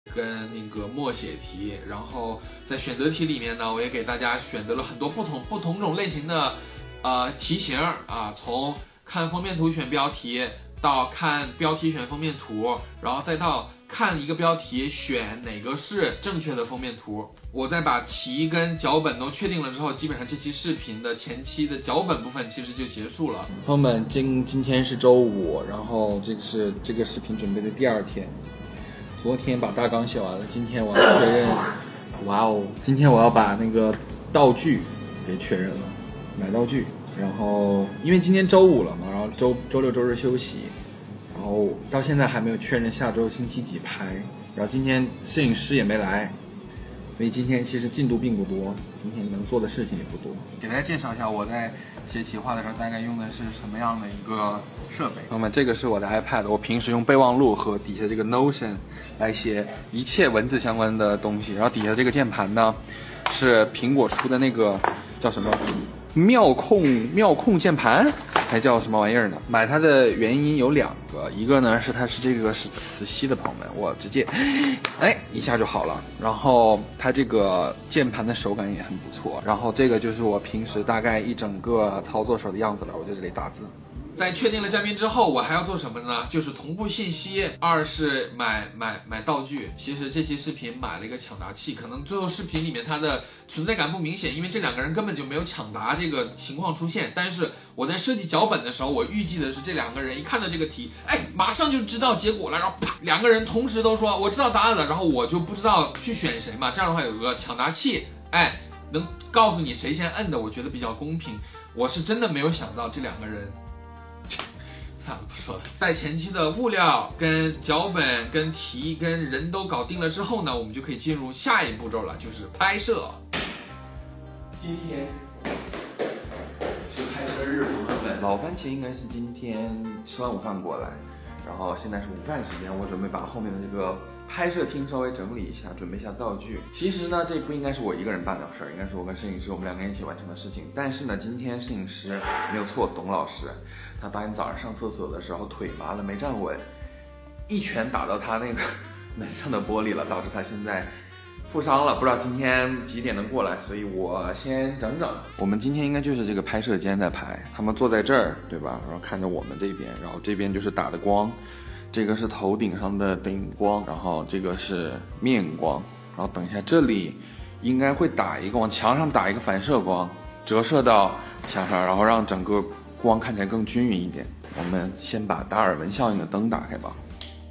跟那个默写题，然后在选择题里面呢，我也给大家选择了很多不同种类型的题型啊，从看封面图选标题，到看标题选封面图，然后再到看一个标题选哪个是正确的封面图。我在把题跟脚本都确定了之后，基本上这期视频的前期的脚本部分其实就结束了。朋友们，今天是周五，然后这个是这个视频准备的第2天。昨天把大纲写完了，今天我要确认。哇哦！今天我要把那个道具给确认了，买道具。然后因为今天周五了嘛，然后周六周日休息，然后到现在还没有确认下周星期几拍。然后今天摄影师也没来，所以今天其实进度并不多，今天能做的事情也不多。给大家介绍一下我在写企划的时候大概用的是什么样的一个设备。朋友们，这个是我的 iPad， 我平时用备忘录和底下这个 Notion 来写一切文字相关的东西。然后底下这个键盘呢，是苹果出的那个叫什么妙控键盘，还叫什么玩意儿呢？买它的原因有2个，一个呢是它是这个是磁吸的，朋友们，我直接一下就好了。然后它这个键盘的手感也很不错。然后这个就是我平时大概一整个操作时候的样子了，我在这里打字。在确定了嘉宾之后，我还要做什么呢？就是同步信息。2是买道具。其实这期视频买了一个抢答器，可能最后视频里面它的存在感不明显，因为这2个人根本就没有抢答这个情况出现。但是我在设计脚本的时候，我预计的是这2个人一看到这个题，马上就知道结果了，然后啪，2个人同时都说我知道答案了，然后我就不知道去选谁嘛。这样的话有个抢答器，能告诉你谁先摁的，我觉得比较公平。我是真的没有想到这2个人。算了，不说了。在前期的物料、跟脚本、跟题、跟人都搞定了之后呢，我们就可以进入下一步骤了，就是拍摄。今天是拍摄日，朋友们。老番茄应该是今天吃完午饭过来，然后现在是午饭时间，我准备把后面的这个拍摄厅稍微整理一下，准备一下道具。其实呢，这不应该是我一个人办的事儿，应该是我跟摄影师我们2个人一起完成的事情。但是呢，今天摄影师没有错，董老师，他当天早上上厕所的时候腿麻了，没站稳，一拳打到他那个门上的玻璃了，导致他现在负伤了，不知道今天几点能过来，所以我先整整。我们今天应该就是这个拍摄间在拍，他们坐在这儿，对吧？然后看着我们这边，然后这边就是打的光。这个是头顶上的顶光，然后这个是面光，然后等一下这里应该会打一个往墙上打一个反射光，折射到墙上，然后让整个光看起来更均匀一点。我们先把达尔文效应的灯打开吧。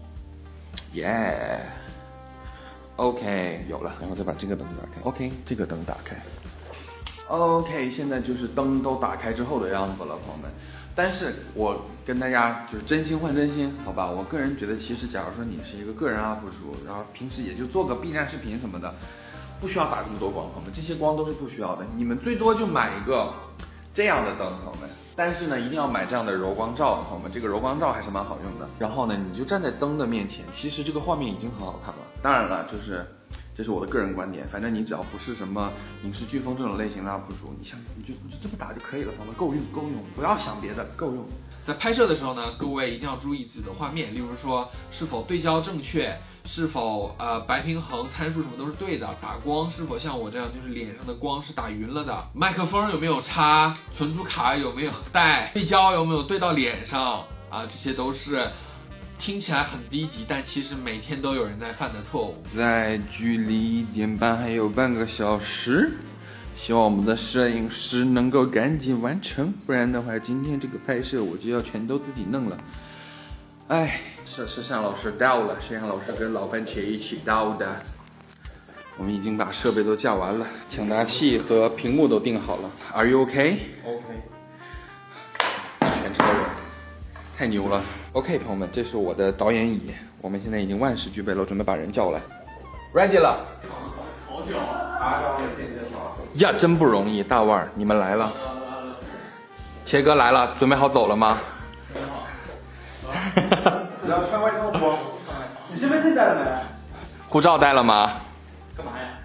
耶、OK 有了，然后再把这个灯打开。OK 这个灯打开。OK 现在就是灯都打开之后的样子了，朋友们。但是我跟大家就是真心换真心，好吧？我个人觉得，其实假如说你是一个个人 UP 主，然后平时也就做个 B 站视频什么的，不需要打这么多光，朋友们，这些光都是不需要的。你们最多就买一个这样的灯，朋友们。但是呢，一定要买这样的柔光罩，朋友们，这个柔光罩还是蛮好用的。然后呢，你就站在灯的面前，其实这个画面已经很好看了。当然了，这是我的个人观点，反正你只要不是什么影视飓风这种类型的 UP 主，你就这么打就可以了，朋友们，够用，不要想别的，够用。在拍摄的时候呢，各位一定要注意自己的画面，例如说是否对焦正确，是否白平衡参数什么都是对的，打光是否像我这样就是脸上的光是打匀了的，麦克风有没有插，存储卡有没有带，对焦有没有对到脸上啊，这些都是听起来很低级，但其实每天都有人在犯的错误。在距离1点半还有半个小时，希望我们的摄影师能够赶紧完成，不然的话今天这个拍摄我就要全都自己弄了。摄像老师到了，摄像老师跟老番茄一起到的。我们已经把设备都架完了，抢答器和屏幕都定好了。Are you OK？ OK。全超人，太牛了。OK， 朋友们，这是我的导演椅，我们现在已经万事俱备了，我准备把人叫来。Ready 了。好久啊！呀，真不容易，大腕儿，你们来了。切哥来了，准备好走了吗？准备好。 你要穿外套不？你身份证带了没？ 护照带了吗？ 干嘛呀？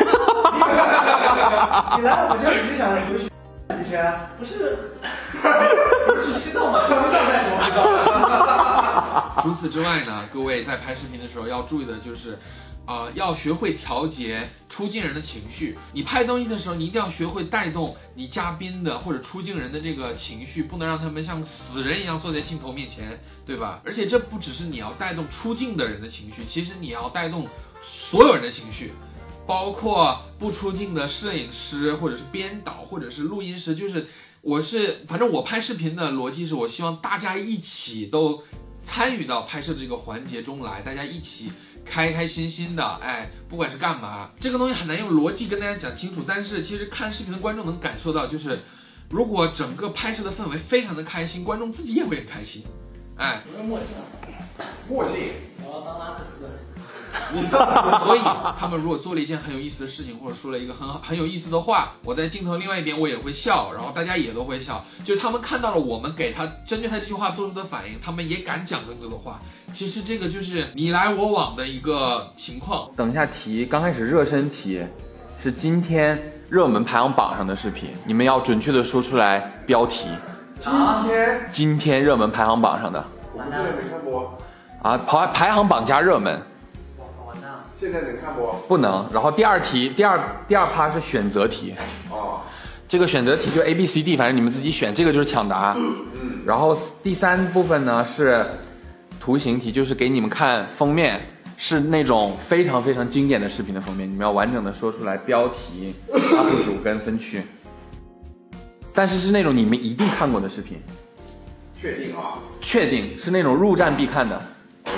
你来我这里就想回去。几天？不是，不是去西藏吗？去西藏干什么？ 除此之外呢，各位在拍视频的时候要注意的就是，要学会调节出镜人的情绪。你拍东西的时候，你一定要学会带动你嘉宾的或者出镜人的这个情绪，不能让他们像死人一样坐在镜头面前，对吧？而且这不只是你要带动出镜的人的情绪，其实你要带动所有人的情绪。包括不出镜的摄影师，或者是编导，或者是录音师，反正我拍视频的逻辑是我希望大家一起都参与到拍摄这个环节中来，大家一起开开心心的，不管是干嘛，这个东西很难用逻辑跟大家讲清楚，但是其实看视频的观众能感受到，就是如果整个拍摄的氛围非常的开心，观众自己也会很开心， 有没有默契？我要当拉克斯。 所以他们如果做了一件很有意思的事情，或者说了一个很有意思的话，我在镜头另外一边我也会笑，然后大家也都会笑，就是他们看到了我们给他针对他这句话做出的反应，他们也敢讲更多的话。其实这个就是你来我往的一个情况。 等一下题，刚开始热身题是今天热门排行榜上的视频，你们要准确的说出来标题。今天热门排行榜上的， 我们这里没看播啊，排行榜加热门。 现在能看不？ 不能。然后第二题，第二趴是选择题。 哦， 这个选择题就 A、B、C、D， 反正你们自己选。这个就是抢答。然后第三部分呢是图形题，就是给你们看封面，是那种非常非常经典的视频的封面，你们要完整的说出来标题、UP主跟分区。但是是那种你们一定看过的视频。 确定啊？ 确定是那种入站必看的。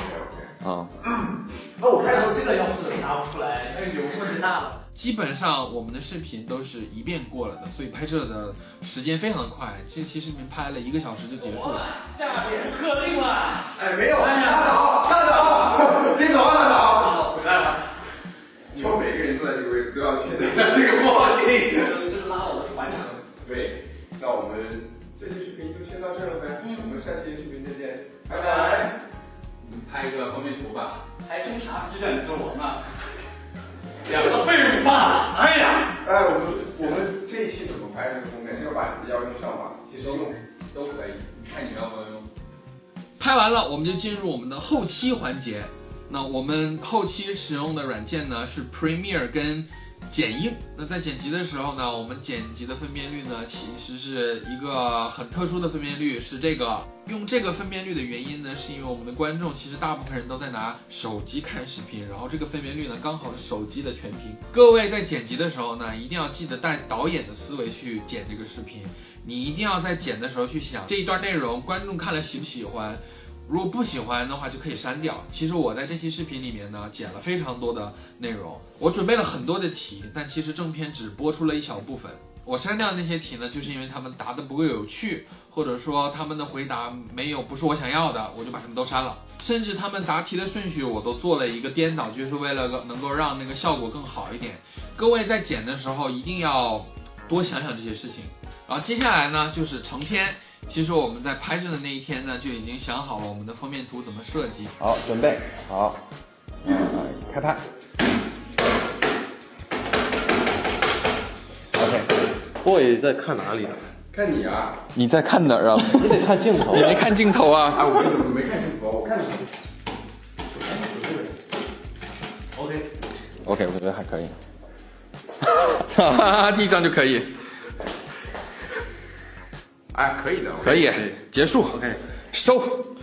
OK。那我看到这个要是答不出来，那油会是大了。 基本上我们的视频都是一遍过了的，所以拍摄的时间非常的快。这期视频拍了1个小时就结束了。 下面客令了。没有。 大导，你走啊，大导。 回来了。 以后每个人坐在这个位置都要写的，这是个默契。 这是拉我的传承。 对，那我们这期视频就先到这了呗。我们下期视频再见，拜拜。 拍一个封面图吧。 还真傻逼整死我呢，2个废物吧！哎呀， 我们这一期怎么拍这个封面？这个板子要用上吗？其实用都可以，看你们要不要用。拍完了，我们就进入我们的后期环节。那我们后期使用的软件呢是 Premiere 跟剪映。那在剪辑的时候呢，我们剪辑的分辨率呢其实是一个很特殊的分辨率，是这个。用这个分辨率的原因呢，是因为我们的观众其实大部分人都在拿手机看视频，然后这个分辨率呢刚好是手机的全屏。各位在剪辑的时候呢，一定要记得带导演的思维去剪这个视频。你一定要在剪的时候去想这一段内容观众看了喜不喜欢，如果不喜欢的话就可以删掉。其实我在这期视频里面呢剪了非常多的内容，我准备了很多的题，但其实正片只播出了一小部分。我删掉那些题呢，就是因为他们答得不够有趣，或者说他们的回答不是我想要的，我就把他们都删了。甚至他们答题的顺序我都做了一个颠倒，就是为了能够让那个效果更好一点。各位在剪的时候一定要多想想这些事情。然后接下来呢就是成片。其实我们在拍摄的那一天呢，就已经想好了我们的封面图怎么设计。 好，准备好，开拍。 OK。Boy 在看哪里啊？ 看你啊！ 你在看哪儿啊？ 你得看镜头。 你没看镜头啊？ 我怎么没看镜头？我看你。 OK， 我觉得还可以。哈哈，第一张就可以。 可以的， 可以，结束。 OK， 收。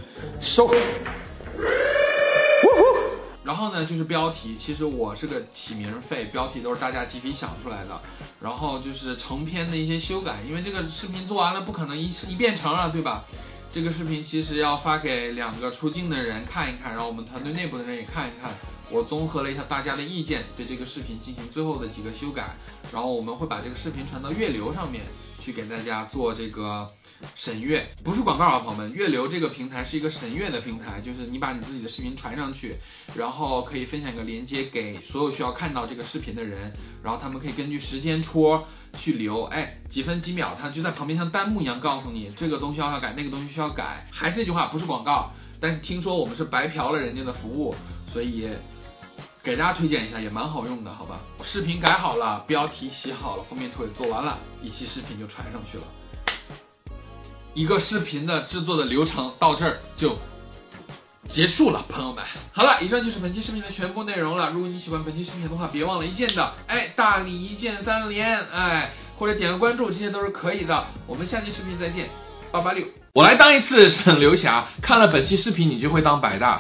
然后呢，就是标题，其实我是个起名废，标题都是大家集体想出来的。然后就是成片的一些修改，因为这个视频做完了不可能一遍成啊，对吧？这个视频其实要发给2个出镜的人看一看，然后我们团队内部的人也看一看。我综合了一下大家的意见，对这个视频进行最后的几个修改，然后我们会把这个视频传到月流上面去给大家做这个审阅，不是广告啊，朋友们。月流这个平台是一个审阅的平台，就是你把你自己的视频传上去，然后可以分享一个链接给所有需要看到这个视频的人，然后他们可以根据时间戳去留，几分几秒，他就在旁边像弹幕一样告诉你这个东西要改，那个东西需要改。还是那句话，不是广告，但是听说我们是白嫖了人家的服务，所以给大家推荐一下，也蛮好用的，好吧？视频改好了，标题写好了，封面图也做完了，一期视频就传上去了。一个视频的制作的流程到这儿就结束了，朋友们。好了，以上就是本期视频的全部内容了。如果你喜欢本期视频的话，别忘了一键的，大礼一键3连，或者点个关注，这些都是可以的。我们下期视频再见，886。我来当一次沈流霞，看了本期视频你就会当百大。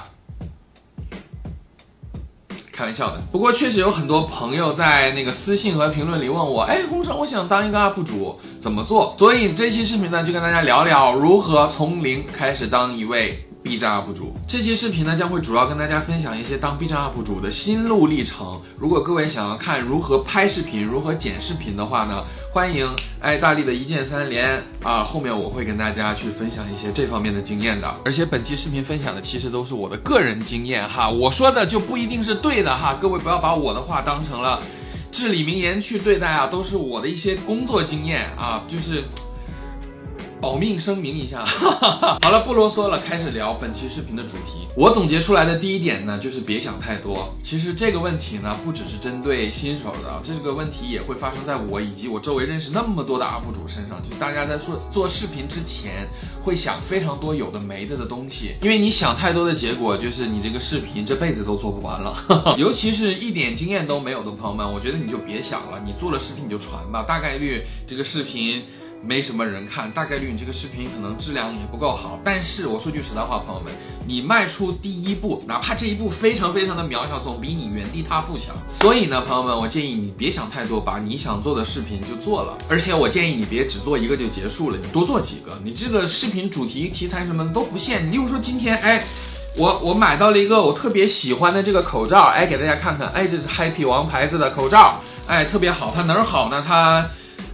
开玩笑的，不过确实有很多朋友在那个私信和评论里问我，红城，我想当一个 UP 主怎么做？所以这期视频呢，就跟大家聊聊如何从零开始当一位B 站 UP 主。这期视频呢，将会主要跟大家分享一些当 B 站 UP 主的心路历程。如果各位想要看如何拍视频、如何剪视频的话呢，欢迎大力的一键3连啊！后面我会跟大家去分享一些这方面的经验的。而且本期视频分享的其实都是我的个人经验哈，我说的就不一定是对的哈，各位不要把我的话当成了至理名言去对待啊，都是我的一些工作经验啊，就是保命声明一下。好了，不啰嗦了，开始聊本期视频的主题。我总结出来的第一点呢，就是别想太多。其实这个问题呢，不只是针对新手的，这个问题也会发生在我以及我周围认识那么多的 UP 主身上。就是大家在做视频之前，会想非常多有的没的东西，因为你想太多的结果，就是你这个视频这辈子都做不完了。尤其是一点经验都没有的朋友们，我觉得你就别想了，你做了视频你就传吧，大概率这个视频没什么人看，大概率你这个视频可能质量也不够好。但是我说句实在话，朋友们，你迈出第一步，哪怕这一步非常非常的渺小，总比你原地踏步强。所以呢，朋友们，我建议你别想太多，把你想做的视频就做了。而且我建议你别只做一个就结束了，你多做几个。你这个视频主题题材什么的都不限。例如说今天我买到了一个我特别喜欢的这个口罩，给大家看看，这是 Happy 王牌子的口罩，特别好。它哪儿好呢？它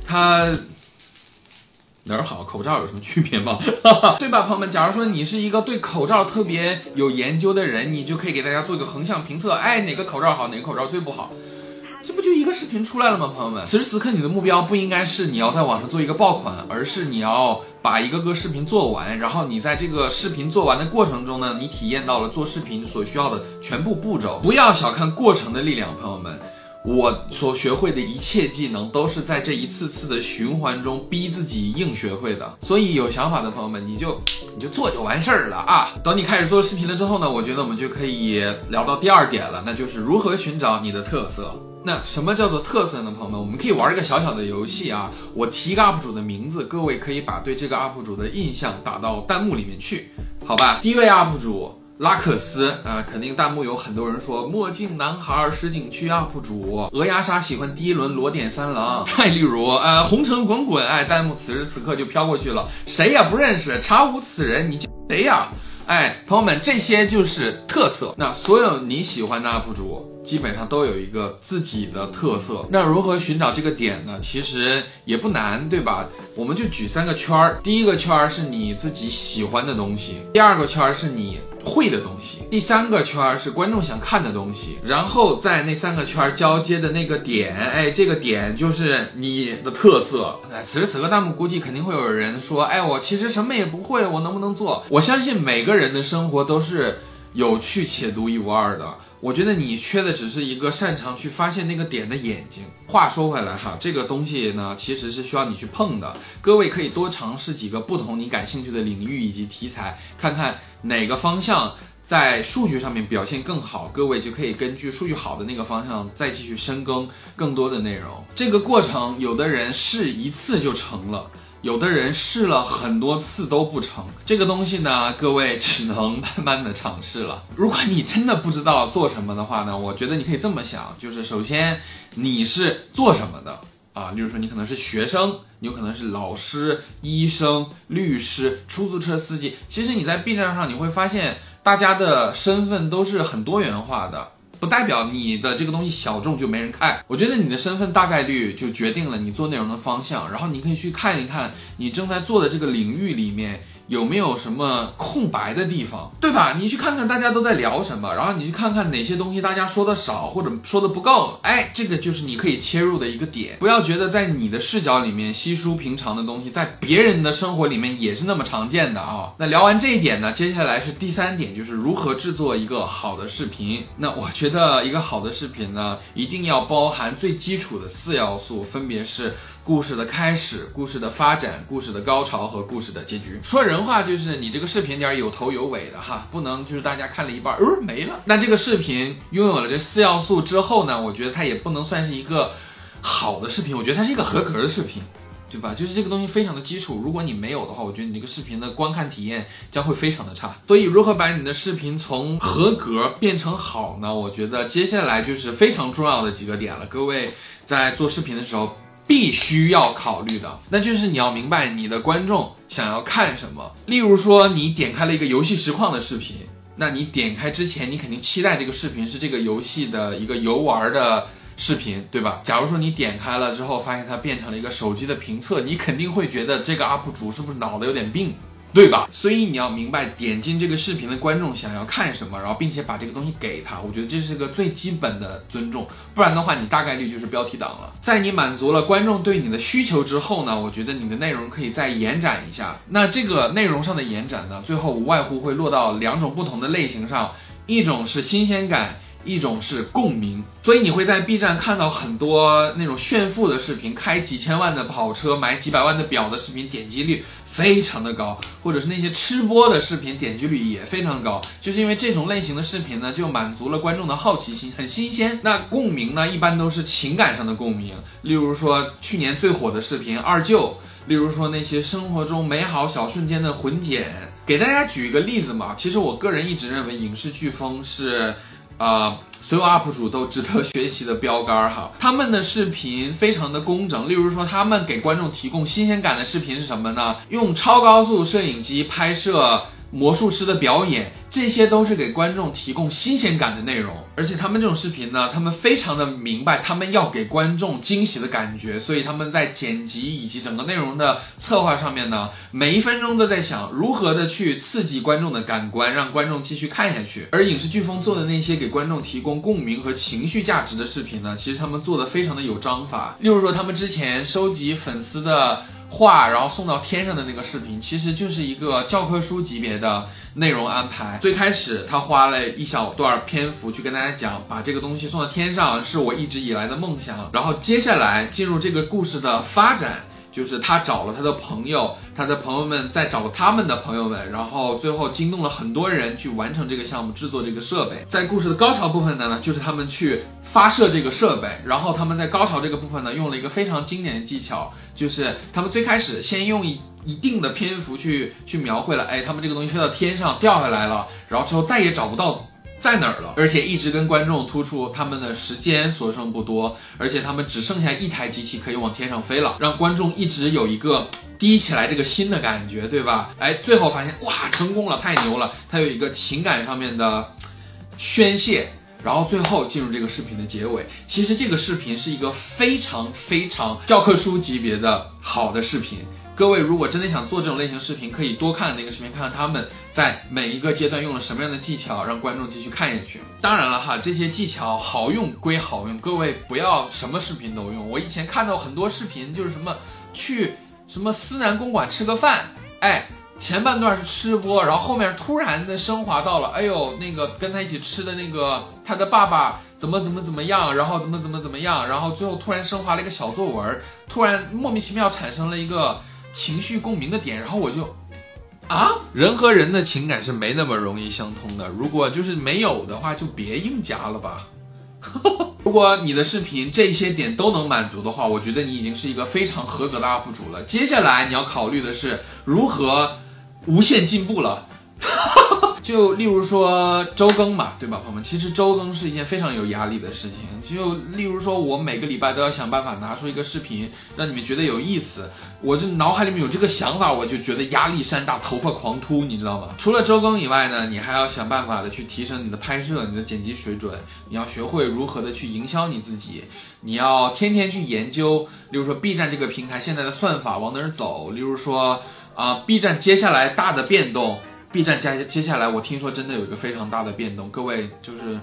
哪儿好？口罩有什么区别吗？对吧，朋友们？假如说你是一个对口罩特别有研究的人，你就可以给大家做一个横向评测，哪个口罩好，哪个口罩最不好，这不就一个视频出来了吗？朋友们，此时此刻你的目标不应该是你要在网上做一个爆款，而是你要把一个个视频做完，然后你在这个视频做完的过程中呢，你体验到了做视频所需要的全部步骤。不要小看过程的力量，朋友们。我所学会的一切技能都是在这一次次的循环中逼自己硬学会的，所以有想法的朋友们，你就做就完事儿了啊！等你开始做视频了之后呢，我觉得我们就可以聊到第二点了，那就是如何寻找你的特色。那什么叫做特色呢，朋友们？我们可以玩一个小小的游戏啊，我提一个 UP 主的名字，各位可以把对这个 UP 主的印象打到弹幕里面去，好吧？第一位 UP 主拉克斯肯定弹幕有很多人说墨镜男孩实景区 UP 主，鹅牙鲨喜欢第一轮裸点三郎。再例如红尘滚滚，弹幕此时此刻就飘过去了，谁也不认识，查无此人，你谁呀？朋友们，这些就是特色。那所有你喜欢的 UP 主基本上都有一个自己的特色。那如何寻找这个点呢？其实也不难，对吧？我们就举3个圈儿。第一个圈儿是你自己喜欢的东西，第二个圈儿是你会的东西，第3个圈儿是观众想看的东西，然后在那3个圈交接的那个点，这个点就是你的特色。此时此刻弹幕估计肯定会有人说，我其实什么也不会，我能不能做？我相信每个人的生活都是有趣且独一无二的。我觉得你缺的只是一个擅长去发现那个点的眼睛。话说回来哈，这个东西呢，其实是需要你去碰的。各位可以多尝试几个不同你感兴趣的领域以及题材，看看哪个方向在数据上面表现更好，各位就可以根据数据好的那个方向再继续深耕更多的内容。这个过程，有的人试一次就成了，有的人试了很多次都不成，这个东西呢，各位只能慢慢的尝试了。如果你真的不知道做什么的话呢，我觉得你可以这么想，就是首先你是做什么的例如说你可能是学生，你有可能是老师、医生、律师、出租车司机。其实你在 B 站上你会发现，大家的身份都是很多元化的。不代表你的这个东西小众就没人看。我觉得你的身份大概率就决定了你做内容的方向，然后你可以去看一看你正在做的这个领域里面有没有什么空白的地方，对吧？你去看看大家都在聊什么，然后你去看看哪些东西大家说的少或者说的不够，这个就是你可以切入的一个点。不要觉得在你的视角里面稀疏平常的东西，在别人的生活里面也是那么常见的啊。那聊完这一点呢，接下来是第3点，就是如何制作一个好的视频。那我觉得一个好的视频呢，一定要包含最基础的4要素，分别是故事的开始、故事的发展、故事的高潮和故事的结局。说人话就是你这个视频点有头有尾的哈，不能就是大家看了一半没了。那这个视频拥有了这4要素之后呢，我觉得它也不能算是一个好的视频，我觉得它是一个合格的视频。对吧？就是这个东西非常的基础，如果你没有的话，我觉得你这个视频的观看体验将会非常的差。所以如何把你的视频从合格变成好呢？我觉得接下来就是非常重要的几个点了，各位在做视频的时候必须要考虑的，那就是你要明白你的观众想要看什么。例如说你点开了一个游戏实况的视频，那你点开之前你肯定期待这个视频是这个游戏的一个游玩的视频，对吧？假如说你点开了之后发现它变成了一个手机的评测，你肯定会觉得这个 UP 主是不是脑子有点病，对吧？所以你要明白点进这个视频的观众想要看什么，然后并且把这个东西给他，我觉得这是个最基本的尊重，不然的话你大概率就是标题党了。在你满足了观众对你的需求之后呢，我觉得你的内容可以再延展一下。那这个内容上的延展呢，最后无外乎会落到2种不同的类型上，一种是新鲜感，一种是共鸣。所以你会在 B 站看到很多那种炫富的视频，开几千万的跑车，买几百万的表的视频，点击率非常的高，或者是那些吃播的视频，点击率也非常高，就是因为这种类型的视频呢，就满足了观众的好奇心，很新鲜。那共鸣呢，一般都是情感上的共鸣，例如说去年最火的视频二舅，例如说那些生活中美好小瞬间的混剪。给大家举一个例子嘛，其实我个人一直认为影视飓风是所有 UP 主都值得学习的标杆哈，他们的视频非常的工整。例如说他们给观众提供新鲜感的视频是什么呢？用超高速摄影机拍摄魔术师的表演，这些都是给观众提供新鲜感的内容。而且他们这种视频呢，他们非常的明白他们要给观众惊喜的感觉，所以他们在剪辑以及整个内容的策划上面呢，每一分钟都在想如何的去刺激观众的感官，让观众继续看下去。而影视飓风做的那些给观众提供共鸣和情绪价值的视频呢，其实他们做的非常的有章法。例如说他们之前收集粉丝的画然后送到天上的那个视频，其实就是一个教科书级别的内容安排。最开始他花了一小段篇幅去跟大家讲，把这个东西送到天上是我一直以来的梦想。然后接下来进入这个故事的发展，就是他找了他的朋友，他的朋友们再找他们的朋友们，然后最后惊动了很多人去完成这个项目，制作这个设备。在故事的高潮部分呢，就是他们去发射这个设备，然后他们在高潮这个部分呢，用了一个非常经典的技巧，就是他们最开始先用一定的篇幅去描绘了，他们这个东西飞到天上掉下来了，然后之后再也找不到在哪儿了，而且一直跟观众突出他们的时间所剩不多，而且他们只剩下一台机器可以往天上飞了，让观众一直有一个低起来这个心的感觉，对吧？最后发现哇，成功了，太牛了，它有一个情感上面的宣泄，然后最后进入这个视频的结尾。其实这个视频是一个非常非常教科书级别的好的视频。各位如果真的想做这种类型视频，可以多看那个视频，看看他们在每一个阶段用了什么样的技巧，让观众继续看下去。当然了哈，这些技巧好用归好用，各位不要什么视频都用。我以前看到很多视频，就是什么去什么思南公馆吃个饭，前半段是吃播，然后后面突然的升华到了，那个跟他一起吃的那个他的爸爸怎么样，然后怎么样，然后最后突然升华了一个小作文，突然莫名其妙产生了一个情绪共鸣的点，然后我就人和人的情感是没那么容易相通的，如果就是没有的话，就别硬加了吧。如果你的视频这些点都能满足的话，我觉得你已经是一个非常合格的 UP 主了。接下来你要考虑的是如何无限进步了。就例如说周更嘛，对吧，朋友们？其实周更是一件非常有压力的事情。就例如说，我每个礼拜都要想办法拿出一个视频，让你们觉得有意思。我这脑海里面有这个想法，我就觉得压力山大，头发狂秃，你知道吗？除了周更以外呢，你还要想办法的去提升你的拍摄、你的剪辑水准。你要学会如何的去营销你自己，你要天天去研究。例如说 B 站这个平台现在的算法往哪儿走？例如说B 站接下来大的变动。B 站接下来我听说真的有一个非常大的变动，各位就是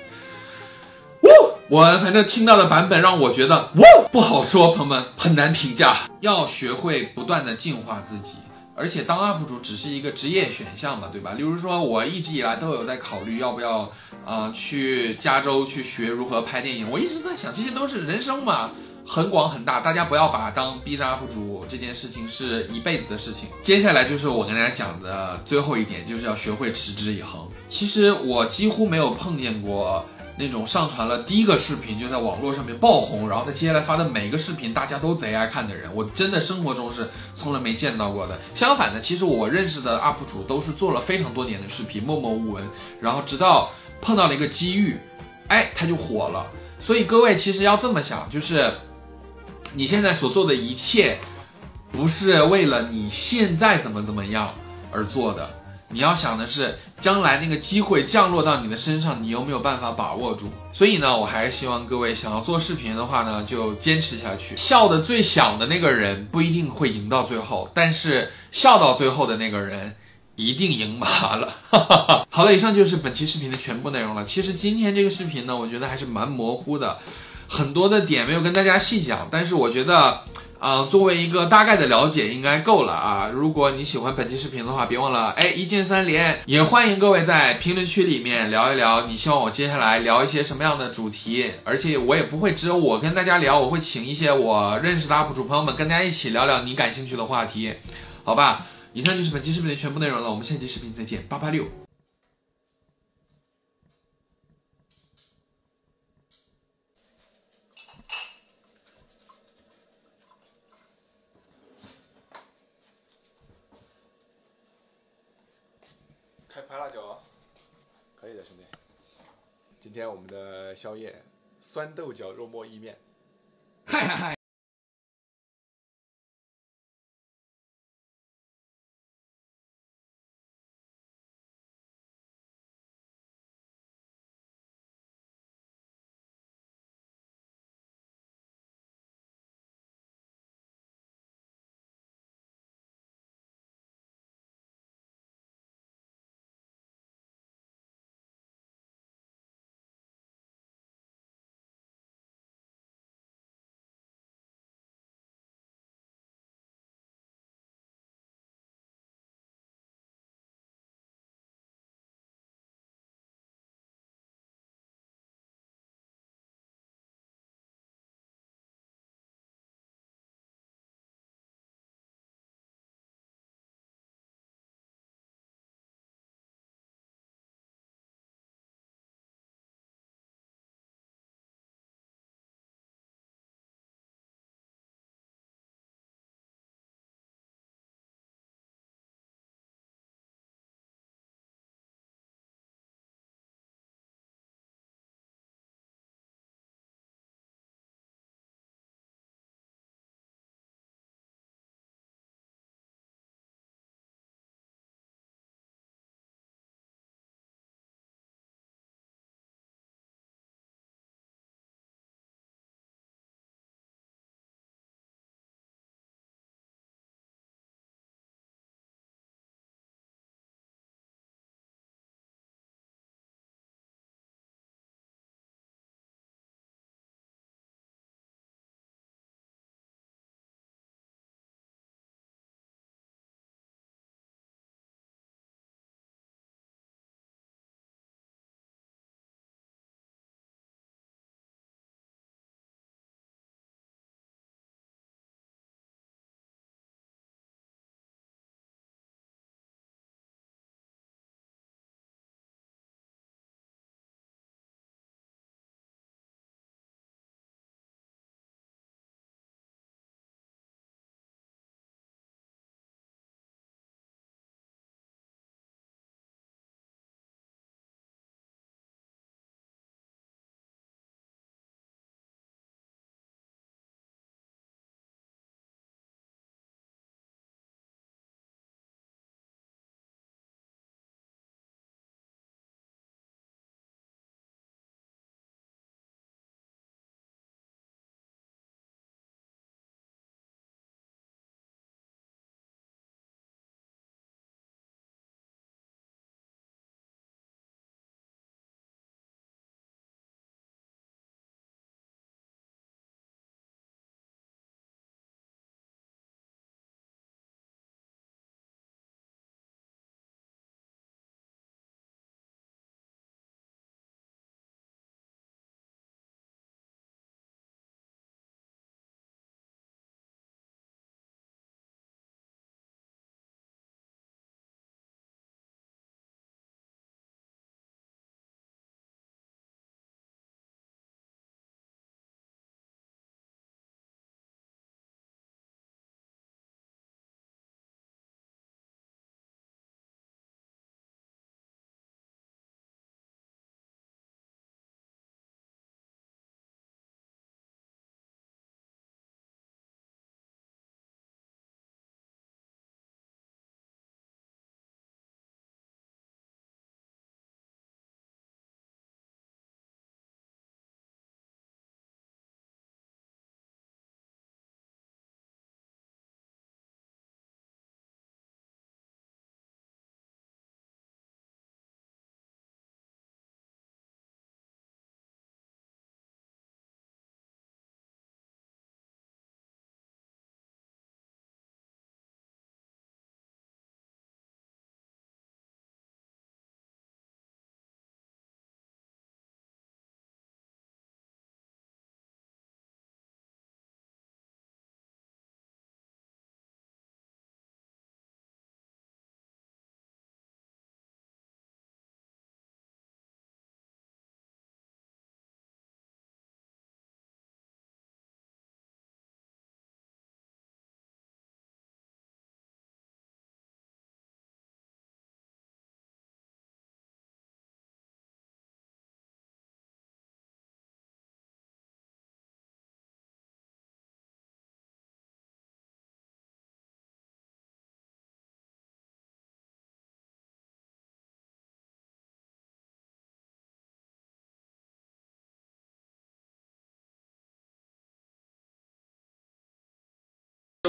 我反正听到的版本让我觉得不好说，朋友们很难评价。要学会不断的进化自己，而且当 UP 主只是一个职业选项嘛，对吧？例如说我一直以来都有在考虑要不要去加州去学如何拍电影，我一直在想这些都是人生嘛， 很广很大，大家不要把当 B 站 UP 主这件事情是一辈子的事情。接下来就是我跟大家讲的最后一点，就是要学会持之以恒。其实我几乎没有碰见过那种上传了第一个视频就在网络上面爆红，然后他接下来发的每个视频大家都贼爱看的人，我真的生活中是从来没见到过的。相反的，其实我认识的 UP 主都是做了非常多年的视频，默默无闻，然后直到碰到了一个机遇，哎，他就火了。所以各位其实要这么想，就是你现在所做的一切，不是为了你现在怎么样而做的，你要想的是将来那个机会降落到你的身上，你有没有办法把握住？所以呢，我还是希望各位想要做视频的话呢，就坚持下去。笑的最响的那个人不一定会赢到最后，但是笑到最后的那个人一定赢麻了。好了，以上就是本期视频的全部内容了。其实今天这个视频呢，我觉得还是蛮模糊的，很多的点没有跟大家细讲，但是我觉得作为一个大概的了解应该够了啊！如果你喜欢本期视频的话，别忘了一键3连，也欢迎各位在评论区里面聊一聊，你希望我接下来聊一些什么样的主题，而且我也不会只有我跟大家聊，我会请一些我认识的 UP 主朋友们跟大家一起聊聊你感兴趣的话题，好吧？以上就是本期视频的全部内容了，我们下期视频再见，886。 开拍了就，可以的，兄弟。今天我们的宵夜，酸豆角肉末意面。 嗨嗨嗨！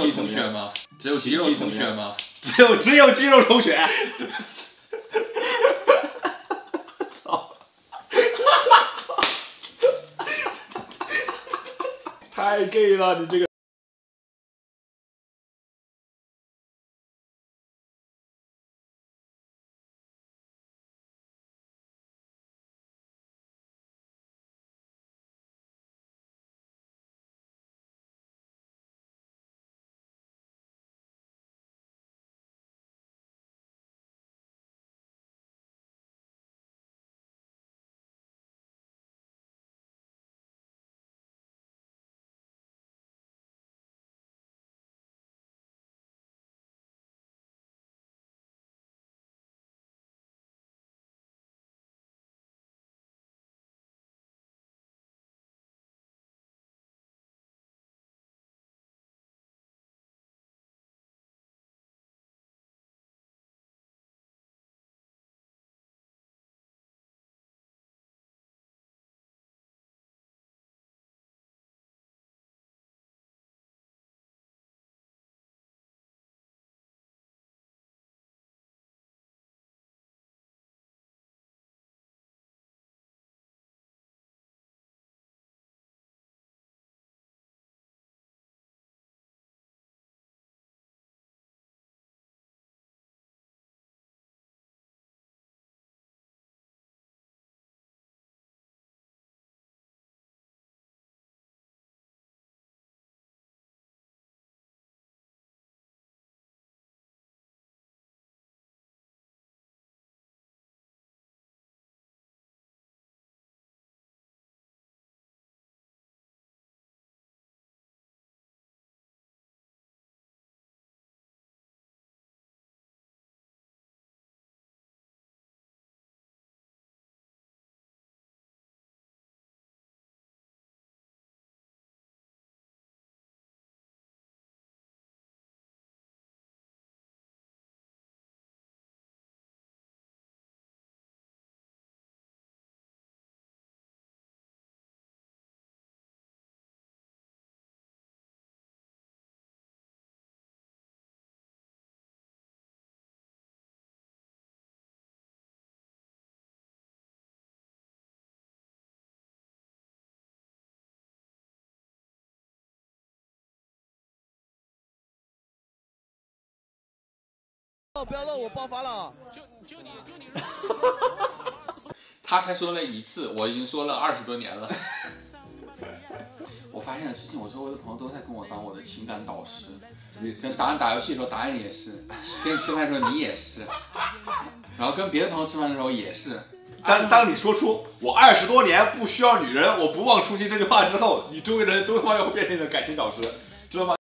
肉重选吗？只有肌肉重选吗？ 只有肌肉重选。太 gay 了，你这个。 不要让我爆发了！就你。 他才说了一次，我已经说了20多年了。我发现了，最近我周围的朋友都在跟我当我的情感导师，跟答案打游戏的时候，答案也是；跟你吃饭的时候，你也是；然后跟别的朋友吃饭的时候也是。 当你说出“我20多年不需要女人，我不忘初心”这句话之后，你周围人都他妈要变成你的感情导师，知道吗？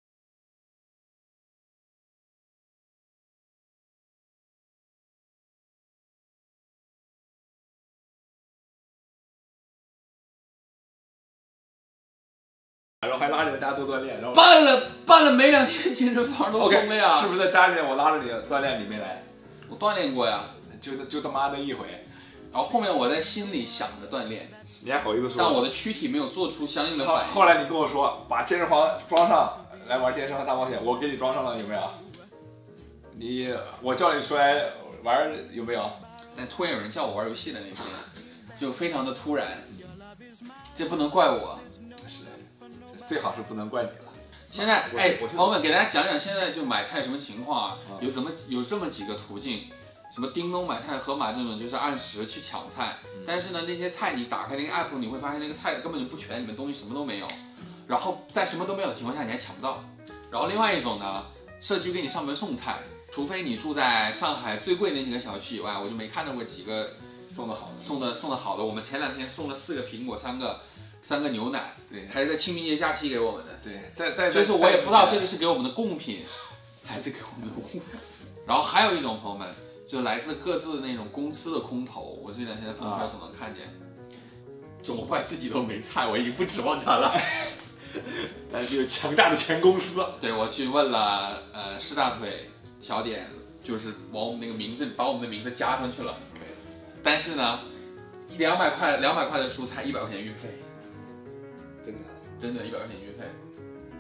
然后还拉着大家做锻炼，然后办了没2天，健身房都疯了呀！ 是不是在家里面我拉着你锻炼，你没来？ 我锻炼过呀， 就他妈的一回。 然后后面我在心里想着锻炼， 你还好意思说？ 但我的躯体没有做出相应的反应。 后来你跟我说把健身房装上，来玩健身房大冒险，我给你装上了，有没有？我叫你出来玩有没有？ 但突然有人叫我玩游戏的那天，就非常的突然，这不能怪我。 是，最好是不能怪你了。 现在朋友们给大家讲讲现在就买菜什么情况啊？有这么几个途径，什么叮咚买菜、盒马这种就是按时去抢菜，但是呢那些菜你打开那个 app 你会发现那个菜根本就不全，里面东西什么都没有，然后在什么都没有的情况下你还抢不到。然后另外一种呢，社区给你上门送菜，除非你住在上海最贵那几个小区以外，我就没看到过几个送的好的。我们前2天送了4个苹果，3个牛奶，对，还是在清明节假期给我们的， 对， 就是我也不知道这个是给我们的贡品，还是给我们的物资。然后还有一种朋友们，就来自各自那种公司的空投，我这2天在朋友圈总能看见。就我怪自己都没菜，我已经不指望他了。 但是有强大的前公司。 对，我去问了士大腿小点，就是往我们那个名字把我们的名字加上去了。但是呢，200块的蔬菜，100块钱运费。 真的 100块钱运费。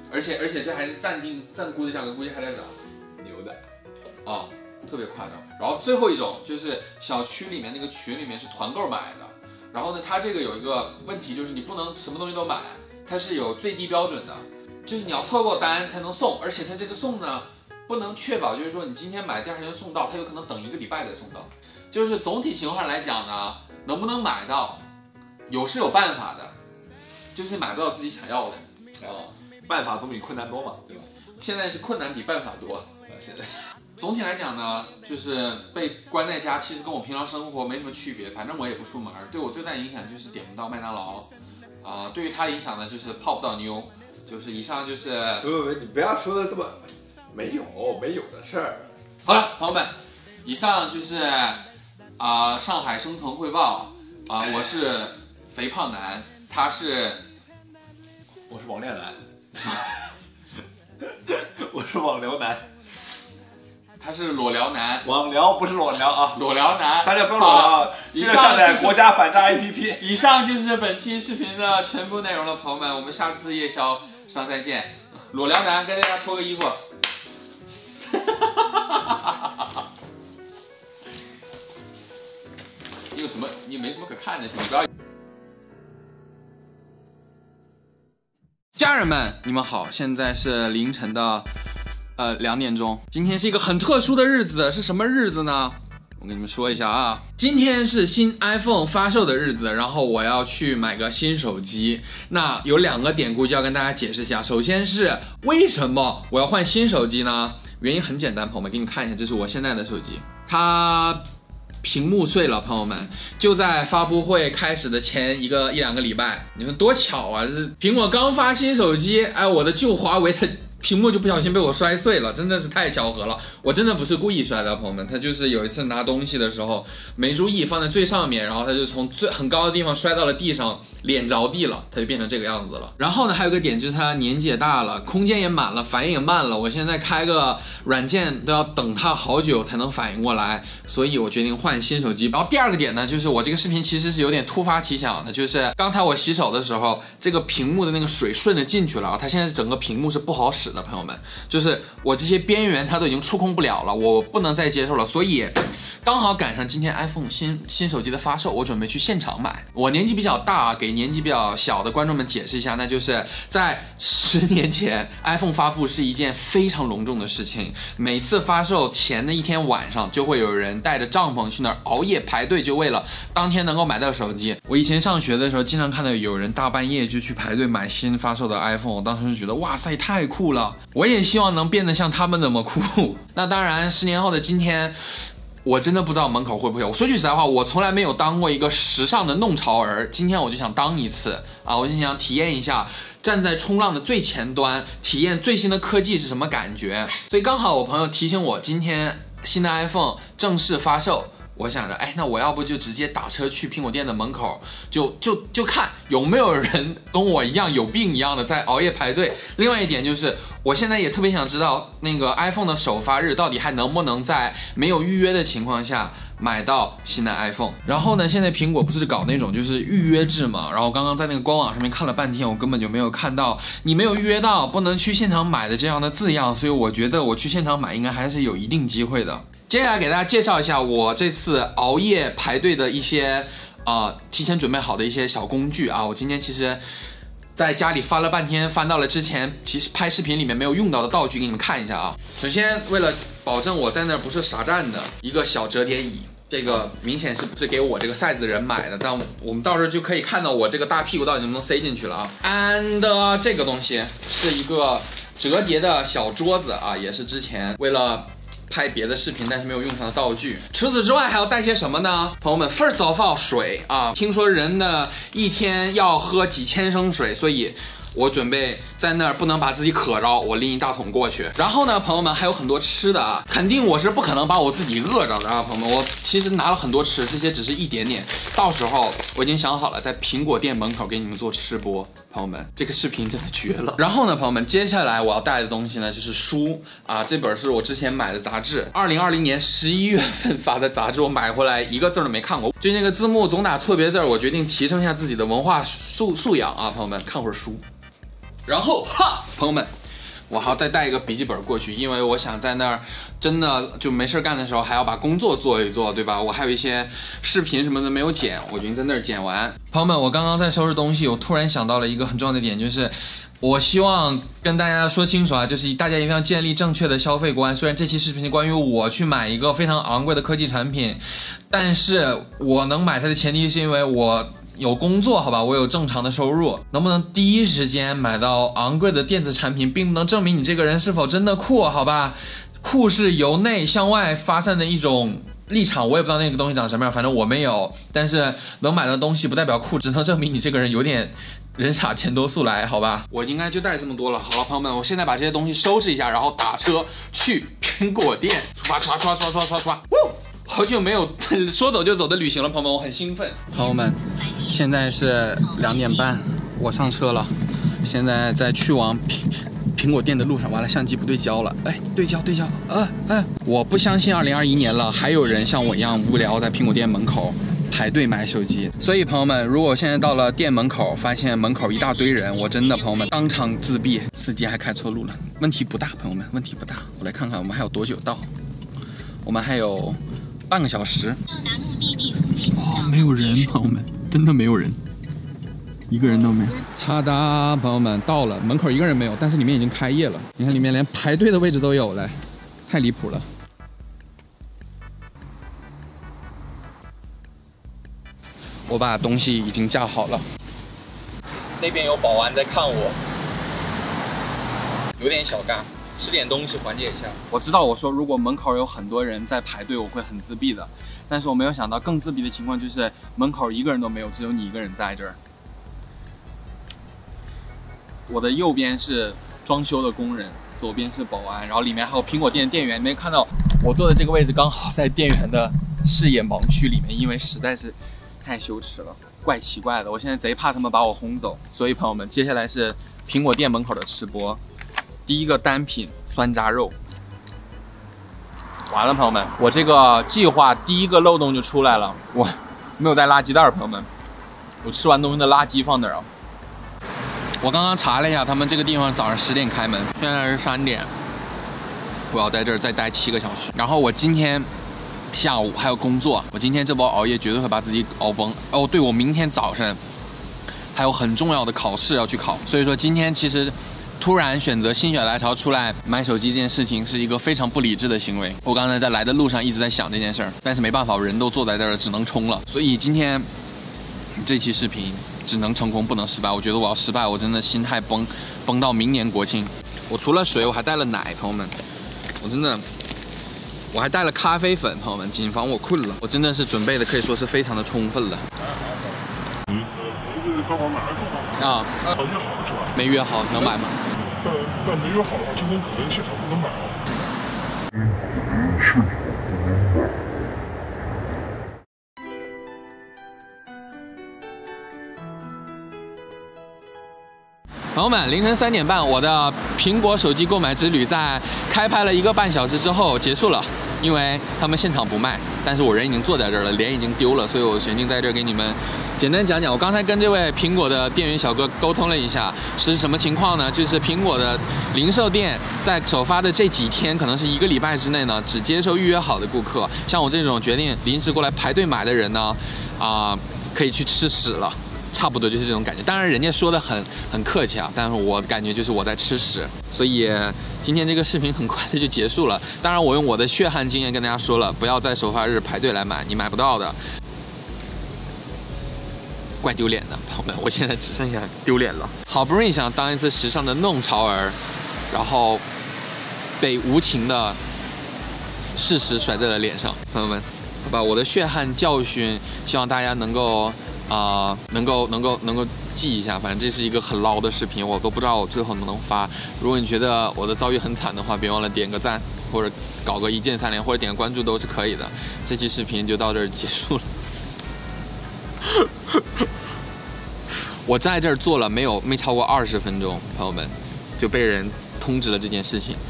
而且这还是暂估的价格，估计还在涨， 牛的啊，特别夸张。然后最后一种就是小区里面那个群里面是团购买的，然后呢，它这个有一个问题就是你不能什么东西都买，它是有最低标准的，就是你要凑够单才能送，而且它这个送呢不能确保就是说你今天买第2天就送到，它有可能等1个礼拜再送到。就是总体情况来讲呢，能不能买到是有办法的，就是买不到自己想要的。 办法总比困难多嘛，对吧？ 现在是困难比办法多。 现在总体来讲呢，就是被关在家，其实跟我平常生活没什么区别，反正我也不出门，对我最大影响就是点不到麦当劳，对于他影响呢就是泡不到妞，就是以上就是。 不，你不要说的这么没有的事儿。 好了，朋友们，以上就是上海生存汇报我是肥胖男， 我是网恋男，我是网聊男。 他是裸聊男， 网聊不是裸聊啊， 裸聊男， 大家不用裸聊，记得下载国家反诈 APP。 以上就是本期视频的全部内容了，朋友们，我们下次夜宵上再见。裸聊男跟大家脱个衣服。你没什么可看的，你不要。家人们，你们好，现在是凌晨的2点钟。今天是一个很特殊的日子，是什么日子呢？我跟你们说一下啊，今天是新 iPhone 发售的日子，然后我要去买个新手机。那有2个典故就要跟大家解释一下。首先是为什么我要换新手机呢？原因很简单，朋友们，给你们看一下，这是我现在的手机，它屏幕碎了，朋友们，就在发布会开始的前一2个礼拜，你们多巧啊！这是苹果刚发新手机，我的旧华为的屏幕就不小心被我摔碎了，真的是太巧合了。我真的不是故意摔的，朋友们，他就是有一次拿东西的时候没注意放在最上面，然后他就从很高的地方摔到了地上，脸着地了，他就变成这个样子了。然后呢，还有个点就是他年纪也大了，空间也满了，反应也慢了。我现在开个软件都要等他好久才能反应过来，所以我决定换新手机。然后第2个点呢，就是我这个视频其实是有点突发奇想的，就是刚才我洗手的时候，这个屏幕的那个水顺着进去了，它现在整个屏幕是不好使的，朋友们，就是我这些边缘它都已经触控不了了，我不能再接受了，所以刚好赶上今天 iPhone 新手机的发售，我准备去现场买。我年纪比较大，给年纪比较小的观众们解释一下，那就是在10年前 iPhone 发布是一件非常隆重的事情，每次发售前的一天晚上就会有人带着帐篷去那儿熬夜排队，就为了当天能够买到手机。我以前上学的时候经常看到有人大半夜就去排队买新发售的 iPhone， 我当时就觉得哇塞，太酷了，我也希望能变得像他们那么酷。那当然10年后的今天，我真的不知道门口会不会有。我说句实在话，我从来没有当过一个时尚的弄潮儿，今天我就想当一次啊！我就想体验一下站在冲浪的最前端，体验最新的科技是什么感觉。所以刚好我朋友提醒我，今天新的 iPhone 正式发售。我想着，那我要不就直接打车去苹果店的门口，就看有没有人跟我一样有病一样的在熬夜排队。另外一点就是，我现在也特别想知道那个 iPhone 的首发日到底还能不能在没有预约的情况下买到新的 iPhone。然后呢，现在苹果不是搞那种就是预约制嘛，然后刚刚在那个官网上面看了半天，我根本就没有看到你没有预约到不能去现场买的这样的字样，所以我觉得我去现场买应该还是有一定机会的。接下来给大家介绍一下我这次熬夜排队的一些提前准备好的一些小工具啊。我今天其实在家里翻了半天，翻到了之前其实拍视频里面没有用到的道具，给你们看一下啊。首先为了保证我在那儿不是傻站的，一个小折叠椅，这个明显是不是给我这个 size 的人买的，但我们到时候就可以看到我这个大屁股到底能不能塞进去了啊。And 这个东西是一个折叠的小桌子啊，也是之前为了拍别的视频但是没有用上的道具。除此之外还要带些什么呢？朋友们 ，First of all 水啊，听说人的一天要喝几千升水，所以我准备在那儿不能把自己渴着，我拎一大桶过去。然后呢，朋友们还有很多吃的啊，肯定我是不可能把我自己饿着的啊，朋友们，我其实拿了很多吃，这些只是一点点，到时候我已经想好了，在苹果店门口给你们做吃播。朋友们，这个视频真的绝了。然后呢，朋友们，接下来我要带的东西呢就是书啊，这本是我之前买的杂志，2020年11月份发的杂志，我买回来一个字都没看过，就那个字幕总打错别字，我决定提升一下自己的文化素养啊，朋友们，看会儿书。 然后朋友们，我还要再带一个笔记本过去，因为我想在那儿真的就没事干的时候，还要把工作做一做，对吧？我还有一些视频什么的没有剪，我决定在那儿剪完。朋友们，我刚刚在收拾东西，我突然想到了一个很重要的点，就是我希望跟大家说清楚啊，就是大家一定要建立正确的消费观。虽然这期视频是关于我去买一个非常昂贵的科技产品，但是我能买它的前提是因为我有工作，好吧，我有正常的收入。能不能第一时间买到昂贵的电子产品，并不能证明你这个人是否真的酷，好吧？酷是由内向外发散的一种立场，我也不知道那个东西长什么样，反正我没有。但是能买到东西不代表酷，只能证明你这个人有点人傻钱多速来，好吧？我应该就带这么多了。好了，朋友们，我现在把这些东西收拾一下，然后打车去苹果店，出发，刷。好久没有说走就走的旅行了，朋友们，我很兴奋。朋友们，现在是2点半，我上车了，现在在去往苹果店的路上。完了，相机不对焦了，哎，对焦，我不相信2021年了，还有人像我一样无聊在苹果店门口排队买手机。所以朋友们，如果我现在到了店门口，发现门口一大堆人，我真的朋友们当场自闭。司机还开错路了，问题不大，朋友们，问题不大。我来看看我们还有多久到，我们还有半个小时。到达目的地附近。没有人，朋友们，真的没有人，一个人都没有。ta da，朋友们到了，门口一个人没有，但是里面已经开业了。你看里面连排队的位置都有了，太离谱了。我把东西已经架好了，那边有保安在看我，有点小尬。吃点东西缓解一下。我知道我说如果门口有很多人在排队，我会很自闭的，但是我没有想到更自闭的情况就是门口一个人都没有，只有你一个人在这儿。我的右边是装修的工人，左边是保安，然后里面还有苹果店店员。没看到我坐的这个位置刚好在店员的视野盲区里面，因为实在是太羞耻了，怪奇怪的。我现在贼怕他们把我轰走，所以朋友们，接下来是苹果店门口的吃播。第一个单品酸炸肉，完了，朋友们，我这个计划第一个漏洞就出来了，我没有带垃圾袋，朋友们，我吃完东西的垃圾放哪儿啊？我刚刚查了一下，他们这个地方早上10点开门，现在是3点，我要在这儿再待7个小时。然后我今天下午还有工作，我今天这波熬夜绝对会把自己熬崩。哦，对，我明天早上还有很重要的考试要去考，所以说今天其实突然选择心血来潮出来买手机这件事情是一个非常不理智的行为。我刚才在来的路上一直在想这件事儿，但是没办法，人都坐在这儿，只能冲了。所以今天这期视频只能成功不能失败。我觉得我要失败，我真的心态崩到明年国庆。我除了水，我还带了奶，朋友们，我还带了咖啡粉，朋友们，谨防我困了。我真的是准备的可以说是非常的充分了。 刚好买啊， 约好了是吧？ 没约好，能买吗？ 但没约好的话，今天可能现场不能买了。 朋友们，凌晨3点半，我的苹果手机购买之旅在开拍了1个半小时之后结束了，因为他们现场不卖，但是我人已经坐在这儿了，脸已经丢了，所以我决定在这儿给你们简单讲讲。我刚才跟这位苹果的店员小哥沟通了一下，是什么情况呢？就是苹果的零售店在首发的这几天，可能是1个礼拜之内呢，只接受预约好的顾客。像我这种决定临时过来排队买的人呢，可以去吃屎了。差不多就是这种感觉，当然人家说的很客气啊，但是我感觉就是我在吃屎，所以今天这个视频很快的就结束了。当然我用我的血汗经验跟大家说了，不要在首发日排队来买，你买不到的，怪丢脸的，朋友们，我现在只剩下丢脸了。好不容易想当一次时尚的弄潮儿，然后被无情的事实甩在了脸上，朋友们，好吧，我的血汗教训，希望大家能够记一下，反正这是一个很捞的视频，我都不知道我最后能不能发。如果你觉得我的遭遇很惨的话，别忘了点个赞，或者搞个1键3连，或者点个关注都是可以的。这期视频就到这儿结束了。我在这儿坐了没超过20分钟，朋友们，就被人通知了这件事情。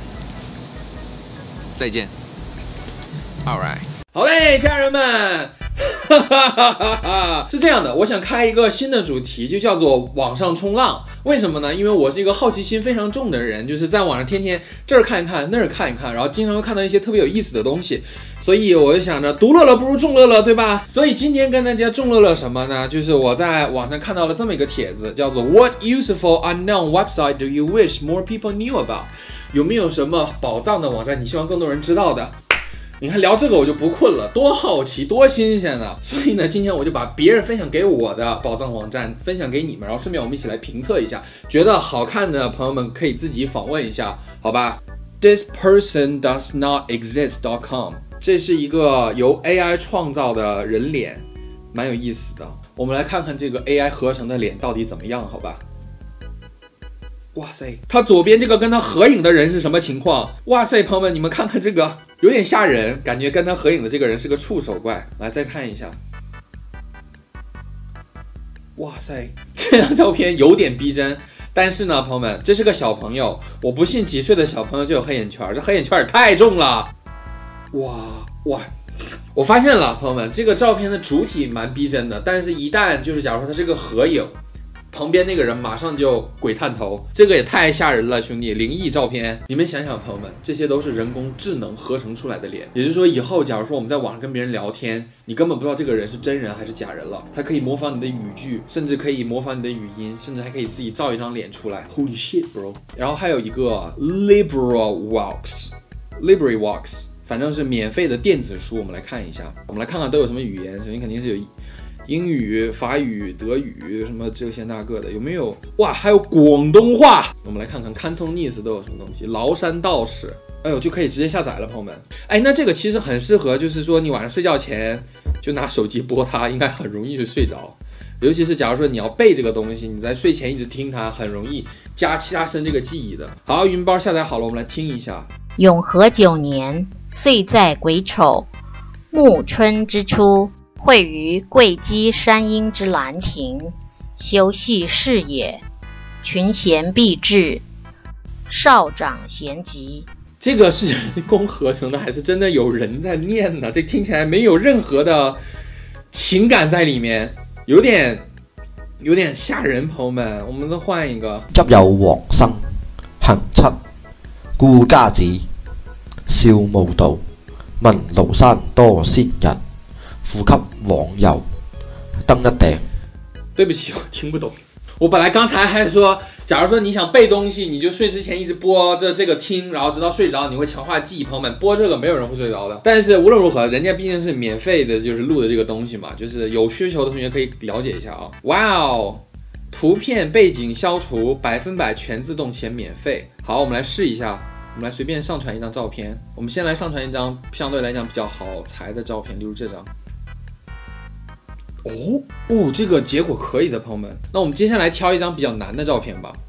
再见 ，All right。好嘞，家人们。 是这样的，我想开一个新的主题，就叫做网上冲浪。为什么呢？因为我是一个好奇心非常重的人，就是在网上天天这儿看一看那儿看一看，然后经常会看到一些特别有意思的东西，所以我就想着独乐乐不如众乐乐，对吧？所以今天跟大家众乐乐什么呢？就是我在网上看到了这么一个帖子，叫做 What useful unknown website do you wish more people knew about？ 有没有什么宝藏的网站你希望更多人知道的？你看聊这个我就不困了，多好奇多新鲜呢！所以呢，今天我就把别人分享给我的宝藏网站分享给你们，然后顺便我们一起来评测一下，觉得好看的朋友们可以自己访问一下，好吧？ This person does not exist.com 这是一个由 AI 创造的人脸，蛮有意思的。我们来看看这个 AI 合成的脸到底怎么样，好吧？哇塞，他左边这个跟他合影的人是什么情况？哇塞，朋友们，你们看看这个，有点吓人，感觉跟他合影的这个人是个触手怪。来，再看一下。哇塞，这张照片有点逼真，但是呢，朋友们，这是个小朋友，我不信几岁的小朋友就有黑眼圈，这黑眼圈也太重了。哇，我发现了，朋友们，这个照片的主体蛮逼真的，但是一旦就是假如说它是个合影，旁边那个人马上就鬼探头，这个也太吓人了，兄弟！灵异照片，你们想想，朋友们，这些都是人工智能合成出来的脸。也就是说，以后假如说我们在网上跟别人聊天，你根本不知道这个人是真人还是假人了。它可以模仿你的语句，甚至可以模仿你的语音，甚至还可以自己造一张脸出来。Holy shit, bro！ 然后还有一个 LibriVox， 反正是免费的电子书，我们来看一下。我们来看看都有什么语言。首先肯定是有英语、法语、德语，什么这些那个的，有没有？哇，还有广东话。我们来看看 Cantonese 都有什么东西。崂山道士，哎呦，就可以直接下载了，朋友们。哎，那这个其实很适合，就是说你晚上睡觉前就拿手机播它，应该很容易就睡着。尤其是假如说你要背这个东西，你在睡前一直听它，很容易加深这个记忆的。好，云包下载好了，我们来听一下。 永和9年，岁在癸丑，暮春之初。会于桂基山阴之兰亭，修禊事也。群贤毕至，少长咸集。 这个是人工合成的，还是真的有人在念呢？这听起来没有任何的情感在里面，有点吓人。朋友们，我们再换一个。 執有黃生，行七，顧家子，少無道，聞廬山多仙人。呼吸網遊，燈一頂。 对不起，我听不懂。我本来刚才还说，假如说你想背东西，你就睡之前一直播着这个听，然后直到睡着，你会强化记忆。朋友们，播这个没有人会睡着的。但是无论如何，人家毕竟是免费的，就是录的这个东西嘛，就是有需求的同学可以了解一下啊。哇哦，图片背景消除100%全自动且免费。好，我们来试一下。我们来随便上传一张照片。我们先来上传一张相对来讲比较好裁的照片，例如这张。这个结果可以的，朋友们。那我们接下来挑一张比较难的照片吧。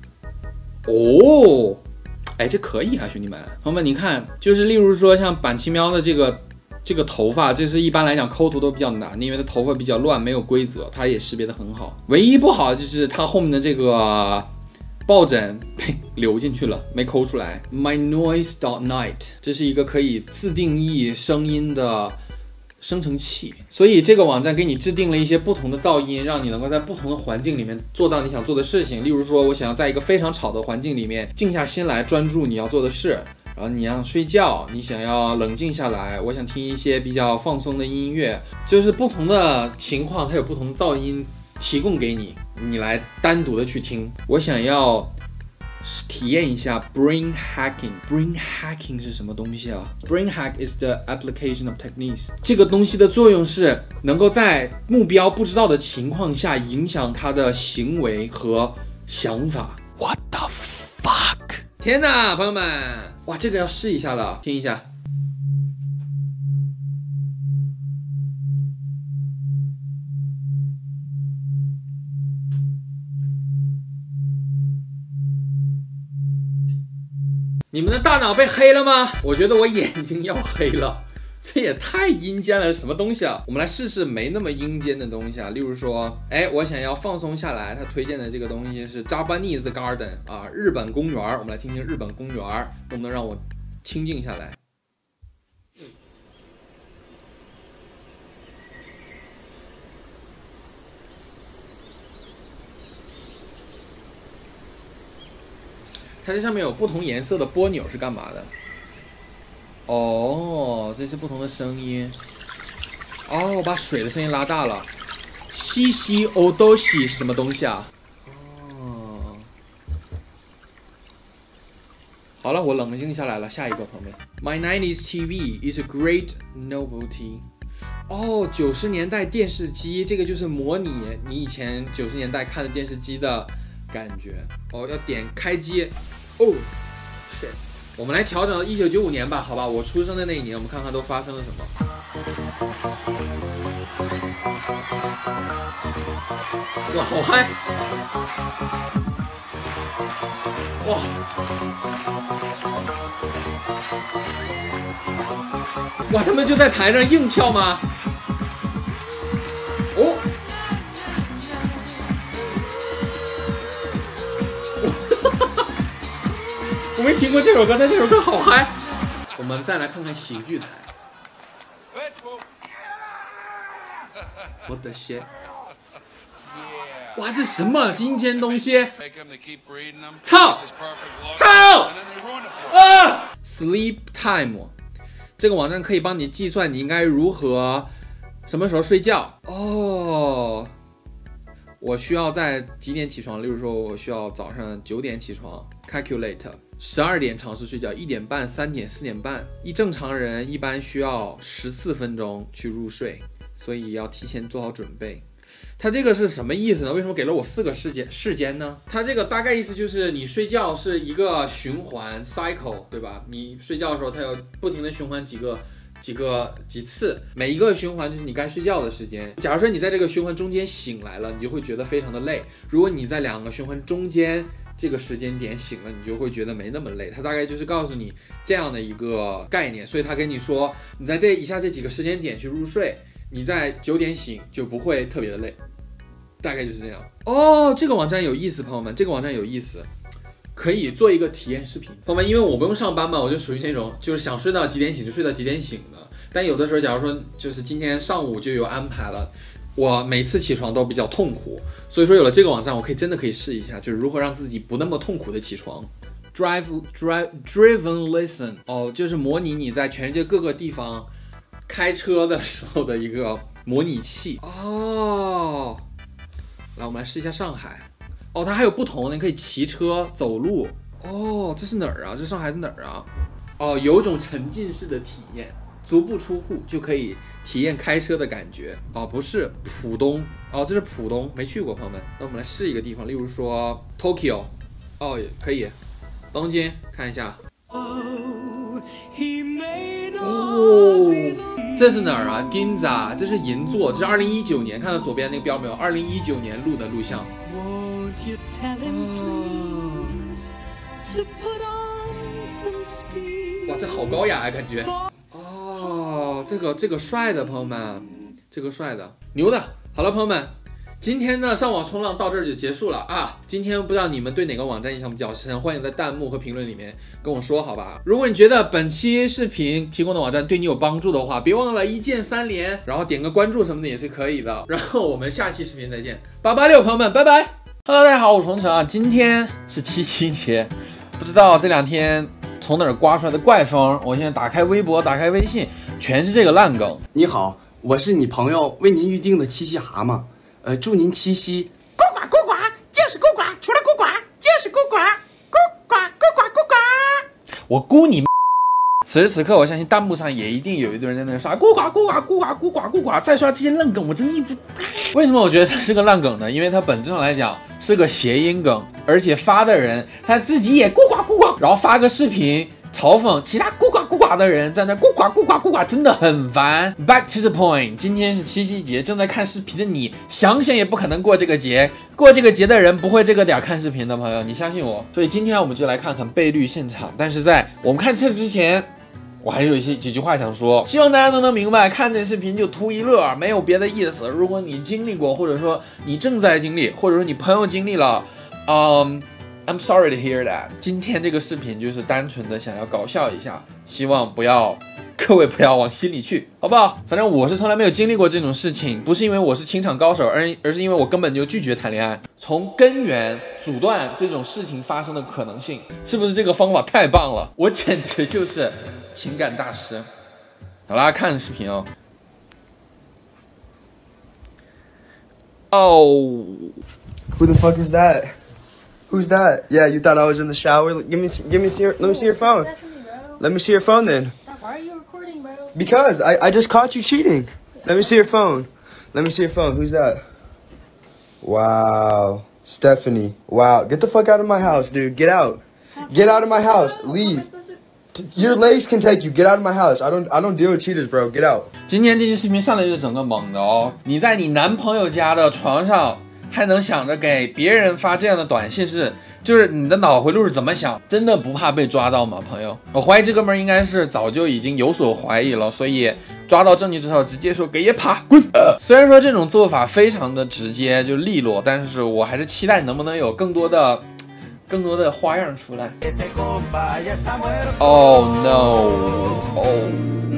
哎，这可以啊，兄弟们。朋友们，你看，就是例如说像板奇喵的这个头发，这是一般来讲抠图都比较难，因为它头发比较乱，没有规则，它也识别的很好。唯一不好就是它后面的这个抱枕被流进去了，没抠出来。mynoise.night 这是一个可以自定义声音的生成器，所以这个网站给你制定了一些不同的噪音，让你能够在不同的环境里面做到你想做的事情。例如说，我想要在一个非常吵的环境里面静下心来专注你要做的事，然后你要睡觉，你想要冷静下来，我想听一些比较放松的音乐，就是不同的情况它有不同的噪音提供给你，你来单独的去听。我想要体验一下 brain hacking。brain hacking 是什么东西啊？ brain hack is the application of techniques。 这个东西的作用是能够在目标不知道的情况下影响他的行为和想法。 What the fuck？ 天哪，朋友们，哇，这个要试一下了，听一下。你们的大脑被黑了吗？我觉得我眼睛要黑了，这也太阴间了，什么东西啊？我们来试试没那么阴间的东西啊，例如说，我想要放松下来，他推荐的这个东西是 Japanese Garden 啊，日本公园。我们来听听日本公园能不能让我清静下来。 它这上面有不同颜色的波钮是干嘛的？哦，这是不同的声音。哦，我把水的声音拉大了。西西欧多西是什么东西啊？哦，好了，我冷静下来了。下一个朋友们 ，My 90s TV is a great novelty。哦，90年代电视机，这个就是模拟你以前90年代看的电视机的感觉。哦，要点开机。哦 ，shit。我们来调整到1995年吧，好吧，我出生的那一年，我们看看都发生了什么。哇，好嗨！哇！哇，他们就在台上硬跳吗？哦！我没听过这首歌，但这首歌好嗨。我们再来看看喜剧台。我的天！哇，这什么新鲜东西？操！操！啊 ！Sleep Time， 这个网站可以帮你计算你应该如何什么时候睡觉。哦，我需要在几点起床？例如说，我需要早上9点起床 ，calculate。12点尝试睡觉，1点半、3点、4点半。正常人一般需要14分钟去入睡，所以要提前做好准备。它这个是什么意思呢？为什么给了我4个时间呢？它这个大概意思就是你睡觉是一个循环 cycle， 对吧？你睡觉的时候，它要不停的循环几次，每一个循环就是你该睡觉的时间。假如说你在这个循环中间醒来了，你就会觉得非常的累。如果你在2个循环中间这个时间点醒了，你就会觉得没那么累。它大概就是告诉你这样的一个概念，所以他跟你说，你在以下这几个时间点去入睡，你在9点醒就不会特别的累，大概就是这样。哦，这个网站有意思，朋友们，这个网站有意思，可以做一个体验视频。朋友们，因为我不用上班嘛，我就属于那种就是想睡到几点醒就睡到几点醒的。但有的时候，假如说就是今天上午就有安排了，我每次起床都比较痛苦，所以说有了这个网站，我真的可以试一下，就是如何让自己不那么痛苦的起床。Driven Listen， 哦，就是模拟你在全世界各个地方开车的时候的一个模拟器。哦，来，我们来试一下上海。哦，它还有不同的，你可以骑车、走路。哦，这是哪儿啊？这上海的哪儿啊？哦，有种沉浸式的体验。足不出户就可以体验开车的感觉。哦，不是浦东，哦，这是浦东，没去过，朋友们。那我们来试一个地方，例如说 Tokyo， 哦，也可以。东京，看一下。哦，这是哪儿啊 ？Ginza， 这是银座，这是2019年，看到左边那个标没有？2019年录的录像。哇，这好高雅啊，感觉。哦，这个帅的，朋友们，这个帅的，牛的。好了，朋友们，今天呢上网冲浪到这儿就结束了啊。今天不知道你们对哪个网站印象比较深，欢迎在弹幕和评论里面跟我说，好吧？如果你觉得本期视频提供的网站对你有帮助的话，别忘了一键3连，然后点个关注什么的也是可以的。然后我们下期视频再见，886，朋友们，拜拜。Hello， 大家好，我是洪成啊。今天是7夕节，不知道这2天从哪儿刮出来的怪风，我现在打开微博，打开微信，全是这个烂梗。 你好，我是你朋友为您预定的七夕蛤蟆，祝您七夕呱呱呱呱，就是呱呱，除了呱呱就是呱呱，呱呱呱呱呱呱。 我估你。此时此刻，我相信弹幕上也一定有一堆人在那刷呱呱呱呱呱呱呱呱呱，再刷这些烂梗，我真的为什么我觉得它是个烂梗呢？因为它本质上来讲是个谐音梗，而且发的人他自己也呱呱呱呱，然后发个视频嘲讽其他呱呱呱呱的人在那呱呱呱呱呱呱，真的很烦。Back to the point， 今天是7夕节，正在看视频的你，想想也不可能过这个节。过这个节的人不会这个点看视频的，朋友，你相信我。所以今天我们就来看看倍率现场。但是在我们看这之前，我还是有几句话想说，希望大家都能明白，看这视频就图一乐，没有别的意思。如果你经历过，或者说你正在经历，或者说你朋友经历了，I'm sorry to hear that。今天这个视频就是单纯的想要搞笑一下，希望不要各位不要往心里去，好不好？反正我是从来没有经历过这种事情，不是因为我是情场高手，而是因为我根本就拒绝谈恋爱，从根源阻断这种事情发生的可能性，是不是这个方法太棒了？我简直就是情感大师。好啦，看视频哦。Oh. Who the fuck is that? Who's that? Yeah, you thought I was in the shower? Let me see your phone. Let me see your phone then. Why are you recording, bro? Because I just caught you cheating. Let me see your phone. Let me see your phone. Who's that? Wow. Stephanie. Wow. Get the fuck out of my house, dude. Get out. Get out of my house. Leave. Your legs can take you. Get out of my house. I don't deal with cheaters, bro. Get out. 今天这期视频上来就整个猛的哦！你在你男朋友家的床上还能想着给别人发这样的短信就是你的脑回路是怎么想？真的不怕被抓到吗，朋友？我怀疑这哥们儿应该是早就已经有所怀疑了，所以抓到证据之后直接说给爷爬滚。虽然说这种做法非常的直接就利落，但是我还是期待能不能有更多的花样出来。Oh no! Oh.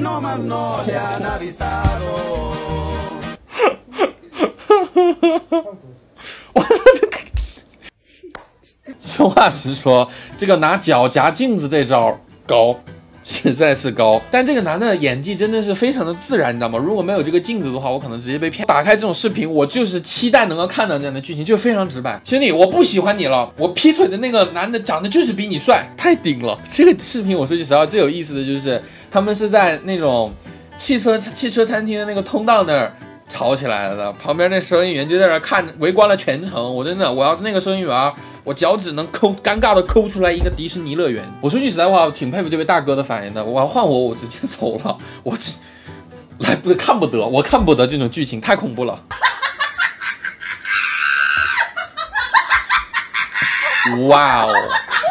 实话实说，这个拿脚夹镜子这招高，实在是高。但这个男的演技真的是非常的自然，你知道吗？如果没有这个镜子的话，我可能直接被骗。打开这种视频，我就是期待能够看到这样的剧情，就非常直白。兄弟，我不喜欢你了，我劈腿的那个男的长得就是比你帅，太顶了。这个视频我说句实话，最有意思的就是他们是在那种汽车餐厅的那个通道那儿吵起来了的，旁边那收银员就在那看围观了全程。我真的，我要是那个收银员，我脚趾能尴尬的抠出来一个迪士尼乐园。我说句实在话，我挺佩服这位大哥的反应的。我要换我直接走了，我看不得这种剧情，太恐怖了。哇哦！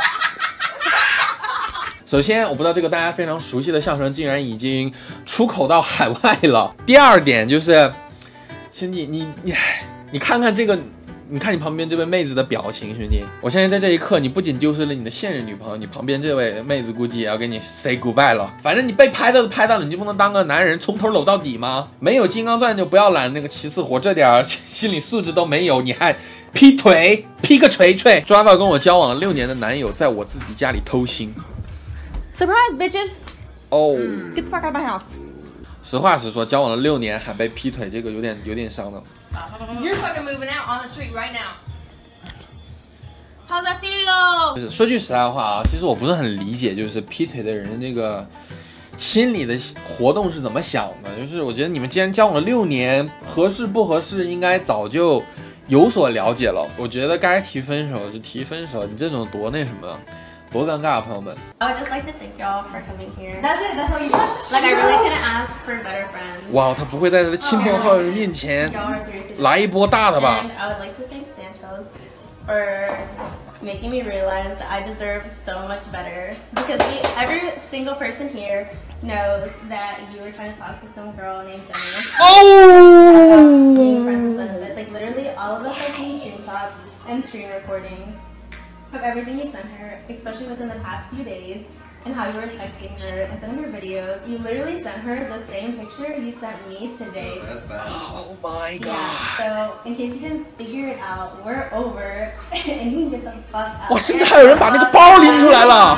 首先，我不知道这个大家非常熟悉的相声竟然已经出口到海外了。第二点就是，兄弟，你看看这个，你看你旁边这位妹子的表情，兄弟，我相信在这一刻，你不仅丢失了你的现任女朋友，你旁边这位妹子估计也要跟你 say goodbye 了。反正你被拍到了，你就不能当个男人从头搂到底吗？没有金刚钻就不要揽那个骑士活，这点心理素质都没有，你还劈腿，劈个锤锤！抓到跟我交往了6年的男友在我自己家里偷腥。 Surprise, bitches! Oh, get the fuck out of my house! 实话实说，交往了6年还被劈腿，这个有点伤的。 You're fucking moving out on the street right now. How's that feel? 就是说句实在话啊，其实我不是很理解，就是劈腿的人这个心理的活动是怎么想的。就是我觉得你们既然交往了6年，合适不合适应该早就有所了解了。我觉得该提分手就提分手，你这种多那什么。多尴尬啊，朋友们 I would just like to thank y'all for coming here. That's it. That's all you want. Like I really couldn't ask for better friends. 哇，他不会在他的亲朋好友面前来一波大的吧 And I would like to thank Santos for making me realize that I deserve so much better. Because every single person here knows that you were trying to talk to some girl named Dennis. Oh! Being friends with benefits. Like literally all of us have seen screenshots and screen recordings of everything you've done her, especially within the past few days, and how you were texting her and sending her videos. You literally sent her the same picture you sent me today. That's bad. Oh my god. Yeah, so in case you didn't figure it out, we're over, and you can get the fuck out. 哇，现在还有人把那个包拎出来了。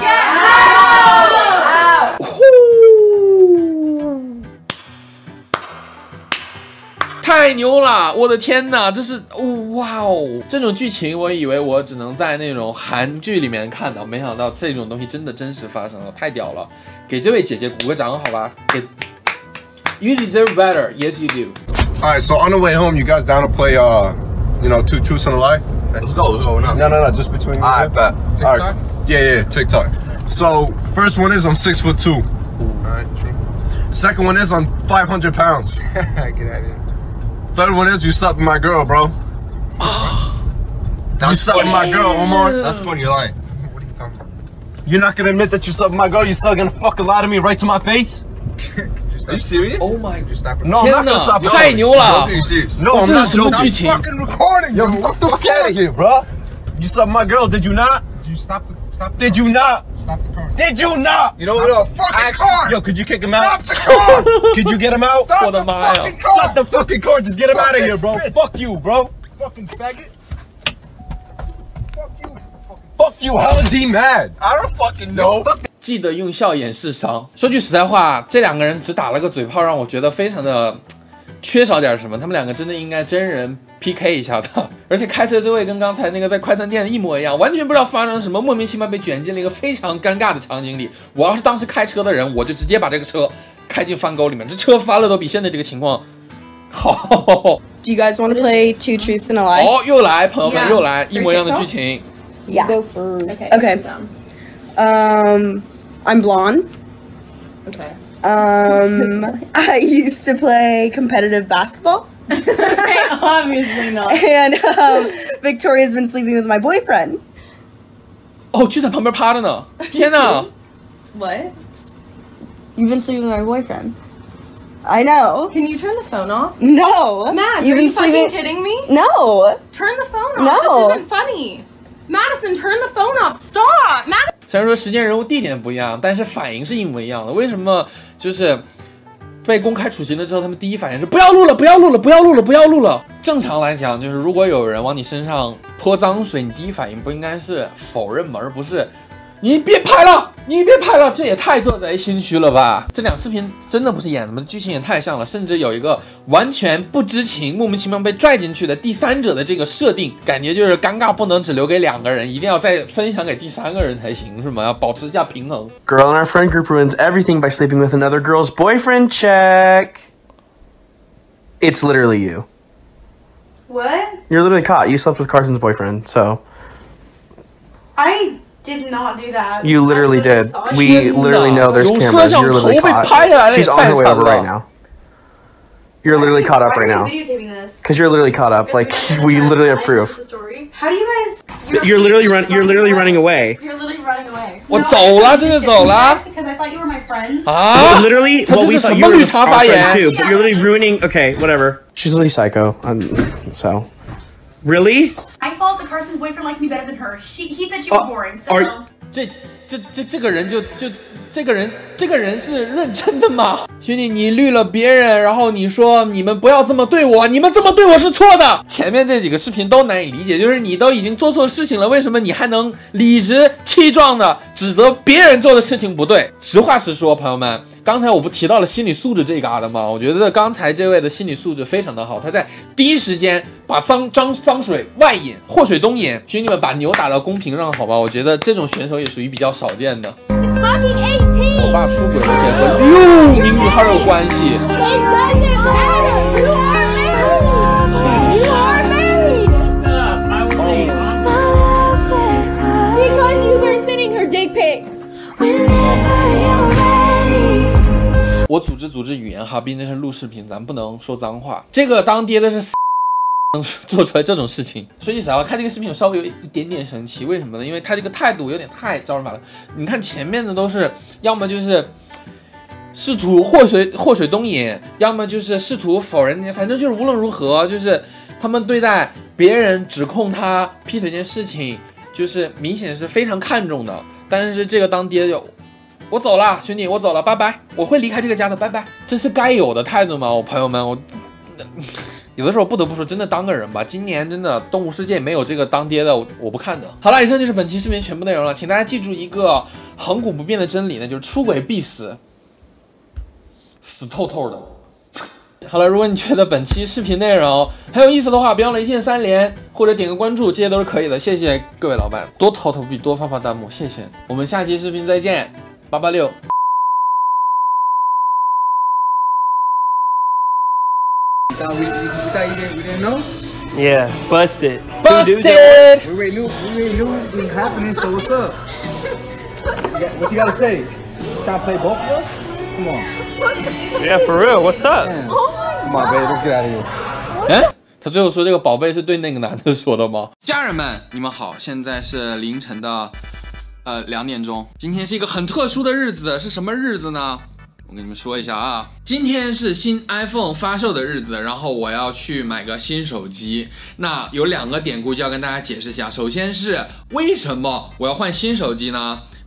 太牛了！我的天哪，这是哇哦！这种剧情我以为我只能在那种韩剧里面看到，没想到这种东西真的真实发生了，太屌了！给这位姐姐鼓个掌，好吧？给 You deserve better, yes you do. All right, so on the way home, you guys down to play, two truths and a lie? Let's go. No, just between you. All right, bet. TikTok? All right. Yeah, TikTok. So first one is I'm 6'2". All right, true. Second one is I'm 500 pounds. Get out of here. Third one is you slept with my girl, bro. You slept with my girl, Omar. That's funny, you're lying. What are you talking about? You're not gonna admit that you slept with my girl? You're still gonna fucking lie to me right to my face? Are you serious? Oh my god. No, I'm not gonna stop. 太牛了 Are you serious? No, I'm not joking. I'm fucking recording. Yo, get the fuck out of here, bro. You slept with my girl, did you not? Did you stop? Did you not? Stop the car. Did you not? You know what? Fucking car. Yo, could you kick him Stop out? the car. Could you get him out? Stop the fucking car. Stop the fucking car. Just get him out of here, bro. Bitch. Fuck you, bro. Fucking faggot. Fuck you. Fuck you. How is he mad? I don't fucking know. 记得用笑掩饰伤。说句实在话，这两个人只打了个嘴炮，让我觉得非常的缺少点什么。他们两个真的应该真人 PK 一下的。而且开车这位跟刚才那个在快餐店一模一样，完全不知道发生了什么，莫名其妙被卷进了一个非常尴尬的场景里。我要是当时开车的人，我就直接把这个车开进翻沟里面，这车翻了都比现在这个情况好。 Do you guys want to play Two Truths and a Lie? 哦，又来，朋友们，又来，一模一样的剧情。 Yeah. Go first. Okay. I'm blonde. Okay. I used to play competitive basketball. Okay, obviously not. And Victoria's been sleeping with my boyfriend. 哦，就在旁边趴着呢！天哪 What? You've been sleeping with my boyfriend. I know. Can you turn the phone off? No. Mads, You've are you been sleeping- fucking kidding me? No. Turn the phone off. No. This isn't funny. Madison, turn the phone off. Stop. Madison. 虽然说时间、人物、地点不一样，但是反应是一模一样的。为什么就是被公开处刑了之后，他们第一反应是不要录了，不要录了，不要录了，不要录了？正常来讲，就是如果有人往你身上泼脏水，你第一反应不应该是否认吗？而不是你别拍了，你别拍了，这也太做贼心虚了吧？这两视频真的不是演的吗？剧情也太像了，甚至有一个完全不知情、莫名其妙被拽进去的第三者的这个设定，感觉就是尴尬不能只留给两个人，一定要再分享给第三个人才行，是吗？要保持一下平衡。 Girl in our friend group ruins everything by sleeping with another girl's boyfriend. Check. It's literally you. What? You're literally caught. You slept with Carson's boyfriend, so I did not do that. you literally I did. saw it. We literally know there's cameras. You're literally caught. She's on her way over right now. You're literally caught up right now. Why are you videotaping this? Because you're literally caught up. Like we literally have proof. How do you guys? You're literally running away. You're literally running away. 我走了，真的走了。 Because I thought you were my friends. Literally, well, we thought you were our friend too, but you're literally ruining. Okay, whatever. She's literally psycho. So, really? I thought the Carson's boyfriend liked me better than her. He said she was boring. So. 这个人这个人是认真的吗？兄弟，你绿了别人，然后你说你们不要这么对我，你们这么对我是错的。前面这几个视频都难以理解，就是你都已经做错事情了，为什么你还能理直气壮的指责别人做的事情不对？实话实说，朋友们，刚才我不提到了心理素质这嘎的吗？我觉得刚才这位的心理素质非常的好，他在第一时间把脏水外引，祸水东引。兄弟们，把牛打到公屏上，好吧？我觉得这种选手也属于比较少见的。我爸出轨而且和6名女孩有关系。 Because you were sending her dick pics. 我组织语言哈，毕竟是录视频，咱不能说脏话。这个当爹的是能做出来这种事情。说句实话，看这个视频我稍微有一点点生气，为什么呢？因为他这个态度有点太招人烦了。你看前面的都是要么就是试图祸水东引，要么就是试图否认，反正就是无论如何，就是他们对待别人指控他劈腿这件事情，就是明显是非常看重的。但是这个当爹就。我走了，兄弟，我走了，拜拜！我会离开这个家的，拜拜。这是该有的态度吗？我朋友们，我有的时候不得不说，真的当个人吧。今年真的动物世界没有这个当爹的，我不看的。好了，以上就是本期视频全部内容了，请大家记住一个恒古不变的真理呢，就是出轨必死，死透透的。好了，如果你觉得本期视频内容很有意思的话，别忘了一键3连或者点个关注，这些都是可以的。谢谢各位老板，多掏投币，多发弹幕，谢谢。我们下期视频再见。886。 We didn't know? Yeah, busted. Busted! We already knew it was happening, so what's up? What you gotta say? Trying to play both of us? Come on. Yeah, for real. What's up? Come on, babe, let's get out of here. 哎，他最后说这个宝贝是对那个男的说的吗？家人们，你们好，现在是凌晨的2点钟。今天是一个很特殊的日子，是什么日子呢？我跟你们说一下啊，今天是新 iPhone 发售的日子，然后我要去买个新手机。那有2个典故就要跟大家解释一下。首先是为什么我要换新手机呢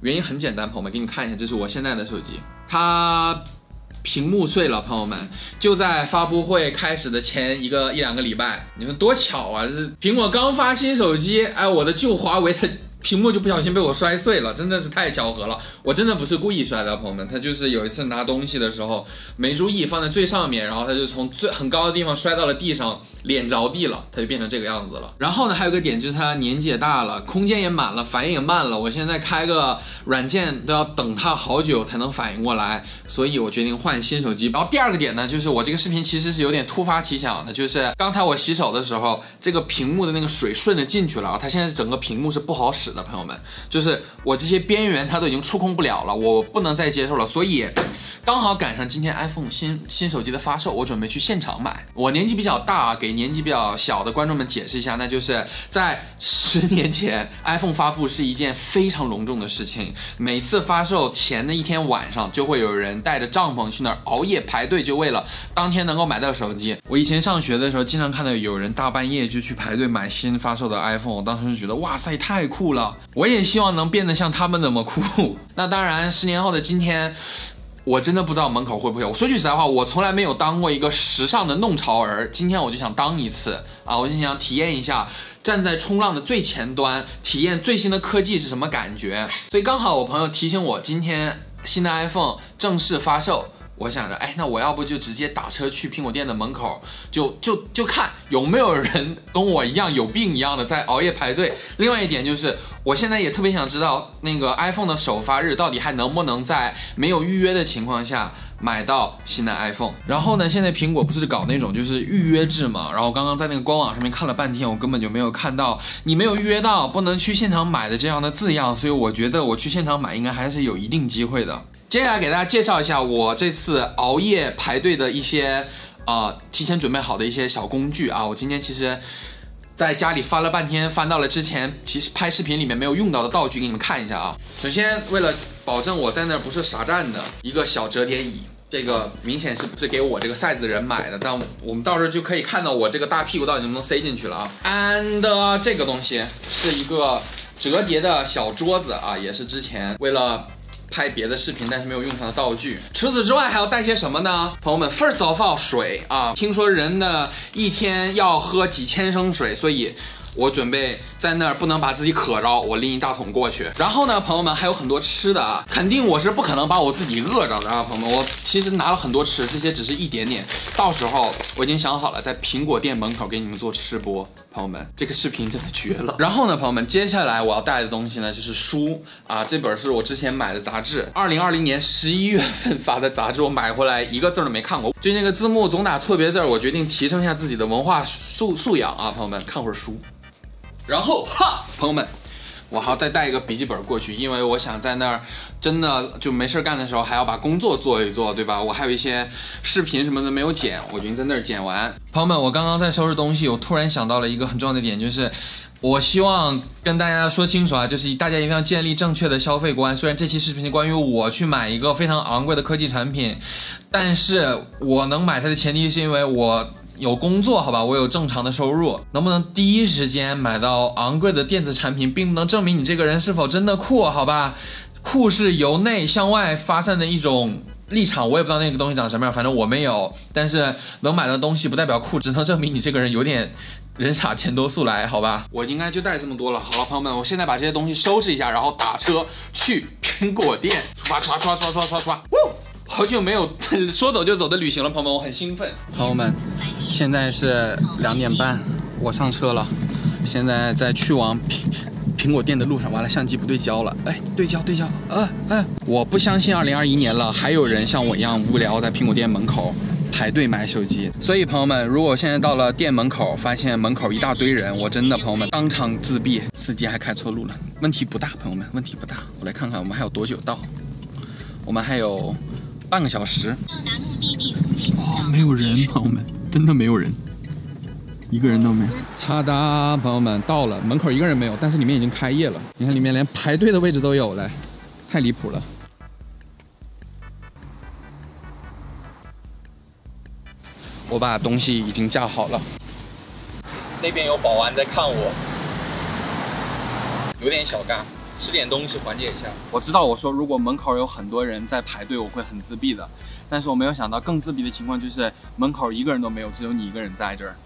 原因很简单，朋友们，给你看一下，这是我现在的手机，它屏幕碎了，朋友们，就在发布会开始的前一两个礼拜，你们多巧啊！这是苹果刚发新手机，哎，我的旧华为的屏幕就不小心被我摔碎了，真的是太巧合了。我真的不是故意摔的，朋友们，他就是有一次拿东西的时候没注意放在最上面，然后他就从很高的地方摔到了地上，脸着地了，他就变成这个样子了。然后呢，还有个点就是他年纪也大了，空间也满了，反应也慢了。我现在开个软件都要等他好久才能反应过来，所以我决定换新手机。然后第二个点呢，就是我这个视频其实是有点突发奇想的，就是刚才我洗手的时候，这个屏幕的那个水顺着进去了，它现在整个屏幕是不好使的，朋友们，就是我这些边缘它都已经触控不了了，我不能再接受了，所以刚好赶上今天 iPhone 新手机的发售，我准备去现场买。我年纪比较大啊，给年纪比较小的观众们解释一下，那就是在10年前 iPhone 发布是一件非常隆重的事情，每次发售前的一天晚上就会有人带着帐篷去那儿熬夜排队，就为了当天能够买到手机。我以前上学的时候经常看到有人大半夜就去排队买新发售的 iPhone， 我当时就觉得哇塞，太酷了，我也希望能变得像他们那么酷。那当然10年后的今天，我真的不知道门口会不会有。我说句实在话，我从来没有当过一个时尚的弄潮儿，今天我就想当一次啊！我就想体验一下站在冲浪的最前端，体验最新的科技是什么感觉。所以刚好我朋友提醒我，今天新的 iPhone 正式发售。我想着，哎，那我要不就直接打车去苹果店的门口，就看有没有人跟我一样有病一样的在熬夜排队。另外一点就是，我现在也特别想知道，那个 iPhone 的首发日到底还能不能在没有预约的情况下买到新的 iPhone。然后呢，现在苹果不是搞那种就是预约制嘛，然后刚刚在那个官网上面看了半天，我根本就没有看到你没有预约到不能去现场买的这样的字样，所以我觉得我去现场买应该还是有一定机会的。接下来给大家介绍一下我这次熬夜排队的一些提前准备好的一些小工具啊。我今天其实在家里翻了半天，翻到了之前其实拍视频里面没有用到的道具，给你们看一下啊。首先为了保证我在那儿不是傻站的，一个小折叠椅，这个明显是不是给我这个 size 的人买的，但我们到时候就可以看到我这个大屁股到底能不能塞进去了啊。And 这个东西是一个折叠的小桌子啊，也是之前为了拍别的视频但是没有用上的道具。除此之外还要带些什么呢？朋友们 ，First of all 水啊，听说人的一天要喝几千升水，所以我准备在那儿不能把自己渴着，我拎一大桶过去。然后呢，朋友们还有很多吃的啊，肯定我是不可能把我自己饿着的啊，朋友们，我其实拿了很多吃，这些只是一点点，到时候我已经想好了，在苹果店门口给你们做吃播。朋友们，这个视频真的绝了。然后呢，朋友们，接下来我要带的东西呢就是书啊，这本是我之前买的杂志，2020年11月份发的杂志，我买回来一个字都没看过，就那个字幕总打错别字，我决定提升一下自己的文化素养啊，朋友们，看会儿书。然后朋友们，我还要再带一个笔记本过去，因为我想在那儿真的就没事干的时候还要把工作做一做，对吧？我还有一些视频什么的没有剪，我决定在那儿剪完。朋友们，我刚刚在收拾东西，我突然想到了一个很重要的点，就是我希望跟大家说清楚啊，就是大家一定要建立正确的消费观。虽然这期视频是关于我去买一个非常昂贵的科技产品，但是我能买它的前提是因为我有工作，好吧，我有正常的收入。能不能第一时间买到昂贵的电子产品，并不能证明你这个人是否真的酷，好吧？酷是由内向外发散的一种立场，我也不知道那个东西长什么样，反正我没有。但是能买到东西不代表酷，只能证明你这个人有点人傻钱多速来，好吧？我应该就带这么多了。好了，朋友们，我现在把这些东西收拾一下，然后打车去苹果店出发，刷。好久没有说走就走的旅行了，朋友们，我很兴奋。朋友们，现在是2点半，我上车了，现在在去往苹果店的路上。完了，相机不对焦了，哎，对焦，我不相信2021年了，还有人像我一样无聊在苹果店门口排队买手机。所以朋友们，如果现在到了店门口，发现门口一大堆人，我真的朋友们当场自闭，司机还开错路了。问题不大，朋友们，问题不大。我来看看我们还有多久到，我们还有半个小时。没有人，朋友们，真的没有人，一个人都没有。ta da，朋友们到了，门口一个人没有，但是里面已经开业了，你看里面连排队的位置都有了，太离谱了。我把东西已经架好了，那边有保安在看我，有点小尬。 吃点东西缓解一下。我知道我说如果门口有很多人在排队，我会很自闭的，但是我没有想到更自闭的情况就是门口一个人都没有，只有你一个人在这儿。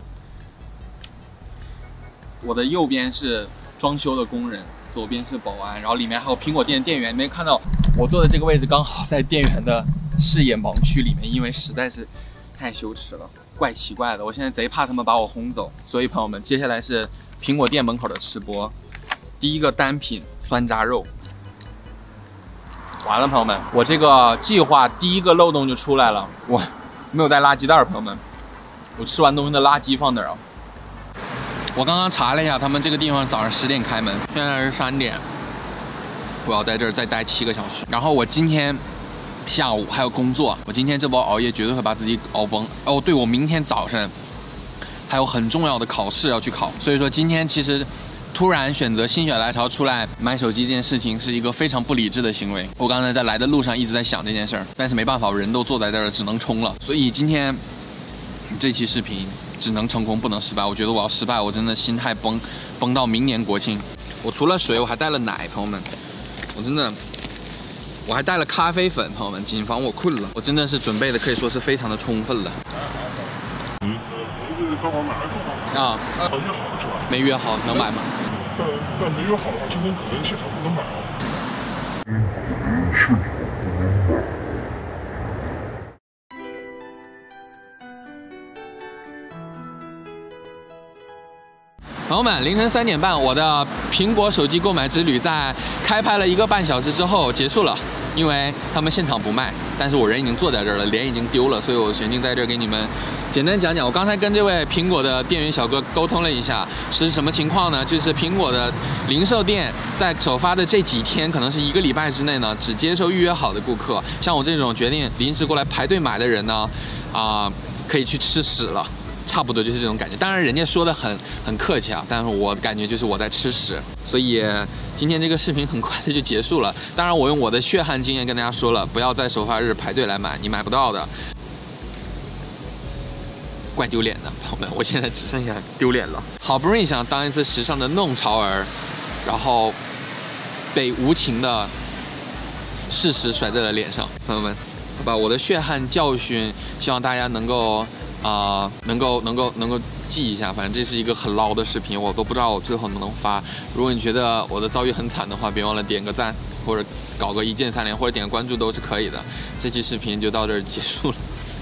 我的右边是装修的工人，左边是保安，然后里面还有苹果店店员。你没看到我坐的这个位置刚好在店员的视野盲区里面，因为实在是太羞耻了，怪奇怪的。我现在贼怕他们把我轰走。所以朋友们，接下来是苹果店门口的吃播。第一个单品酸炸肉，完了朋友们，我这个计划第一个漏洞就出来了，我没有带垃圾袋，朋友们，我吃完东西的垃圾放哪儿啊？我刚刚查了一下，他们这个地方早上10点开门，现在是3点，我要在这儿再待7个小时。然后我今天下午还有工作，我今天这波熬夜绝对会把自己熬崩。哦，对，我明天早晨还有很重要的考试要去考，所以说今天其实突然选择心血来潮出来买手机这件事情是一个非常不理智的行为。我刚才在来的路上一直在想这件事儿，但是没办法，人都坐在这儿，只能冲了。所以今天这期视频只能成功不能失败。我觉得我要失败，我真的心态崩到明年国庆。我除了水，我还带了奶，朋友们，我还带了咖啡粉，朋友们，谨防我困了。我真的是准备的可以说是非常的充分了。 刚好买了啊， 约好了是吧？ 没约好，能买吗？ 但没约好的话，今天可能现场不能买了。 朋友们，凌晨3点半，我的苹果手机购买之旅在开拍了1个半小时之后结束了，因为他们现场不卖，但是我人已经坐在这儿了，脸已经丢了，所以我决定在这儿给你们简单讲讲。我刚才跟这位苹果的店员小哥沟通了一下，是什么情况呢？就是苹果的零售店在首发的这几天，可能是1个礼拜之内呢，只接受预约好的顾客。像我这种决定临时过来排队买的人呢，可以去吃屎了。差不多就是这种感觉，当然人家说的很客气啊，但是我感觉就是我在吃屎，所以今天这个视频很快的就结束了。当然我用我的血汗经验跟大家说了，不要在首发日排队来买，你买不到的，怪丢脸的，朋友们，我现在只剩下丢脸了。好不容易想当一次时尚的弄潮儿，然后被无情的事实甩在了脸上，朋友们，好吧，我的血汗教训，希望大家能够记一下，反正这是一个很捞的视频，我都不知道我最后能不能发。如果你觉得我的遭遇很惨的话，别忘了点个赞，或者搞个1键3连，或者点个关注都是可以的。这期视频就到这儿结束了。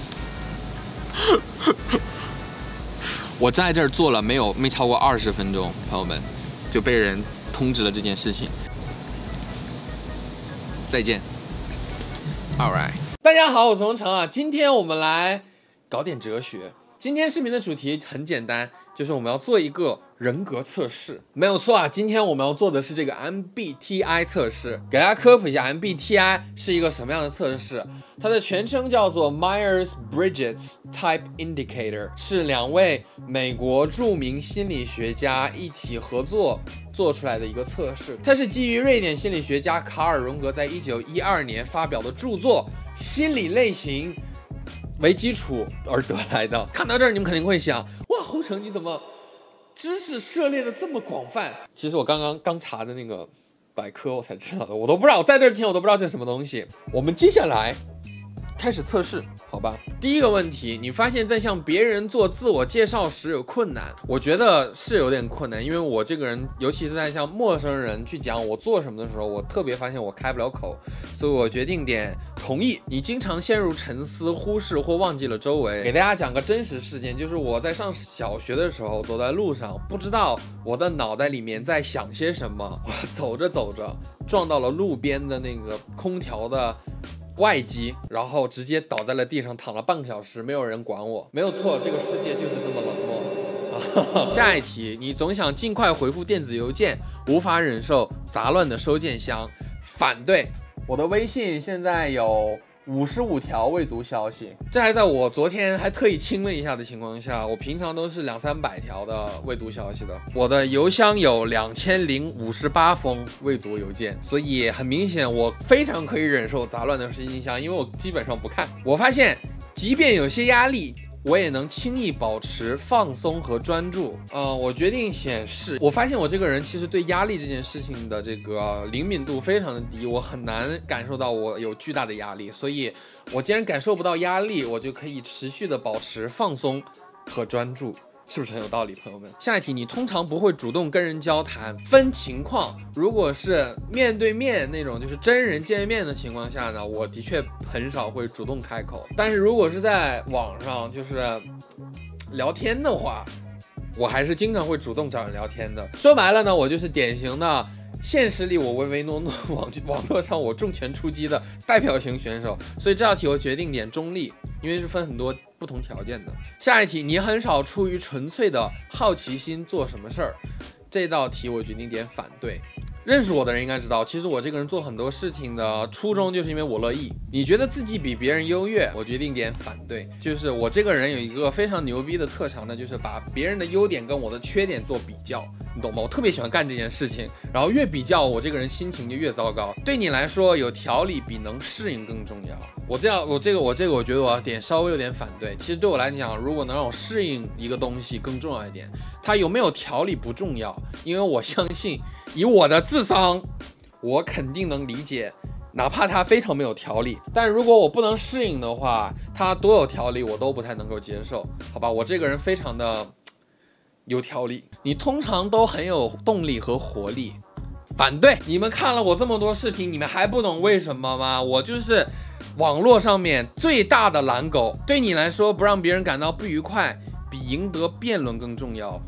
我在这儿坐了没超过20分钟，朋友们，就被人通知了这件事情。再见。All right， 大家好，我是洪成啊，今天我们来搞点哲学。今天视频的主题很简单，就是我们要做一个人格测试。没有错啊，今天我们要做的是这个 MBTI 测试。给大家科普一下 MBTI 是一个什么样的测试，它的全称叫做 Myers-Briggs Type Indicator， 是2位美国著名心理学家一起合作做出来的一个测试。它是基于瑞典心理学家卡尔·荣格在1912年发表的著作《心理类型》为基础而得来的。看到这儿，你们肯定会想，哇，洪成你怎么知识涉猎的这么广泛？其实我刚查的那个百科我才知道的，我都不知道，在这之前我都不知道这是什么东西。我们接下来开始测试，好吧？第一个问题，你发现在向别人做自我介绍时有困难？我觉得是有点困难，因为我这个人，尤其是在向陌生人去讲我做什么的时候，我特别发现我开不了口，所以我决定点同意。你经常陷入沉思，忽视或忘记了周围。给大家讲个真实事件，就是我在上小学的时候，走在路上，不知道我的脑袋里面在想些什么，我走着走着撞到了路边的那个空调的外机，然后直接倒在了地上，躺了半个小时，没有人管我。没有错，这个世界就是这么冷漠。下一题，你总想尽快回复电子邮件，无法忍受杂乱的收件箱。反对，我的微信现在有55条未读消息，这还在我昨天还特意清了一下的情况下，我平常都是200-300条的未读消息的。我的邮箱有2058封未读邮件，所以很明显我非常可以忍受杂乱的收件箱，因为我基本上不看。我发现即便有些压力， 我也能轻易保持放松和专注。我决定显示，我发现我这个人其实对压力这件事情的这个灵敏度非常的低，我很难感受到我有巨大的压力，所以我既然感受不到压力，我就可以持续的保持放松和专注。是不是很有道理，朋友们？下一题，你通常不会主动跟人交谈，分情况。如果是面对面那种，就是真人见面的情况下呢，我的确很少会主动开口。但是如果是在网上，就是聊天的话，我还是经常会主动找人聊天的。说白了呢，我就是典型的现实里我唯唯诺诺，网络上我重拳出击的代表型选手。所以这道题我决定点中立，因为是分很多不同条件的。下一题，你很少出于纯粹的好奇心做什么事儿。这道题我决定点反对。认识我的人应该知道，其实我这个人做很多事情的初衷就是因为我乐意。你觉得自己比别人优越，我决定点反对。就是我这个人有一个非常牛逼的特长呢，就是把别人的优点跟我的缺点做比较，你懂吗？我特别喜欢干这件事情，然后越比较，我这个人心情就越糟糕。对你来说，有条理比能适应更重要。我觉得我要点稍微有点反对。其实对我来讲，如果能让我适应一个东西更重要一点，它有没有条理不重要，因为我相信以我的智商，我肯定能理解，哪怕它非常没有条理。但如果我不能适应的话，它多有条理我都不太能够接受，好吧？我这个人非常的有条理。你通常都很有动力和活力，反对。你们看了我这么多视频，你们还不懂为什么吗？我就是网络上面最大的懒狗。对你来说，不让别人感到不愉快，比赢得辩论更重要。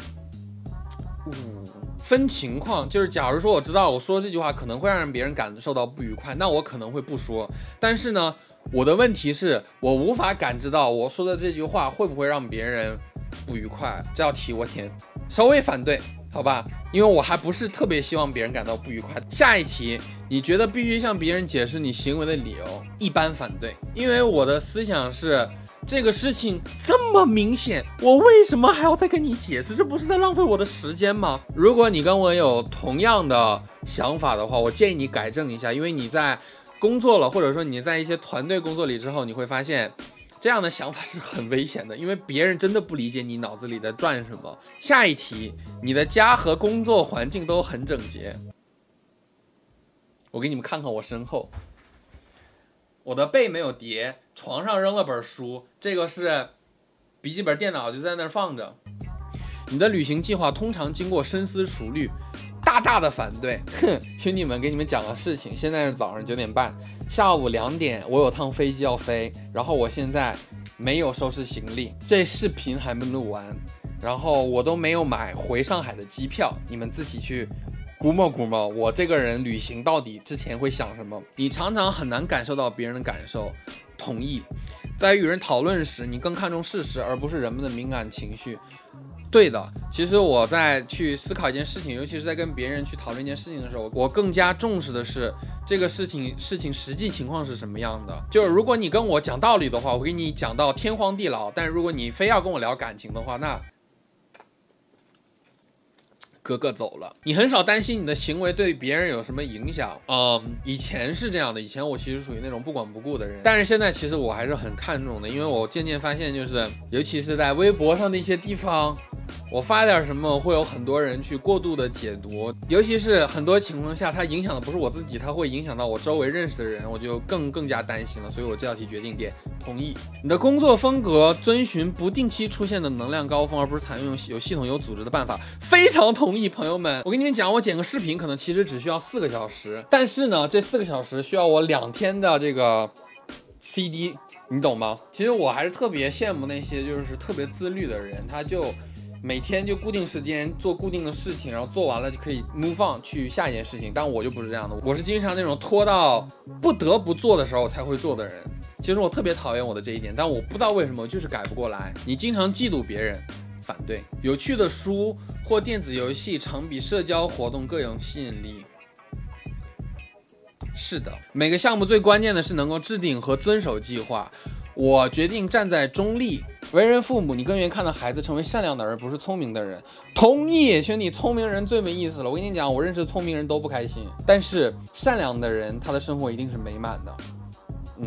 分情况，就是假如说我知道我说这句话可能会让别人感受到不愉快，那我可能会不说。但是呢，我的问题是我无法感知到我说的这句话会不会让别人不愉快。这道题我填稍微反对，好吧？因为我还不是特别希望别人感到不愉快。下一题，你觉得必须向别人解释你行为的理由，一般反对。因为我的思想是，这个事情这么明显，我为什么还要再跟你解释？这不是在浪费我的时间吗？如果你跟我有同样的想法的话，我建议你改正一下，因为你在工作了，或者说你在一些团队工作里之后，你会发现这样的想法是很危险的，因为别人真的不理解你脑子里在转什么。下一题，你的家和工作环境都很整洁。我给你们看看我身后，我的被没有叠，床上扔了本书，这个是笔记本电脑就在那儿放着。你的旅行计划通常经过深思熟虑，大大的反对。哼，兄弟们，给你们讲个事情，现在是早上9点半，下午2点我有趟飞机要飞，然后我现在没有收拾行李，这视频还没录完，然后我都没有买回上海的机票，你们自己去估摸估摸，我这个人旅行到底之前会想什么？你常常很难感受到别人的感受，同意。在与人讨论时，你更看重事实而不是人们的敏感情绪。对的，其实我在去思考一件事情，尤其是在跟别人去讨论一件事情的时候，我更加重视的是这个事情实际情况是什么样的。就是如果你跟我讲道理的话，我给你讲到天荒地老；但如果你非要跟我聊感情的话，那哥哥走了。你很少担心你的行为对别人有什么影响。以前是这样的，以前我其实属于那种不管不顾的人，但是现在其实我还是很看重的，因为我渐渐发现，就是尤其是在微博上的一些地方，我发点什么会有很多人去过度的解读，尤其是很多情况下它影响的不是我自己，它会影响到我周围认识的人，我就更加担心了。所以我这道题决定点同意。你的工作风格遵循不定期出现的能量高峰，而不是采用有系统有组织的办法，非常同意。朋友们，我跟你们讲，我剪个视频可能其实只需要4个小时，但是呢这4个小时需要我2天的这个 CD， 你懂吗？其实我还是特别羡慕那些就是特别自律的人，他就每天就固定时间做固定的事情，然后做完了就可以 move on 去下一件事情。但我就不是这样的，我是经常那种拖到不得不做的时候才会做的人。其实我特别讨厌我的这一点，但我不知道为什么，我就是改不过来。你经常嫉妒别人，反对。有趣的书或电子游戏常比社交活动更有吸引力。是的，每个项目最关键的是能够制定和遵守计划。我决定站在中立。为人父母，你更愿意看到孩子成为善良的人，不是聪明的人。同意，兄弟，聪明人最没意思了。我跟你讲，我认识的聪明人都不开心，但是善良的人，他的生活一定是美满的。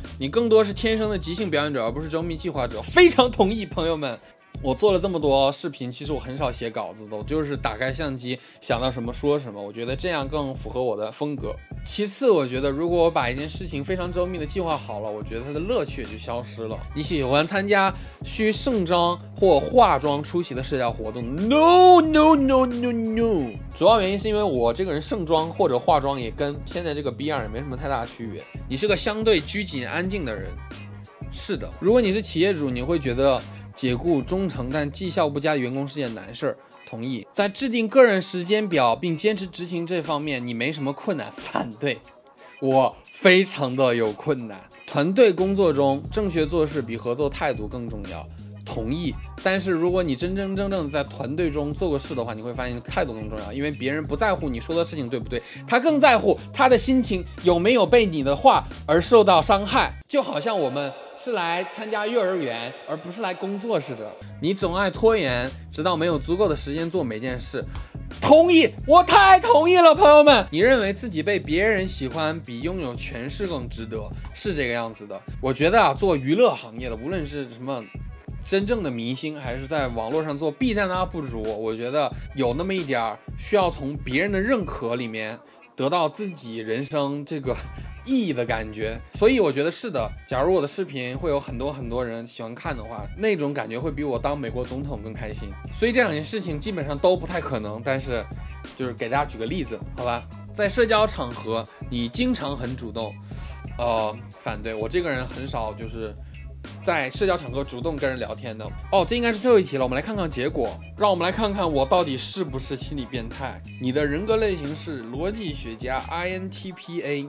你更多是天生的即兴表演者，而不是周密计划者。非常同意，朋友们。我做了这么多视频，其实我很少写稿子的，我就是打开相机想到什么说什么，我觉得这样更符合我的风格。其次，我觉得如果我把一件事情非常周密的计划好了，我觉得它的乐趣也就消失了。你喜欢参加需盛装或化妆出席的社交活动 ？No， 主要原因是因为我这个人盛装或者化妆也跟现在这个逼样也没什么太大区别。你是个相对拘谨安静的人，是的。如果你是企业主，你会觉得解雇忠诚但绩效不佳的员工是件难事儿，同意。在制定个人时间表并坚持执行这方面，你没什么困难，反对。我非常的有困难。团队工作中，正确做事比合作态度更重要，同意。但是如果你真正在团队中做过事的话，你会发现态度更重要，因为别人不在乎你说的事情对不对，他更在乎他的心情有没有被你的话而受到伤害。就好像我们是来参加幼儿园而不是来工作似的。你总爱拖延，直到没有足够的时间做每件事。同意，我太同意了，朋友们。你认为自己被别人喜欢比拥有权势更值得，是这个样子的。我觉得啊，做娱乐行业的，无论是什么真正的明星，还是在网络上做 B 站的 UP 主，我觉得有那么一点需要从别人的认可里面得到自己人生这个意义的感觉。所以我觉得是的，假如我的视频会有很多人喜欢看的话，那种感觉会比我当美国总统更开心。所以这两件事情基本上都不太可能，但是就是给大家举个例子，好吧。在社交场合你经常很主动，反对。我这个人很少就是在社交场合主动跟人聊天的。这应该是最后一题了，我们来看看结果。让我们来看看我到底是不是心理变态。你的人格类型是逻辑学家 INTPA，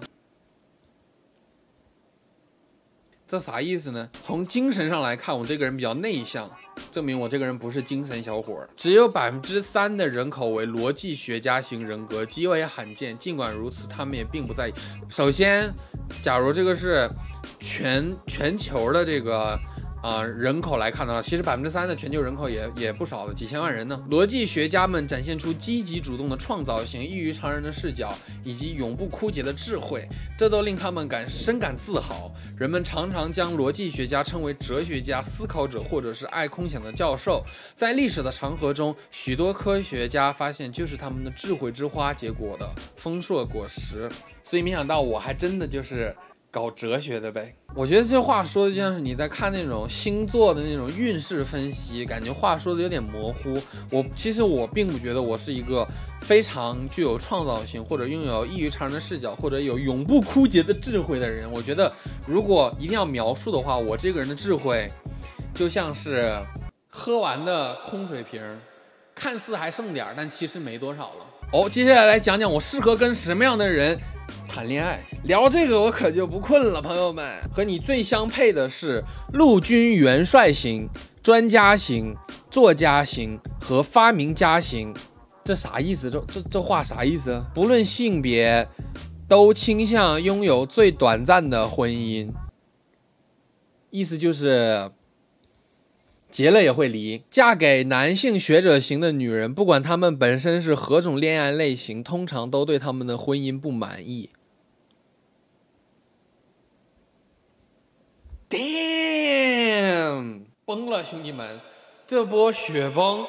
这啥意思呢？从精神上来看，我这个人比较内向，证明我这个人不是精神小伙。只有3%的人口为逻辑学家型人格，极为罕见。尽管如此，他们也并不在意。首先，假如这个是全球的这个人口来看的话，其实3%的全球人口也不少的，几千万人呢。逻辑学家们展现出积极主动的创造性、异于常人的视角以及永不枯竭的智慧，这都令他们深感自豪。人们常常将逻辑学家称为哲学家、思考者或者是爱空想的教授。在历史的长河中，许多科学家发现就是他们的智慧之花结果的丰硕果实。所以没想到我还真的就是搞哲学的呗。我觉得这话说的就像是你在看那种星座的那种运势分析，感觉话说的有点模糊。其实我并不觉得我是一个非常具有创造性，或者拥有异于常人的视角，或者有永不枯竭的智慧的人。我觉得如果一定要描述的话，我这个人的智慧就像是喝完的空水瓶，看似还剩点，但其实没多少了。接下来讲讲我适合跟什么样的人谈恋爱。聊这个我可就不困了，朋友们。和你最相配的是陆军元帅型、专家型、作家型和发明家型。这啥意思？这话啥意思？不论性别，都倾向拥有最短暂的婚姻。意思就是结了也会离。嫁给男性学者型的女人，不管她们本身是何种恋爱类型，通常都对他们的婚姻不满意。Damn， 崩了，兄弟们，这波雪崩，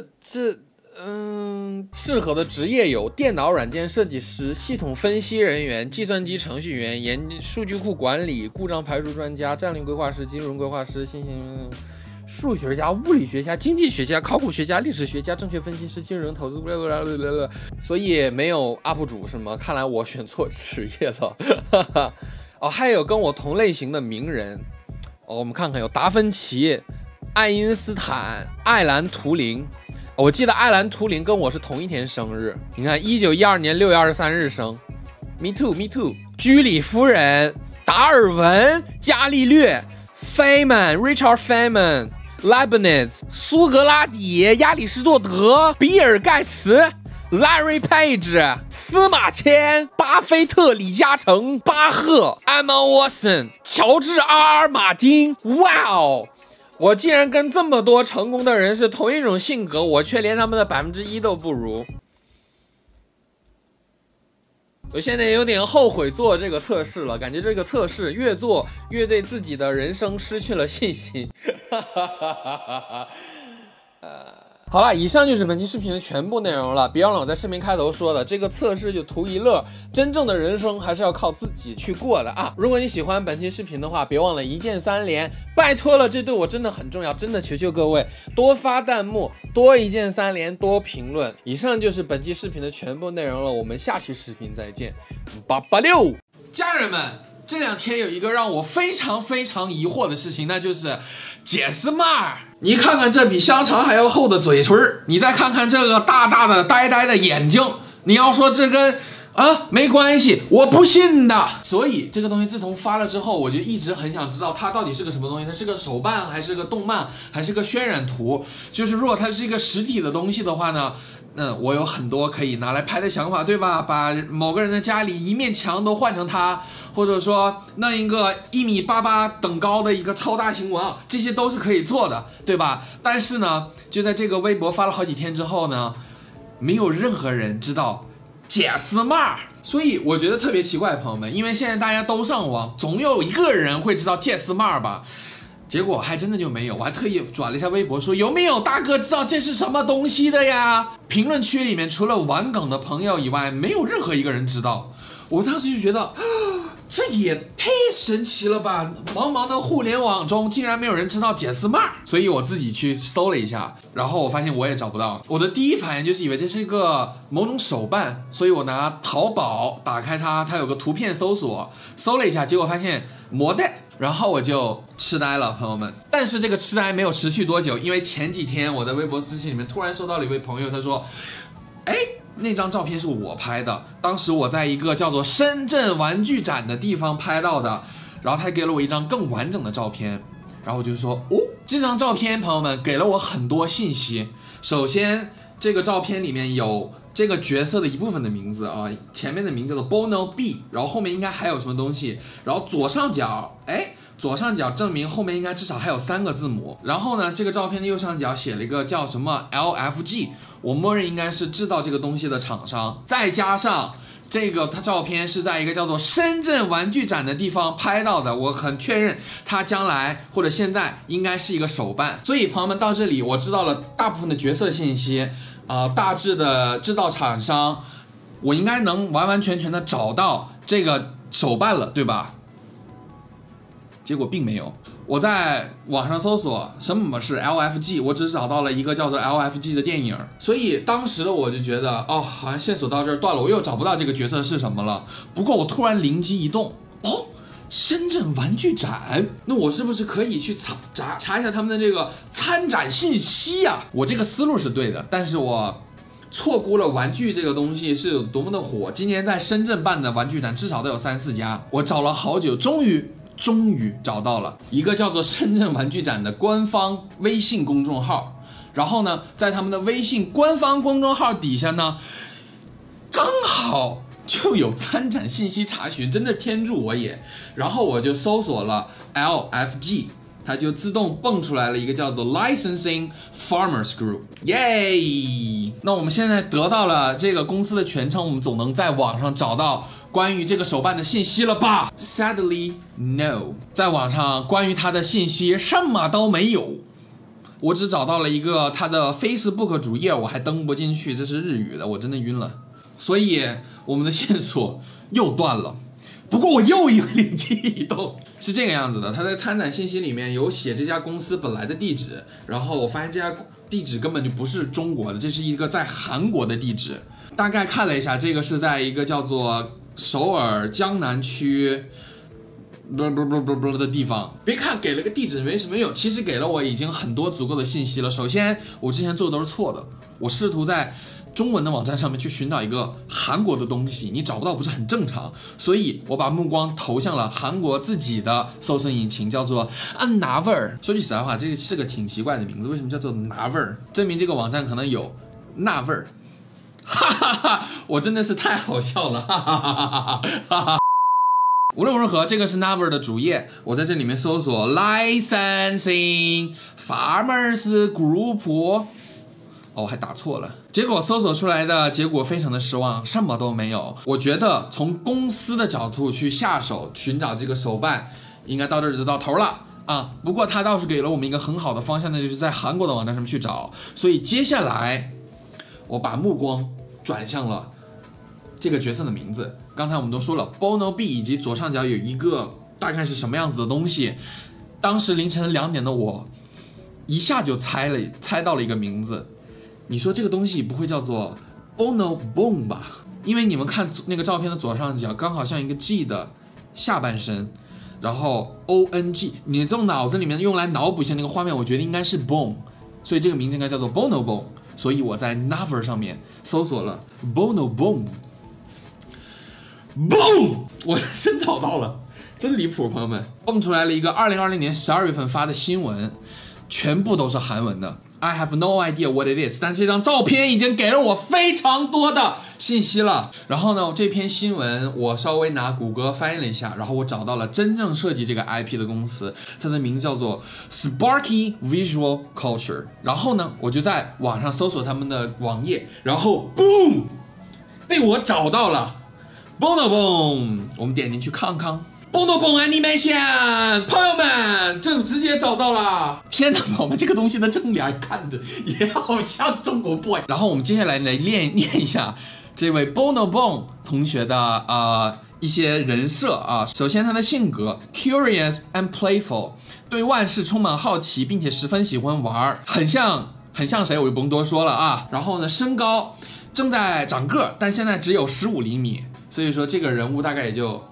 适合的职业有电脑软件设计师、系统分析人员、计算机程序员、数据库管理、故障排除专家、战略规划师、金融规划师、数学家、物理学家、经济学家、考古学家、历史学家、证券分析师、金融投资，所以没有 UP 主是吗？看来我选错职业了。还有跟我同类型的名人，我们看看有达芬奇、爱因斯坦、艾兰图灵。我记得艾兰图灵跟我是同一天生日，你看1912年6月23日生。Me too。居里夫人、达尔文、伽利略、Richard Feynman、Leibniz、苏格拉底、亚里士多德、比尔盖茨、Larry Page、司马迁、巴菲特、李嘉诚、巴赫、Emma Watson、乔治 R. 马丁。哇哦！我竟然跟这么多成功的人是同一种性格，我却连他们的1%都不如。 我现在有点后悔做这个测试了，感觉这个测试越做越对自己的人生失去了信心。好了，以上就是本期视频的全部内容了。别忘了我在视频开头说的，这个测试就图一乐，真正的人生还是要靠自己去过的啊！如果你喜欢本期视频的话，别忘了一键3连，拜托了，这对我真的很重要，真的求求各位多发弹幕，多一键3连，多评论。以上就是本期视频的全部内容了，我们下期视频再见，886！家人们。这2天有一个让我非常疑惑的事情，那就是杰斯玛。你看看这比香肠还要厚的嘴唇，你再看看这个大的呆的眼睛，你要说这跟没关系，我不信的。所以这个东西自从发了之后，我就一直很想知道它到底是个什么东西，它是个手办还是个动漫还是个渲染图。就是如果它是一个实体的东西的话呢，我有很多可以拿来拍的想法，对吧？把某个人的家里一面墙都换成它，或者说弄一个1.88米等高的一个超大型文案，这些都是可以做的，对吧？但是呢，就在这个微博发了好几天之后呢，没有任何人知道杰斯玛，所以我觉得特别奇怪，朋友们，因为现在大家都上网，总有一个人会知道杰斯玛吧？结果还真的就没有，我还特意转了一下微博说有没有大哥知道这是什么东西的呀？评论区里面除了玩梗的朋友以外，没有任何一个人知道。我当时就觉得，这也太神奇了吧！茫茫的互联网中竟然没有人知道杰斯玛，所以我自己去搜了一下，然后我发现我也找不到。我的第一反应就是以为这是一个某种手办，所以我拿淘宝打开它有个图片搜索，搜了一下，结果发现魔袋。然后我就痴呆了，朋友们。但是这个痴呆没有持续多久，因为前几天我在微博私信里面突然收到了一位朋友，他说，那张照片是我拍的，当时我在一个叫做深圳玩具展的地方拍到的，然后他给了我一张更完整的照片，然后我就说，这张照片朋友们给了我很多信息。首先这个照片里面有这个角色的一部分的名字啊，前面的名字叫做 Bono B， 然后后面应该还有什么东西，然后左上角证明后面应该至少还有3个字母，然后呢，这个照片的右上角写了一个叫什么 LFG， 我默认应该是制造这个东西的厂商，再加上这个照片是在一个叫做深圳玩具展的地方拍到的，我很确认它将来或者现在应该是一个手办。所以朋友们到这里，我知道了大部分的角色信息，大致的制造厂商，我应该能完完全全的找到这个手办了，对吧？结果并没有。我在网上搜索什么是 LFG， 我只找到了一个叫做 LFG 的电影，所以当时的我就觉得，好像线索到这儿断了，我又找不到这个角色是什么了。不过我突然灵机一动，深圳玩具展，那我是不是可以去查一下他们的这个参展信息呀？我这个思路是对的，但是我错估了玩具这个东西是有多么的火。今年在深圳办的玩具展至少都有3、4家，我找了好久，终于找到了一个叫做深圳玩具展的官方微信公众号，然后呢，在他们的微信官方公众号底下呢，刚好就有参展信息查询，真的天助我也。然后我就搜索了 LFG， 它就自动蹦出来了一个叫做 Licensing Farmers Group， 耶！那我们现在得到了这个公司的全称，我们总能在网上找到关于这个手办的信息了吧 ？Sadly, no， 在网上关于它的信息什么都没有，我只找到了一个它的 Facebook 主页，我还登不进去，这是日语的，我真的晕了。所以我们的线索又断了。不过我又一个灵机一动，是这个样子的，他在参展信息里面有写这家公司本来的地址，然后我发现这家地址根本就不是中国的，这是一个在韩国的地址。大概看了一下，这个是在一个叫做首尔江南区的地方。别看给了个地址没什么用，其实给了我已经很多足够的信息了。首先我之前做的都是错的，我试图在中文的网站上面去寻找一个韩国的东西，你找不到不是很正常，所以我把目光投向了韩国自己的搜索引擎，叫做Naver。说句实在话，这个是个挺奇怪的名字，为什么叫做Naver？证明这个网站可能有那味儿。哈哈哈，我真的是太好笑了，哈哈哈哈哈。无论如何，这个是 Naver 的主页，我在这里面搜索 Licensing Farmers Group， 我还打错了。 结果搜索出来的结果非常的失望，什么都没有。我觉得从公司的角度去下手寻找这个手办，应该到这儿就到头了啊。不过他倒是给了我们一个很好的方向，那就是在韩国的网站上面去找。所以接下来我把目光转向了这个角色的名字。刚才我们都说了 Bono B 以及左上角有一个大概是什么样子的东西。当时凌晨2点的我一下就猜到了一个名字。你说这个东西不会叫做 Bono Bong 吧？因为你们看那个照片的左上角刚好像一个 G 的下半身，然后 ONG， 你这种脑子里面用来脑补一下那个画面，我觉得应该是 Bong， 所以这个名字应该叫做 Bono Bong。所以我在 Naver 上面搜索了 Bono Bong， 我真找到了，真离谱，朋友们，蹦出来了一个2020年12月份发的新闻，全部都是韩文的。I have no idea what it is， 但这张照片已经给了我非常多的信息了。然后呢，这篇新闻我稍微拿谷歌翻译了一下，然后我找到了真正设计这个 IP 的公司，它的名字叫做 Sparky Visual Culture。然后呢，我就在网上搜索他们的网页，然后 boom， 被我找到了 Bono Bong。我们点进去看看。Bono Bong Animation， 朋友们，这直接找到了！天哪，朋友们，这个东西的正脸看着也好像中国 boy。然后我们接下来来念一下这位 Bono Bong 同学的一些人设啊。首先，他的性格 curious and playful， 对万事充满好奇，并且十分喜欢玩，很像谁我就不用多说了啊。然后呢，身高正在长个，但现在只有15厘米，所以说这个人物大概也就。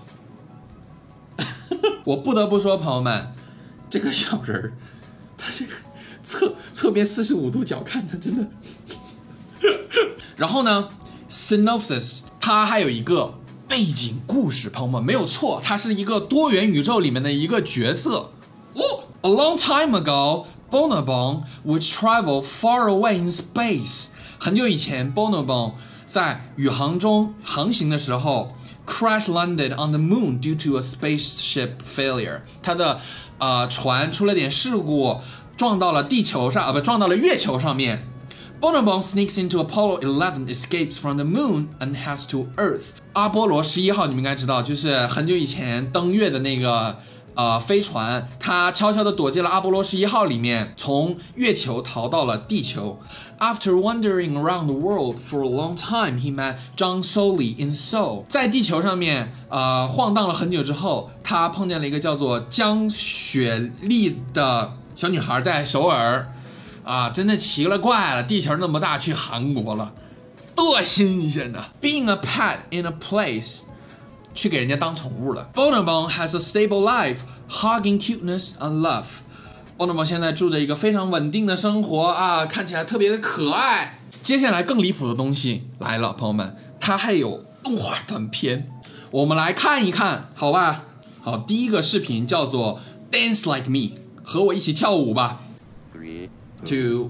我不得不说，朋友们，这个小人儿，他这个侧面45度角看，他真的。然后呢 ，Synopsis， 它还有一个背景故事，朋友们没有错，它是一个多元宇宙里面的一个角色。哦 ，A long time ago, Bono Bong would travel far away in space。很久以前 ，Bono Bong 在宇航中航行的时候。Crash landed on the moon due to a spaceship failure。他的船出了点事故，撞到了地球上，撞到了月球上面。Bono Bong sneaks into Apollo 11, escapes from the moon and heads to Earth。阿波罗11号你们应该知道，就是很久以前登月的那个飞船，他悄悄地躲进了阿波罗11号里面，从月球逃到了地球。After wandering around the world for a long time, he met Zhang Soli in Seoul。在地球上面晃荡了很久之后，他碰见了一个叫做江雪丽的小女孩，在首尔真的奇了怪了，地球那么大，去韩国了，多新鲜呐 ！Being a pet in a place。去给人家当宠物了。Bono Bong has a stable life, hugging cuteness and love。Bono Bong 现在住着一个非常稳定的生活看起来特别的可爱。接下来更离谱的东西来了，朋友们，它还有动画短片，我们来看一看，好吧？好，第一个视频叫做 Dance Like Me， 和我一起跳舞吧。3, 2, 1。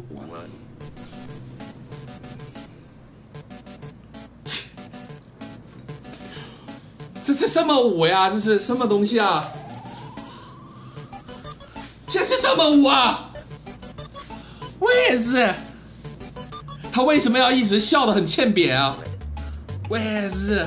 这是什么舞呀？这是什么东西啊？这是什么舞啊？我也是。他为什么要一直笑得很欠扁啊？我也是。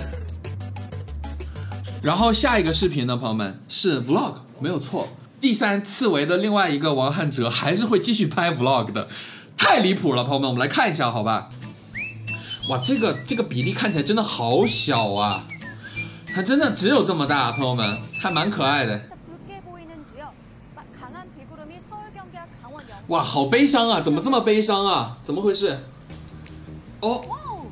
然后下一个视频呢，朋友们是 vlog， 没有错。第三次为的另外一个王汉哲还是会继续拍 vlog 的，太离谱了，朋友们，我们来看一下，好吧？哇，这个比例看起来真的好小啊！它真的只有这么大，朋友们，还蛮可爱的。哇，好悲伤啊！怎么这么悲伤啊？怎么回事？哦，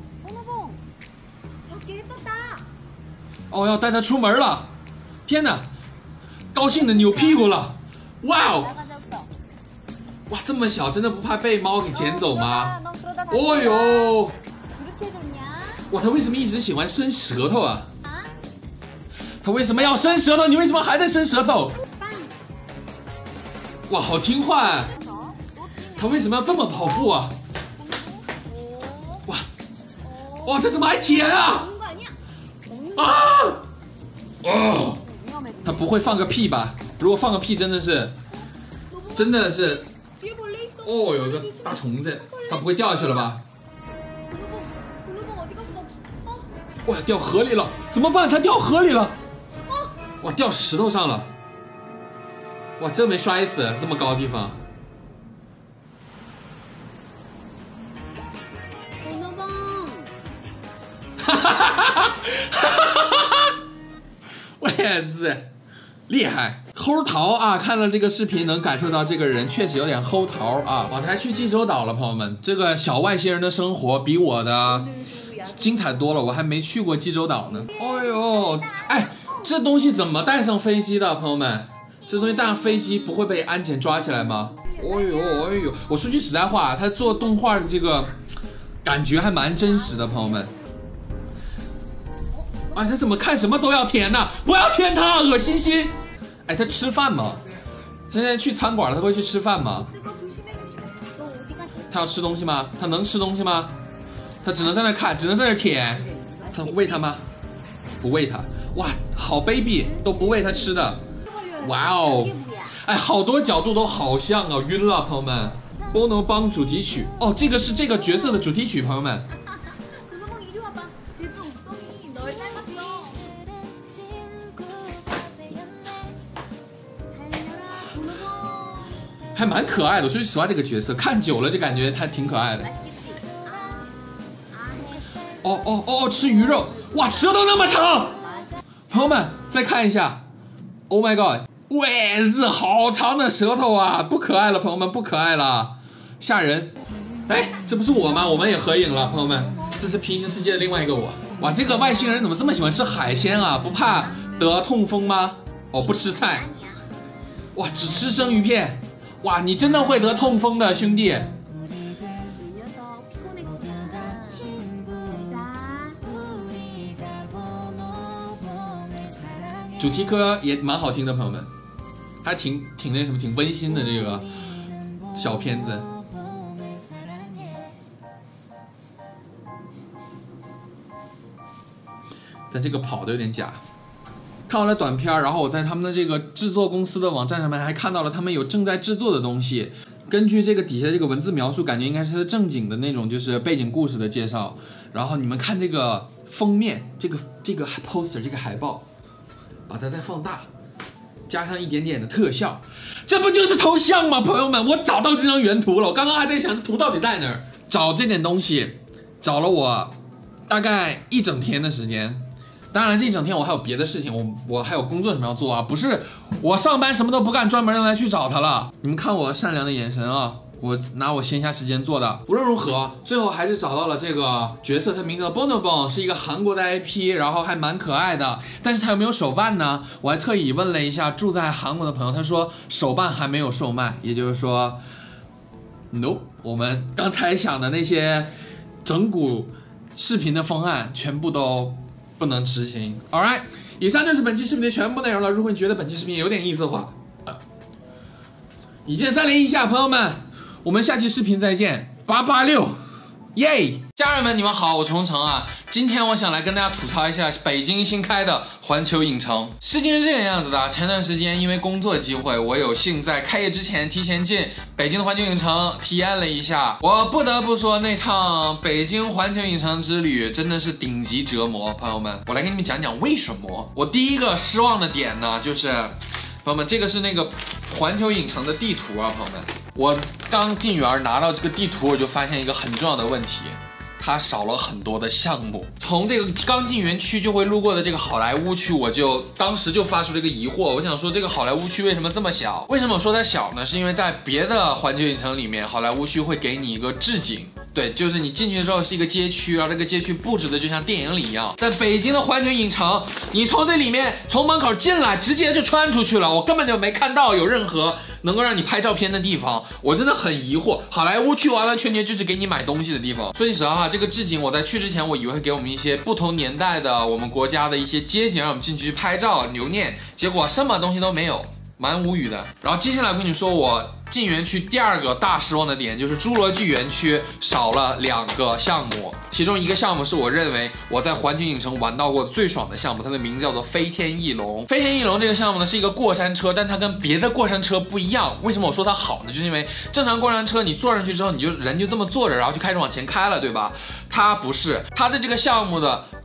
要带他出门了！天哪，高兴的扭屁股了！哇哦！哇，这么小，真的不怕被猫给捡走吗？哦呦！哇，他为什么一直喜欢伸舌头啊？他为什么要伸舌头？你为什么还在伸舌头？哇，好听话啊！他为什么要这么跑步啊？哇，他怎么还舔啊？他不会放个屁吧？如果放个屁，真的是，有一个大虫子，他不会掉下去了吧？ 哇，掉河里了，怎么办？它掉河里了，哇，掉石头上了，哇，真没摔死，这么高的地方。哈哈哈哈哈！我也是，厉害，齁桃啊！看了这个视频，能感受到这个人确实有点齁桃啊！我才去济州岛了，朋友们，这个小外星人的生活比我的精彩多了，我还没去过济州岛呢。哎呦，哎，这东西怎么带上飞机的，朋友们？这东西带上飞机不会被安检抓起来吗？哎呦，哎呦，我说句实在话，他做动画的这个感觉还蛮真实的，朋友们。哎，他怎么看什么都要舔呢？不要舔他，恶心心。哎，他吃饭吗？现在去餐馆了，他会去吃饭吗？他要吃东西吗？他能吃东西吗？他只能在那看，只能在那舔。他喂他吗？不喂他。哇，好卑鄙，都不喂他吃的。哇哦，哎，好多角度都好像啊，晕了，朋友们。Bono帮主题曲，哦，这个是这个角色的主题曲，朋友们。还蛮可爱的，说句实话，这个角色看久了就感觉他挺可爱的。哦，吃鱼肉，哇，舌头那么长，朋友们再看一下 ，Oh my god， 喂，是好长的舌头啊，不可爱了，朋友们不可爱了，吓人。哎，这不是我吗？我们也合影了，朋友们，这是平行世界的另外一个我。哇，这个外星人怎么这么喜欢吃海鲜啊？不怕得痛风吗？哦，不吃菜，哇，只吃生鱼片。哇，你真的会得痛风的，兄弟！主题歌也蛮好听的，朋友们，还挺那什么，挺温馨的这个小片子。但这个跑的有点假。看完了短片，然后我在他们的这个制作公司的网站上面还看到了他们有正在制作的东西。根据这个底下这个文字描述，感觉应该是正经的那种，就是背景故事的介绍。然后你们看这个封面，这个 poster 这个海报，把它再放大，加上一点点的特效，这不就是头像吗？朋友们，我找到这张原图了。我刚刚还在想图到底在哪儿，找这点东西，找了我大概1整天的时间。当然这一整天我还有别的事情，我还有工作什么要做啊，不是我上班什么都不干，专门用来去找他了。你们看我善良的眼神啊，我拿我闲暇时间做的。无论如何，最后还是找到了这个角色，他名字叫 Bonobon， 是一个韩国的 IP， 然后还蛮可爱的。但是他有没有手办呢？我还特意问了一下住在韩国的朋友，他说手办还没有售卖，也就是说 ，no， 我们刚才想的那些整蛊视频的方案全部都不能执行。 Alright， 以上就是本期视频的全部内容了。如果你觉得本期视频有点意思的话，一键3连一下，朋友们，我们下期视频再见，886，耶！家人们，你们好，我是洪城啊。今天我想来跟大家吐槽一下北京新开的环球影城。事情是这个样子的，前段时间因为工作机会，我有幸在开业之前提前进北京的环球影城体验了一下。我不得不说，那趟北京环球影城之旅真的是顶级折磨，朋友们，我来给你们讲讲为什么。我第一个失望的点呢，就是朋友们，这个是那个环球影城的地图啊，朋友们，我刚进园拿到这个地图，我就发现一个很重要的问题，它少了很多的项目。从这个刚进园区就会路过的这个好莱坞区，我就当时就发出了一个疑惑，我想说这个好莱坞区为什么这么小？为什么我说它小呢？是因为在别的环球影城里面，好莱坞区会给你一个置景。对，就是你进去之后是一个街区，然后这个街区布置的就像电影里一样。但北京的环球影城，你从这里面从门口进来，直接就穿出去了，我根本就没看到有任何能够让你拍照片的地方，我真的很疑惑。好莱坞区完完全全就是给你买东西的地方。说句实话，这个置景我在去之前，我以为会给我们一些不同年代的我们国家的一些街景，让我们进去拍照留念，结果什么东西都没有。蛮无语的。然后接下来我跟你说，我进园区第二个大失望的点就是侏罗纪园区少了2个项目，其中一个项目是我认为我在环球影城玩到过最爽的项目，它的名字叫做飞天翼龙。飞天翼龙这个项目呢是一个过山车，但它跟别的过山车不一样。为什么我说它好呢？就是因为正常过山车你坐上去之后，你就人就这么坐着，然后就开始往前开了，对吧？它不是，它的这个项目的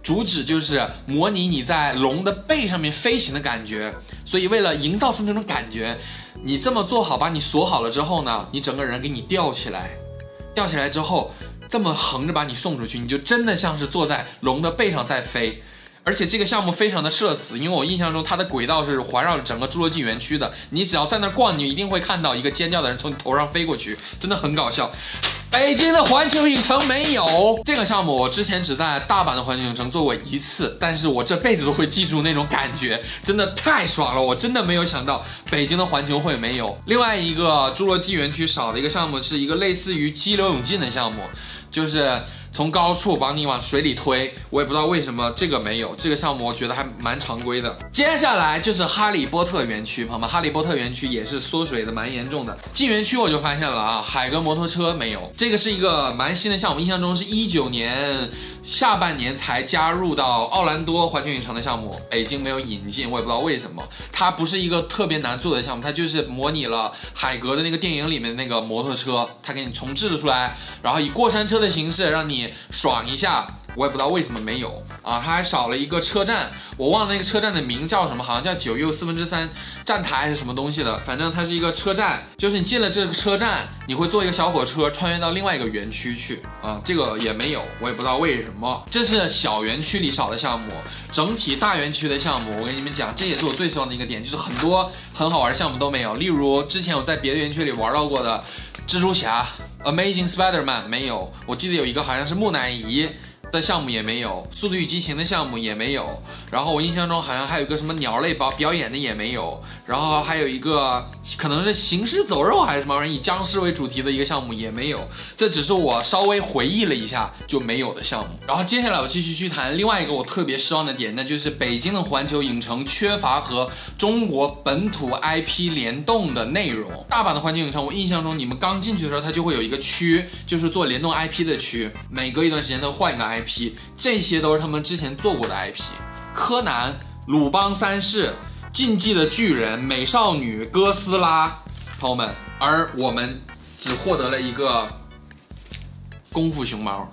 主旨就是模拟你在龙的背上面飞行的感觉，所以为了营造出那种感觉，你这么做好，把你锁好了之后呢，你整个人给你吊起来，吊起来之后这么横着把你送出去，你就真的像是坐在龙的背上在飞。而且这个项目非常的社死，因为我印象中它的轨道是环绕着整个侏罗纪园区的，你只要在那逛，你一定会看到一个尖叫的人从你头上飞过去，真的很搞笑。北京的环球影城没有这个项目，我之前只在大阪的环球影城做过一次，但是我这辈子都会记住那种感觉，真的太爽了，我真的没有想到北京的环球会没有。另外一个侏罗纪园区少的一个项目是一个类似于激流勇进的项目，就是从高处把你往水里推，我也不知道为什么这个没有，这个项目我觉得还蛮常规的。接下来就是哈利波特园区，朋友们，哈利波特园区也是缩水的蛮严重的。进园区我就发现了啊，海格摩托车没有，这个是一个蛮新的项目，印象中是19年下半年才加入到奥兰多环球影城的项目，北京没有引进，我也不知道为什么。它不是一个特别难做的项目，它就是模拟了海格的那个电影里面的那个摩托车，它给你重制了出来，然后以过山车的形式让你爽一下，我也不知道为什么没有啊，它还少了一个车站，我忘了那个车站的名叫什么，好像叫9又3/4站台还是什么东西的，反正它是一个车站，就是你进了这个车站，你会坐一个小火车穿越到另外一个园区去啊，这个也没有，我也不知道为什么。这是小园区里少的项目，整体大园区的项目，我跟你们讲，这也是我最希望的一个点，就是很多很好玩的项目都没有，例如之前我在别的园区里玩到过的蜘蛛侠。Amazing Spider-Man 没有，我记得有一个好像是木乃伊的项目也没有，速度与激情的项目也没有，然后我印象中好像还有一个什么鸟类表演的也没有，然后还有一个可能是行尸走肉还是什么玩意以僵尸为主题的一个项目也没有，这只是我稍微回忆了一下就没有的项目。然后接下来我继续去谈另外一个我特别失望的点，那就是北京的环球影城缺乏和中国本土 IP 联动的内容。大阪的环球影城我印象中你们刚进去的时候它就会有一个区，就是做联动 IP 的区，每隔一段时间都换一个 IP， 这些都是他们之前做过的 IP， 柯南、鲁邦三世、禁忌的巨人、美少女、哥斯拉，朋友们，而我们只获得了一个功夫熊猫，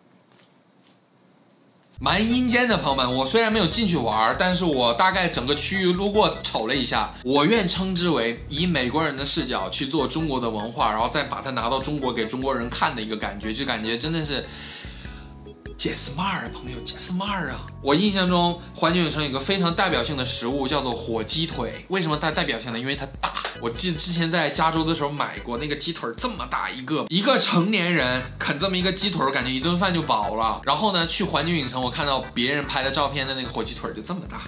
蛮阴间的。朋友们，我虽然没有进去玩，但是我大概整个区域路过瞅了一下，我愿称之为以美国人的视角去做中国的文化，然后再把它拿到中国给中国人看的一个感觉，就感觉真的是get smart， 朋友 get smart 啊！我印象中环球影城有个非常代表性的食物叫做火鸡腿，为什么它代表性呢？因为它大。我记得之前在加州的时候买过那个鸡腿这么大一个成年人啃这么一个鸡腿，感觉一顿饭就饱了。然后呢，去环球影城我看到别人拍的照片的那个火鸡腿就这么大。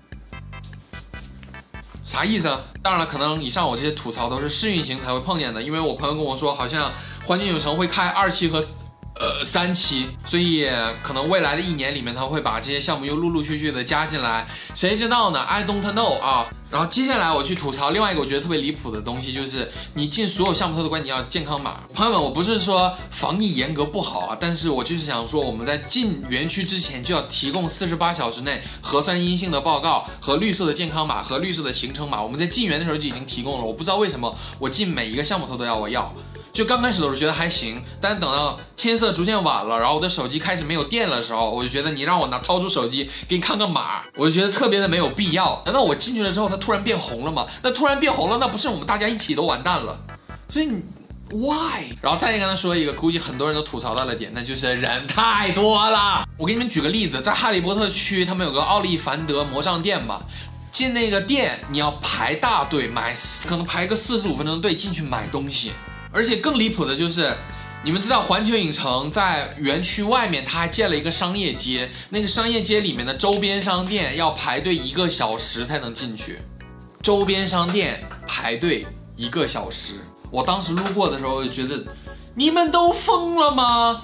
啥意思啊？当然了，可能以上我这些吐槽都是试运行才会碰见的，因为我朋友跟我说，好像环球影城会开2期和3期，所以可能未来的1年里面他会把这些项目又陆陆续续的加进来，谁知道呢 ？I don't know 啊。然后接下来我去吐槽另外一个我觉得特别离谱的东西，就是你进所有项目它都管你要健康码。朋友们，我不是说防疫严格不好啊，但是我就是想说我们在进园区之前就要提供48小时内核酸阴性的报告和绿色的健康码和绿色的行程码，我们在进园的时候就已经提供了。我不知道为什么我进每一个项目它都要我要。就刚开始的时候觉得还行，但等到天色逐渐晚了，然后我的手机开始没有电了的时候，我就觉得你让我掏出手机给你看个码，我就觉得特别的没有必要。难道我进去了之后它突然变红了吗？那突然变红了，那不是我们大家一起都完蛋了？所以你 why？ 然后再跟他说一个估计很多人都吐槽到的点，那就是人太多了。我给你们举个例子，在哈利波特区他们有个奥利凡德魔杖店嘛，进那个店你要排大队可能排个45分钟的队进去买东西。而且更离谱的就是，你们知道环球影城在园区外面，它还建了一个商业街，那个商业街里面的周边商店要排队1个小时才能进去，周边商店排队1个小时。我当时路过的时候就觉得，你们都疯了吗？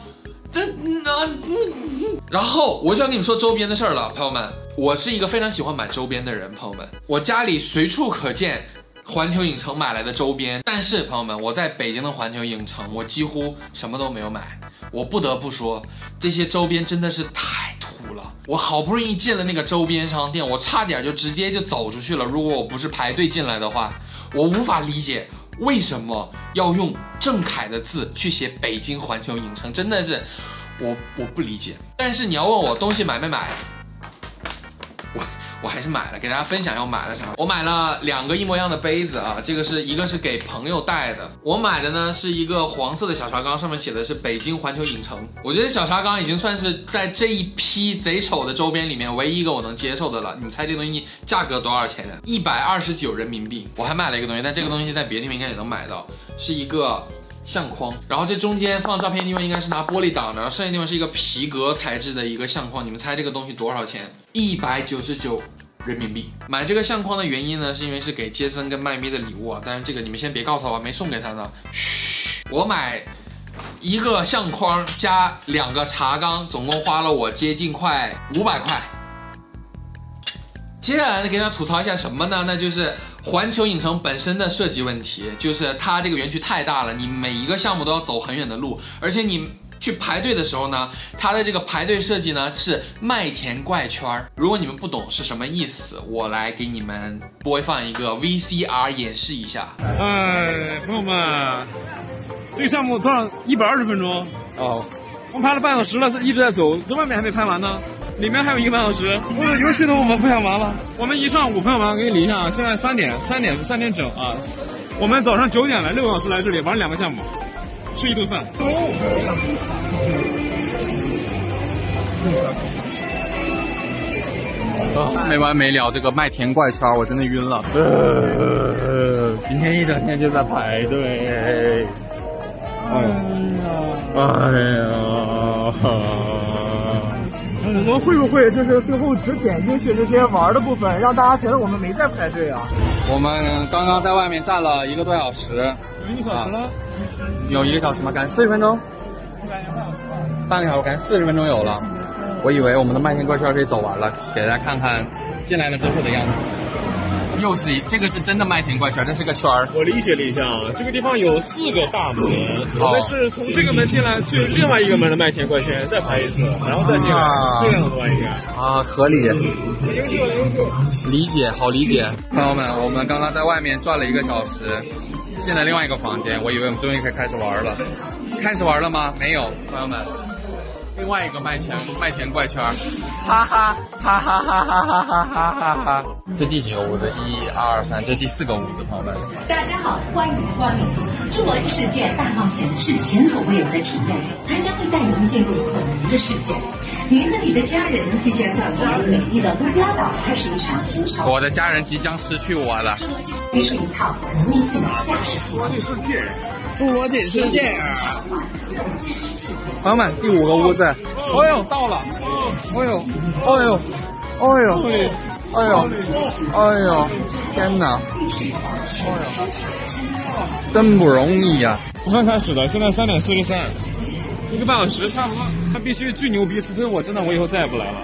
然后我就要跟你们说周边的事儿了，朋友们，我是一个非常喜欢买周边的人，朋友们，我家里随处可见环球影城买来的周边，但是朋友们，我在北京的环球影城，我几乎什么都没有买。我不得不说，这些周边真的是太土了。我好不容易进了那个周边商店，我差点就直接就走出去了。如果我不是排队进来的话，我无法理解为什么要用郑恺的字去写北京环球影城，真的是我不理解。但是你要问我东西买没买，我还是买了，给大家分享一下我买了啥。我买了2个一模一样的杯子啊，这个是一个是给朋友带的，我买的呢是一个黄色的小茶缸，上面写的是北京环球影城。我觉得小茶缸已经算是在这一批贼丑的周边里面唯一一个我能接受的了。你们猜这个东西价格多少钱？129人民币。我还买了一个东西，但这个东西在别的地方应该也能买到，是一个相框，然后这中间放照片的地方应该是拿玻璃挡的，然后剩下地方是一个皮革材质的一个相框。你们猜这个东西多少钱？199人民币。买这个相框的原因呢，是因为是给杰森跟麦咪的礼物啊，但是这个你们先别告诉我，没送给他呢。嘘，我买一个相框加2个茶缸，总共花了我接近快500块。接下来呢，给大家吐槽一下什么呢？那就是环球影城本身的设计问题，就是它这个园区太大了，你每一个项目都要走很远的路，而且你去排队的时候呢，它的这个排队设计呢是麦田怪圈。如果你们不懂是什么意思，我来给你们播放一个 VCR 演示一下。 朋友们，这个项目多少？120分钟哦，我们排了半小时了，一直在走，这外面还没排完呢。里面还有1个半小时，游戏都我们不想玩了。我们一上午朋友们给你理一下，现在3点整啊。我们早上9点来6个小时来这里玩2个项目，吃1顿饭。 没完没了，这个麦田怪圈我真的晕了。 今天一整天就在排队。 我们会不会就是最后只剪进去这些玩的部分，让大家觉得我们没在排队啊？ 我们刚刚在外面站了1个多小时， 有1个小时了， 有1个小时吗？赶40分钟，半个小时，赶40分钟有了。我以为我们的麦田怪圈可以走完了，给大家看看进来了之后的样子。又是这个是真的麦田怪圈，这是个圈儿。 我理解了一下啊，这个地方有4个大门，我们是从这个门进来，去另外一个门的麦田怪圈再排一次，然后再进来，这样的话应该啊合理，理解，好理解。朋友们，我们刚刚在外面转了1个小时，进了另外一个房间，我以为我们终于可以开始玩了。开始玩了吗？没有，朋友们，另外一个麦田怪圈，哈哈哈哈哈哈哈哈哈哈！这第几个屋子？1、2、3，这第4个屋子，朋友们。 大家好，欢迎光临侏罗纪世界大冒险，是前所未有的体验，它将会带您进入恐龙的世界。您和你的家人即将在我们美丽的目标岛开始一场新潮。 我的家人即将失去我了。 推出一套革命性的驾驶系统。 侏罗纪世界。朋友们，第5个屋子，哎呦，到了，哎呦，哎呦，哎呦，哎呦，哎呦，天哪，哎呦，真不容易呀！ 我刚开始的，现在3点43，1个半小时差不多。他必须巨牛逼，除非我真的我以后再也不来了。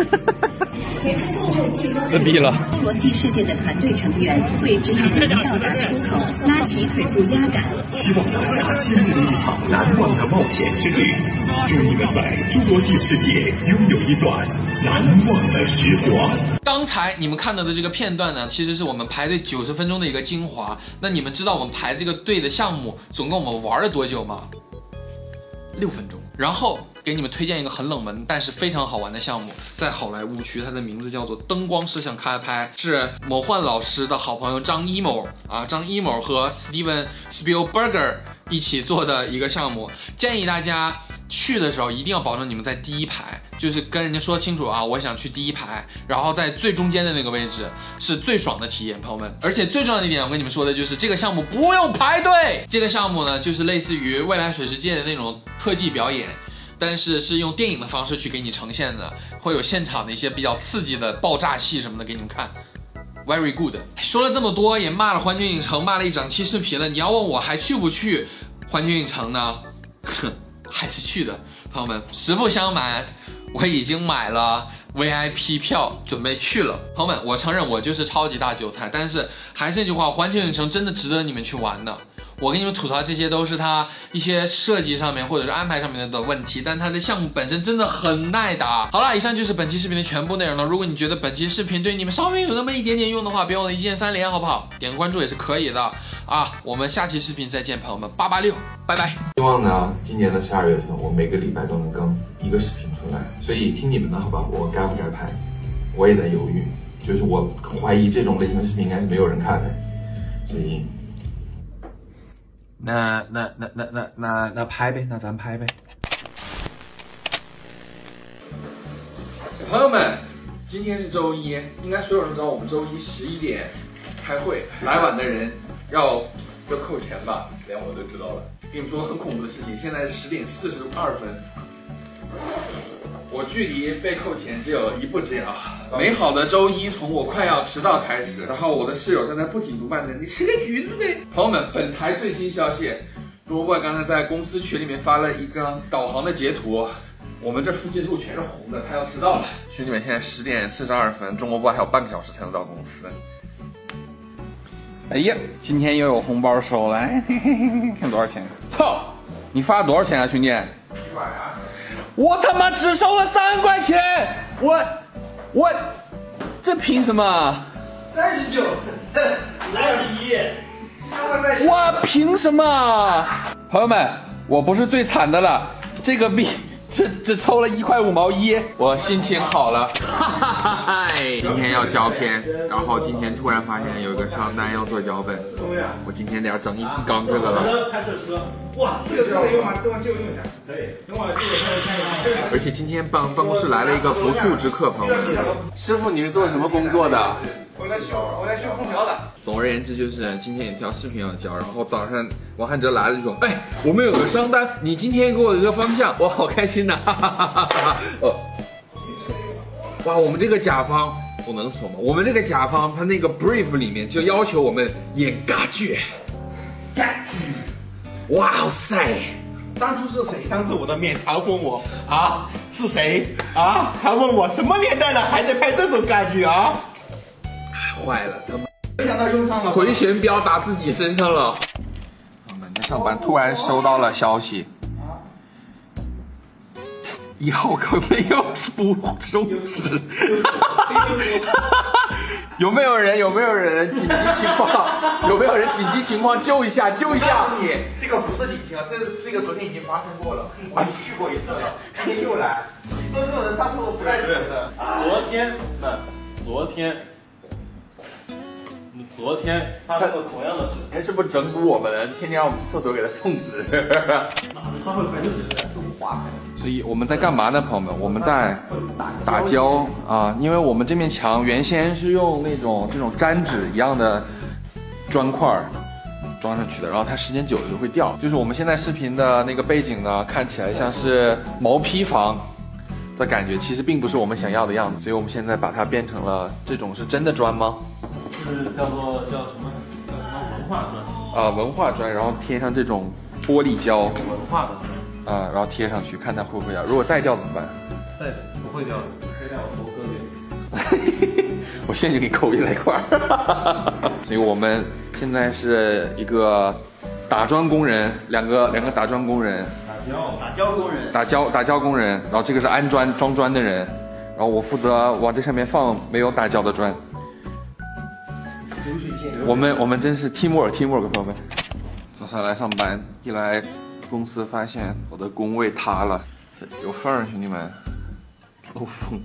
自闭了。 侏罗纪世界的团队成员会指引您到达出口，拉起腿部压杆。 希望大家经历了一场难忘的冒险之旅，祝你们在侏罗纪世界拥有一段难忘的时光。 刚才你们看到的这个片段呢，其实是我们排队90分钟的一个精华。那你们知道我们排这个队的项目总共我们玩了多久吗？6分钟。然后给你们推荐一个很冷门但是非常好玩的项目，在好莱坞区，它的名字叫做灯光摄像开拍，是魔幻老师的好朋友张艺谋啊，张艺谋和 Steven Spielberg 一起做的一个项目。建议大家去的时候一定要保证你们在第1排，就是跟人家说清楚啊，我想去第1排，然后在最中间的那个位置是最爽的体验，朋友们。而且最重要的一点，我跟你们说的就是这个项目不用排队。这个项目呢，就是类似于未来水世界的那种特技表演，但是是用电影的方式去给你呈现的，会有现场的一些比较刺激的爆炸戏什么的给你们看。Very good。说了这么多，也骂了环球影城，骂了一整期视频了。你要问我还去不去环球影城呢？哼，还是去的，朋友们。实不相瞒，我已经买了 VIP 票，准备去了。朋友们，我承认我就是超级大韭菜，但是还是那句话，环球影城真的值得你们去玩的。我跟你们吐槽这些都是它一些设计上面或者是安排上面的问题，但它的项目本身真的很耐打。好了，以上就是本期视频的全部内容了。如果你觉得本期视频对你们稍微有那么一点点用的话，别忘了1键3连，好不好？点个关注也是可以的啊。我们下期视频再见，朋友们，886，拜拜。 希望呢，今年的12月份，我每个礼拜都能更1个视频出来。所以听你们的好吧，我该不该拍？我也在犹豫，就是我怀疑这种类型的视频应该是没有人看的，所以。 那拍呗，那咱拍呗。朋友们，今天是周一，应该所有人知道我们周一11点开会，来晚的人要扣钱吧？ 连我都知道了。 跟你们说很恐怖的事情，现在是10点42分，我距离被扣钱只有1步之遥。美好的周一从我快要迟到开始，然后我的室友在那不紧不慢的，你吃个橘子呗。朋友们，本台最新消息，中国刚才在公司群里面发了一张导航的截图。我们这附近路全是红的，他要迟到了。兄弟们，现在10点42分，中国播还有半个小时才能到公司。哎呀，今天又有红包收了，看多少钱？操，你发多少钱啊，兄弟？100啊！我他妈只收了3块钱，我，这凭什么 ？39，哪有1？ 我凭什么？朋友们，我不是最惨的了，这个币只抽了1块5毛1，我心情好了。今天要胶片，然后今天突然发现有一个商单要做脚本，我今天得要整一缸这个了。 拍摄车，哇，这个真的用吗？这往借我用一下，可以。等会儿借我看一下。 而且今天办公室来了一个不速之客，朋友们。师傅，你是做什么工作的？ 我在修空调的。 总而言之，就是今天有条视频要交，然后早上王汉哲来了就说：“哎，我们有个商单，你今天给我一个方向，我好开心呐！”哈哈哈哈。哇，我们这个甲方我能说吗？我们这个甲方他那个 brief 里面就要求我们演尬剧，哇塞！ 当初是谁当着我的面嘲讽我啊？是谁啊？嘲讽我什么年代了还在拍这种尬剧啊？ 坏了，他妈！ 没想到用上了回旋镖打自己身上了。我们在上班，突然收到了消息，以后可没有不收拾。有没有人紧急情况？有没有人紧急情况救一下你？这个不是紧急啊，这个昨天已经发生过了，我去过一次了，今天又来。你说这种人上厕所不带钱的。昨天他做同样的事情， 他是不是整蛊我们？天天让我们去厕所给他送纸。 他会把这水这么划开。 所以我们在干嘛呢，朋友们？我们在打胶啊，因为我们这面墙原先是用这种粘纸一样的砖块装上去的，然后它时间久了就会掉。就是我们现在视频的那个背景呢，看起来像是毛坯房的感觉，其实并不是我们想要的样子，所以我们现在把它变成了这种是真的砖吗？ 是叫什么文化砖文化砖，然后贴上这种玻璃胶， 文化的然后贴上去看它会不会掉，如果再掉怎么办？ 再不会掉的，再掉我头割给你。 我现在就给你扣进来一块儿。所以我们现在是一个打桩工人，两个打桩工人， 打胶工人， 打胶工人，然后这个是安装砖的人，然后我负责往这上面放没有打胶的砖。我们真是 teamwork， 朋友们。早上来上班，一来公司发现我的工位塌了，这有缝儿，兄弟们，漏风，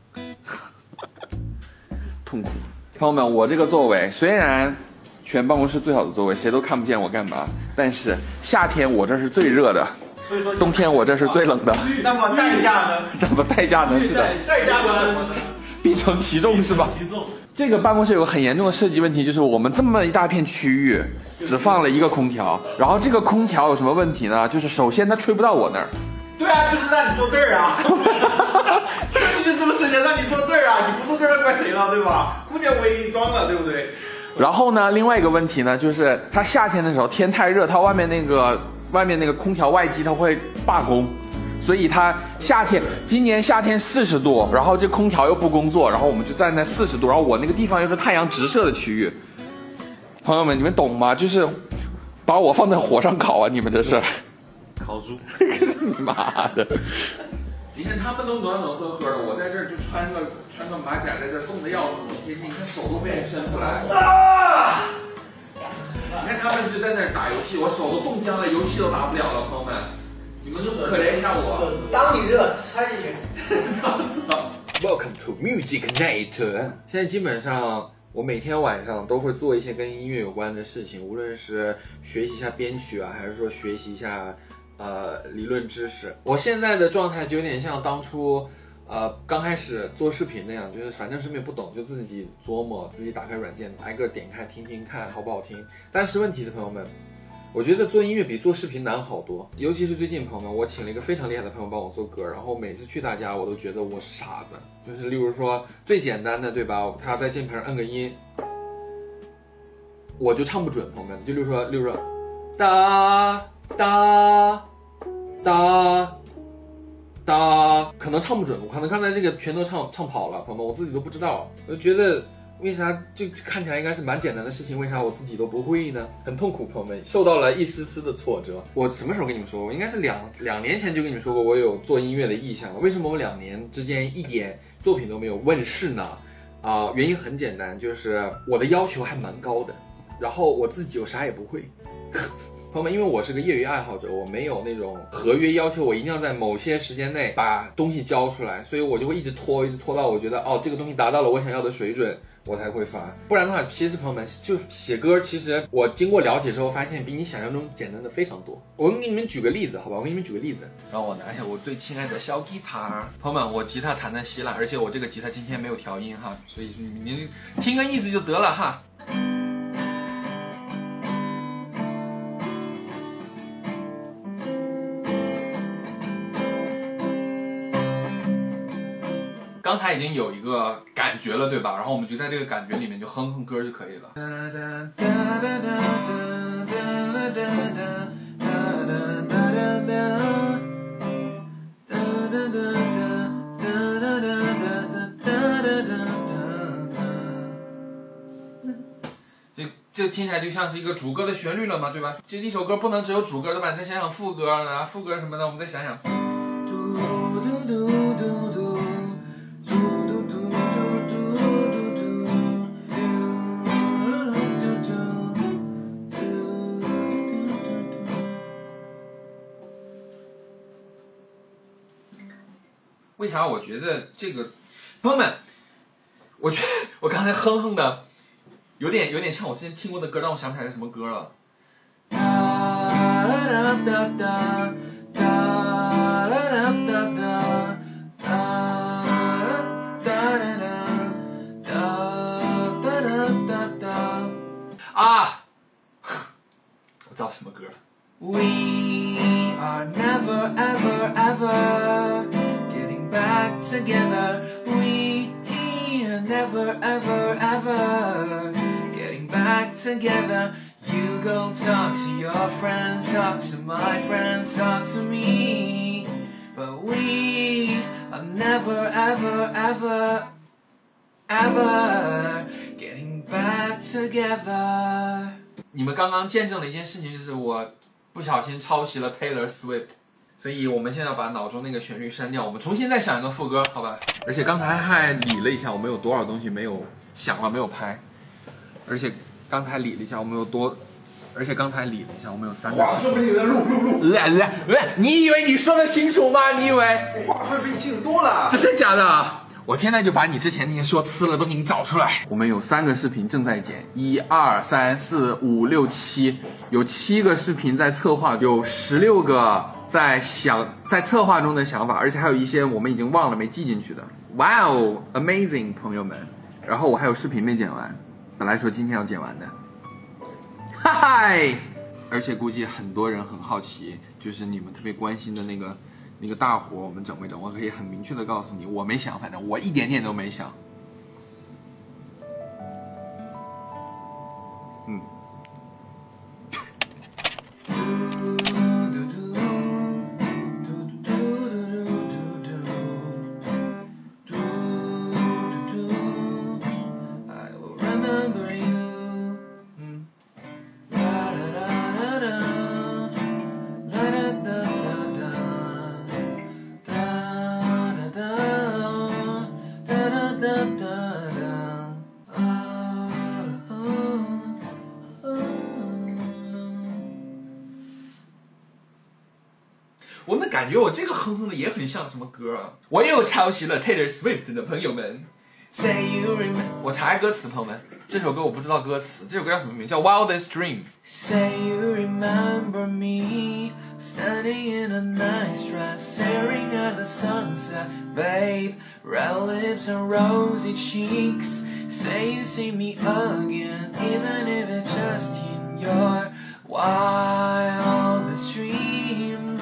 痛苦。朋友们，我这个座位虽然全办公室最好的座位，谁都看不见我干嘛，但是夏天我这是最热的，冬天我这是最冷的。 那么代价呢？ 是的， 代价是什么呢？ 必承其重是吧？这个办公室有个很严重的设计问题，就是我们这么一大片区域只放了一个空调，然后这个空调有什么问题呢？就是首先它吹不到我那儿。 对啊，就是让你坐这儿啊。设计就这么设计，让你坐这儿啊，你不坐这儿怪谁了，对吧？空调我也给你装了，对不对？ 然后呢，另外一个问题呢，就是它夏天的时候天太热，它外面那个空调外机它会罢工。所以它今年夏天40度，然后这空调又不工作，然后我们就站在40度，然后我那个地方又是太阳直射的区域。朋友们，你们懂吗？就是把我放在火上烤啊！你们这是烤猪？ 你妈的！你看他们都暖暖和和的，我在这儿就穿个马甲，在这儿冻得要死，天天你看手都被人伸出来。啊！你看他他们就在那儿打游戏，我手都冻僵了，游戏都打不了了，朋友们，你们可怜一下我。 当你热，穿一件。 Welcome to Music Night。现在基本上我每天晚上都会做一些跟音乐有关的事情，无论是学习一下编曲啊，还是说学习一下理论知识。我现在的状态就有点像当初刚开始做视频那样，就是反正什么也不懂，就自己琢磨，自己打开软件，挨个点开听听看好不好听。但是问题是，朋友们，我觉得做音乐比做视频难好多，尤其是最近朋友们，我请了一个非常厉害的朋友帮我做歌，然后每次去他家我都觉得我是傻子，就是例如说最简单的，对吧？他在键盘上摁个音，我就唱不准，朋友们，就例如说哒哒哒哒，可能唱不准，我可能刚才这个全都唱跑了，朋友们，我自己都不知道，我就觉得。为啥就看起来应该是蛮简单的事情，为啥我自己都不会呢？很痛苦，朋友们，受到了一丝丝的挫折。我什么时候跟你们说过？我应该是两年前就跟你们说过，我有做音乐的意向了。为什么我2年之间一点作品都没有问世呢？原因很简单，就是我的要求还蛮高的，然后我自己又啥也不会。朋友们，因为我是个业余爱好者，我没有那种合约要求我一定要在某些时间内把东西交出来，所以我就会一直拖到我觉得这个东西达到了我想要的水准，我才会发。不然的话，其实朋友们，就写歌，其实我经过了解之后发现比你想象中简单的非常多。我给你们举个例子，好吧？我给你们举个例子，让我拿一下我最亲爱的小吉他。朋友们，我吉他弹得稀烂，而且我这个吉他今天没有调音哈，所以你听个意思就得了哈。刚才已经有一个感觉了，对吧？然后我们就在这个感觉里面就哼哼歌就可以了。这听起来就像是一个主歌的旋律了嘛，对吧？这一首歌不能只有主歌，对吧？你再想想副歌呢，副歌什么的，我们再想想。为啥我觉得这个，朋友们，我觉得我刚才哼哼的有点像我之前听过的歌，但我想不起来是什么歌了。我知道什么歌了。We are never ever ever back together. We are never ever ever getting back together. You go talk to your friends, talk to my friends, talk to me. But we are never ever ever ever getting back together. 你们刚刚见证了一件事情，就是我不小心抄袭了 Taylor Swift。所以我们现在要把脑中那个旋律删掉，我们重新再想一个副歌，好吧？而且刚才还理了一下，我们有多少东西没有想了，没有拍。而且刚才理了一下，我们有3个。 话说不定有点录。 你以为你说得清楚吗？你以为？ 话说比你清楚多了。 真的假的？我现在就把你之前那些说呲了都给你找出来。我们有3个视频正在剪，1、2、3、4、5、6、7，有7个视频在策划，有16个。在策划中的想法，而且还有一些我们已经忘了没记进去的。哇哦 ，amazing， 朋友们！然后我还有视频没剪完，本来说今天要剪完的，哈嗨！而且估计很多人很好奇，就是你们特别关心的那个大活，我们整没整？我可以很明确的告诉你，我没想，反正我一点点都没想。 感觉我这个哼哼的也很像什么歌啊？我又抄袭了 Taylor Swift 的朋友们。Say you remember， 我查下歌词，朋友们，这首歌我不知道歌词，这首歌叫什么名？叫 Wildest Dream。Say you remember me standing in a nice dress, staring at the sunset, babe, red lips and rosy cheeks. Say you see me again, even if it's just in your wildest dreams.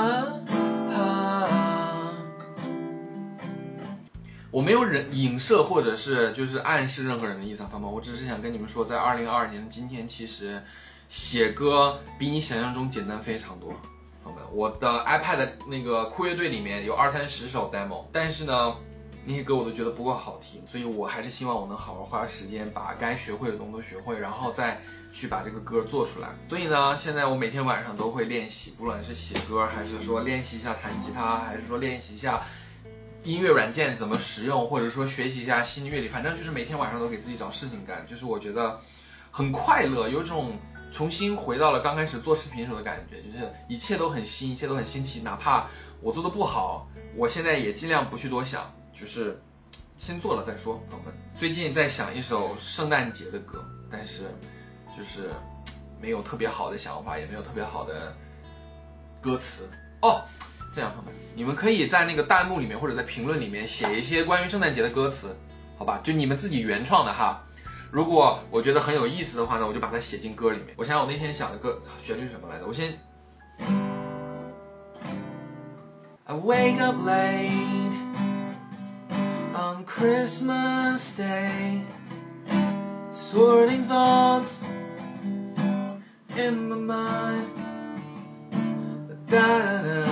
我没有影射或者是就是暗示任何人的意思啊，朋友们，我只是想跟你们说，在2022年的今天，其实写歌比你想象中简单非常多。朋友们，我的 iPad 的那个酷乐队里面有20-30首 demo， 但是呢，那些歌我都觉得不够好听，所以我还是希望我能好好花时间把该学会的东西都学会，然后再去把这个歌做出来。所以呢，现在我每天晚上都会练习，不管是写歌，还是说练习一下弹吉他，还是说练习一下音乐软件怎么使用，或者说学习一下新乐理，反正就是每天晚上都给自己找事情干，就是我觉得很快乐，有种重新回到了刚开始做视频时候的感觉，就是一切都很新，一切都很新奇，哪怕我做的不好，我现在也尽量不去多想，就是先做了再说。朋友们，最近在想一首圣诞节的歌，但是就是没有特别好的想法，也没有特别好的歌词哦。这样，朋友们，你们可以在那个弹幕里面或者在评论里面写一些关于圣诞节的歌词，好吧？就你们自己原创的哈。如果我觉得很有意思的话呢，我就把它写进歌里面。我想想我那天想的歌旋律是什么来着？我先。I wake up late on Christmas Day, swirling thoughts in my mind. Da da da.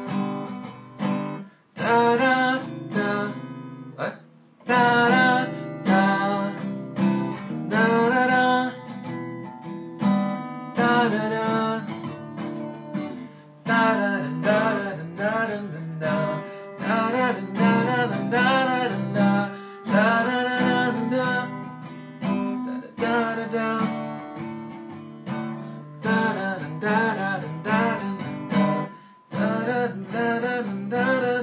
Da da da, eh? Da da da, da da da, da da da, da da da da da da da da.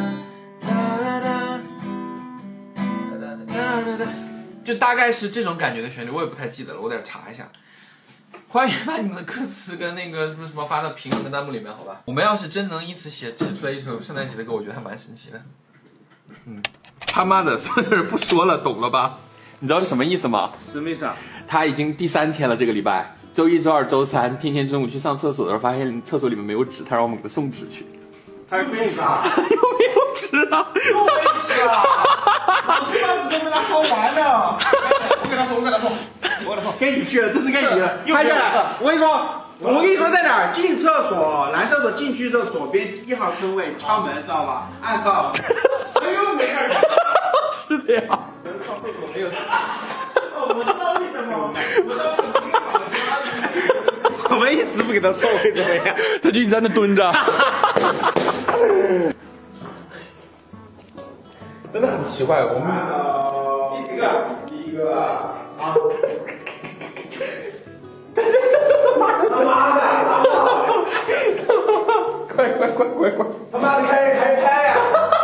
就大概是这种感觉的旋律，我也不太记得了，我得查一下。欢迎把你们的歌词跟那个什么什么发到评论跟弹幕里面，好吧？我们要是真能因此写出来一首圣诞节的歌，我觉得还蛮神奇的。他妈的，所有人不说了，懂了吧？你知道是什么意思吗？ 什么意思啊？ 他已经第3天了，这个礼拜，周1、周2、周3，天天中午去上厕所的时候，发现厕所里面没有纸，他让我们给他送纸去。 他有没纸啊？ 有没有纸啊？ 又没纸啊！我段子都被他说完了。我给他说， 给你去了，这是给你的。拍下来，我跟你说在哪儿？进厕所，男厕所进去之后，左边1号坑位，敲门，知道吧？暗号。哎呦，没事。 是的呀。 上厕所没有纸。我知道为什么。我们一直不给他送，会怎么样？ 他就一直在那蹲着。真的很奇怪，我们第一个啊， 快！ 他妈的开拍呀！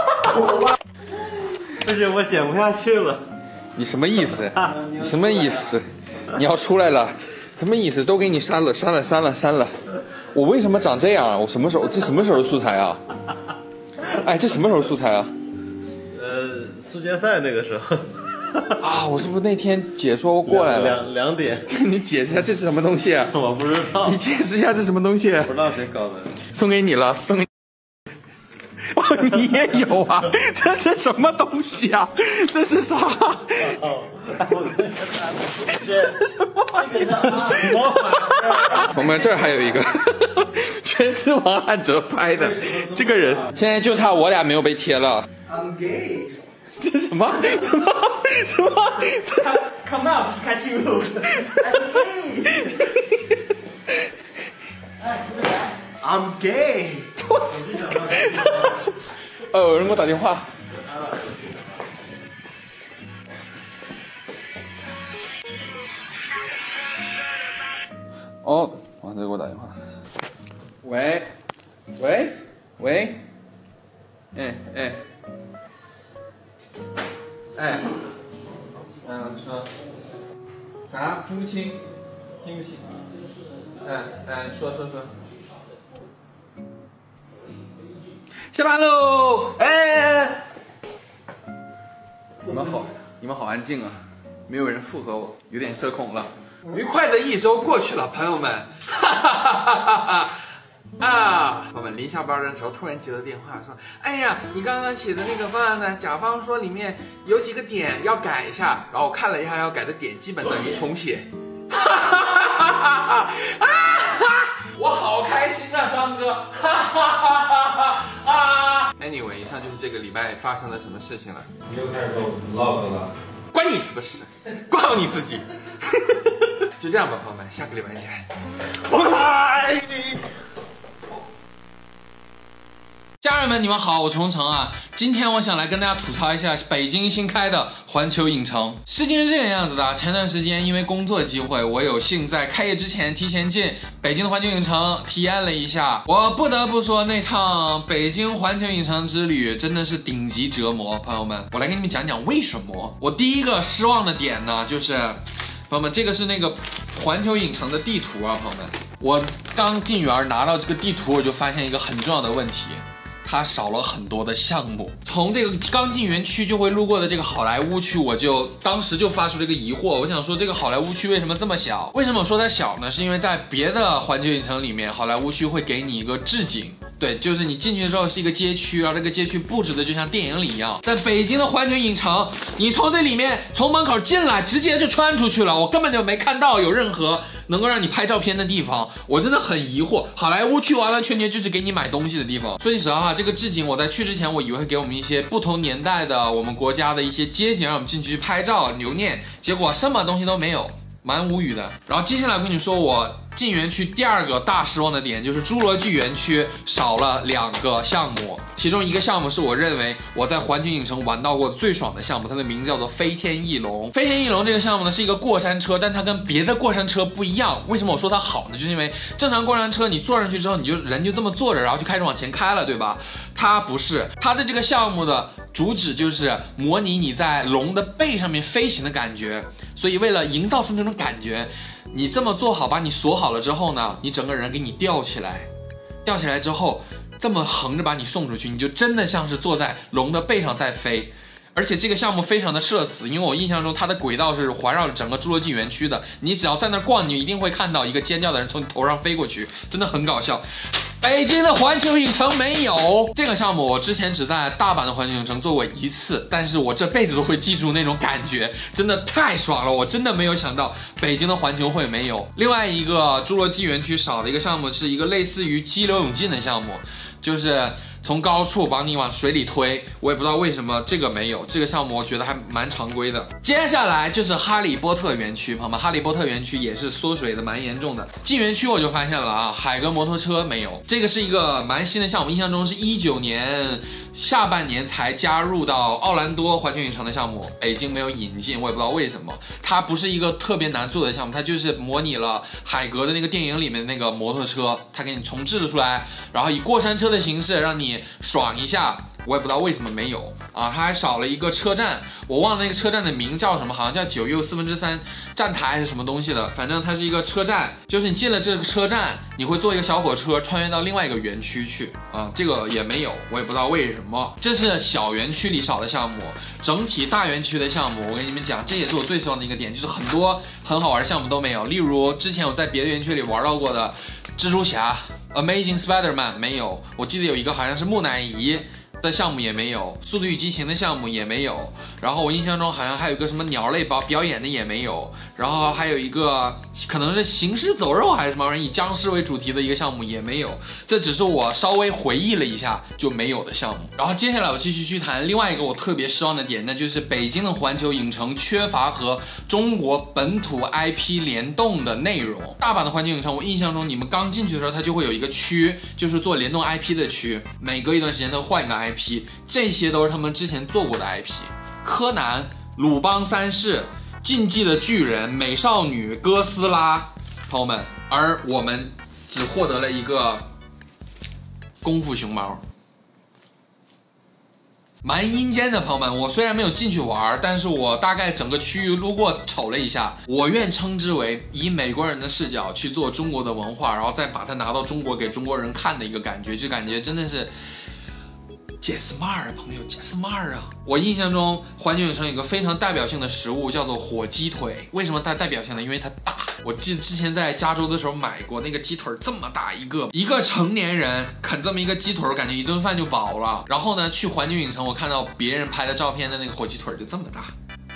不行，我剪不下去了。 你什么意思？你什么意思？你要出来了？什么意思？都给你删了。我为什么长这样啊？我什么时候？这什么时候的素材啊？哎，这什么时候素材啊？ 世界赛那个时候。 啊，我是不是那天姐说我过来了 ？2点。 你解释一下这是什么东西啊？ 我不知道。 你解释一下这是什么东西？ 不知道谁搞的。送给你了，送给你。哦，你也有啊？这是什么东西啊？这是啥？这是什么？我们这儿还有一个，全是王汉哲拍的。这个人现在就差我俩没有被贴了。 I'm gay。 这是什么 ？Come on， 皮卡丘。I'm gay。 有人给我打电话。哦，王哲给我打电话。喂， 喂，说啥？听不清，听不清。说。下班喽！你们好安静啊，没有人附和我，有点社恐了。愉快的一周过去了，朋友们，朋友们，临下班的时候突然接到电话，说：“哎呀，你刚刚写的那个方案呢？甲方说里面有几个点要改一下，然后我看了一下要改的点，基本等于重写。”我好开心啊，张哥！Anyway， 以上就是这个礼拜发生了什么事情了。 你又开始做 vlog 了， 关你什么事？关你自己。就这样吧，朋友们，下个礼拜见。拜拜。家人们，你们好，我是洪城啊。今天我想来跟大家吐槽一下北京新开的环球影城。事情是这个样子的，前段时间因为工作机会，我有幸在开业之前提前进北京的环球影城体验了一下。我不得不说，那趟北京环球影城之旅真的是顶级折磨。朋友们，我来给你们讲讲为什么。我第一个失望的点呢，就是朋友们，这个是那个环球影城的地图啊，朋友们。我刚进园拿到这个地图，我就发现一个很重要的问题。它少了很多的项目，从这个刚进园区就会路过的这个好莱坞区，我就当时就发出了一个疑惑，我想说这个好莱坞区为什么这么小？为什么我说它小呢？是因为在别的环球影城里面，好莱坞区会给你一个置景，对，就是你进去之后是一个街区，然后这个街区布置的就像电影里一样。但北京的环球影城，你从这里面从门口进来，直接就穿出去了，我根本就没看到有任何能够让你拍照片的地方，我真的很疑惑。好莱坞区完完全全就是给你买东西的地方。说句实话，这个置景我在去之前，我以为会给我们一些不同年代的我们国家的一些街景，让我们进去拍照留念，结果什么东西都没有，蛮无语的。然后接下来我跟你说，我进园区第二个大失望的点就是侏罗纪园区少了2个项目，其中一个项目是我认为我在环球影城玩到过最爽的项目，它的名字叫做飞天翼龙。飞天翼龙这个项目呢是一个过山车，但它跟别的过山车不一样。为什么我说它好呢？就是因为正常过山车你坐上去之后，你就人就这么坐着，然后就开始往前开了，对吧？它不是，它的这个项目的主旨就是模拟你在龙的背上面飞行的感觉，所以为了营造出那种感觉，你这么做好，把你锁好了之后呢，你整个人给你吊起来，吊起来之后这么横着把你送出去，你就真的像是坐在龙的背上在飞。而且这个项目非常的社死，因为我印象中它的轨道是环绕着整个侏罗纪园区的，你只要在那逛，你一定会看到一个尖叫的人从你头上飞过去，真的很搞笑。北京的环球影城没有这个项目，我之前只在大阪的环球影城做过1次，但是我这辈子都会记住那种感觉，真的太爽了。我真的没有想到北京的环球会没有。另外一个侏罗纪园区少的一个项目是一个类似于激流勇进的项目，就是从高处把你往水里推，我也不知道为什么这个没有，这个项目我觉得还蛮常规的。接下来就是哈利波特园区，朋友们，哈利波特园区也是缩水的蛮严重的。进园区我就发现了啊，海格摩托车没有，这个是一个蛮新的项目，印象中是19年下半年才加入到奥兰多环球影城的项目，北京没有引进，我也不知道为什么。它不是一个特别难做的项目，它就是模拟了海格的那个电影里面的那个摩托车，它给你重置了出来，然后以过山车的形式让你爽一下，我也不知道为什么没有啊。它还少了一个车站，我忘了那个车站的名叫什么，好像叫9又3/4站台还是什么东西的，反正它是一个车站，就是你进了这个车站，你会坐一个小火车穿越到另外一个园区去啊。这个也没有，我也不知道为什么。这是小园区里少的项目，整体大园区的项目，我跟你们讲，这也是我最失望的一个点，就是很多很好玩的项目都没有。例如之前我在别的园区里玩到过的蜘蛛侠 Amazing Spider-Man 没有，我记得有一个好像是木乃伊的项目也没有，速度与激情的项目也没有，然后我印象中好像还有一个什么鸟类表演的也没有，然后还有一个可能是行尸走肉还是什么玩意以僵尸为主题的一个项目也没有，这只是我稍微回忆了一下就没有的项目。然后接下来我继续去谈另外一个我特别失望的点，那就是北京的环球影城缺乏和中国本土 IP 联动的内容。大阪的环球影城我印象中你们刚进去的时候它就会有一个区，就是做联动 IP 的区，每隔一段时间都换一个 IP， 这些都是他们之前做过的 IP， 柯南、鲁邦三世、禁忌的巨人、美少女、哥斯拉，朋友们，而我们只获得了一个功夫熊猫。 蛮阴间的。朋友们，我虽然没有进去玩，但是我大概整个区域路过瞅了一下，我愿称之为以美国人的视角去做中国的文化，然后再把它拿到中国给中国人看的一个感觉，就感觉真的是。get smart 朋友 get smart 啊！我印象中环球影城有个非常代表性的食物叫做火鸡腿，为什么它代表性呢？因为它大。我记得之前在加州的时候买过那个鸡腿这么大一个成年人啃这么一个鸡腿，感觉一顿饭就饱了。然后呢，去环球影城我看到别人拍的照片的那个火鸡腿就这么大。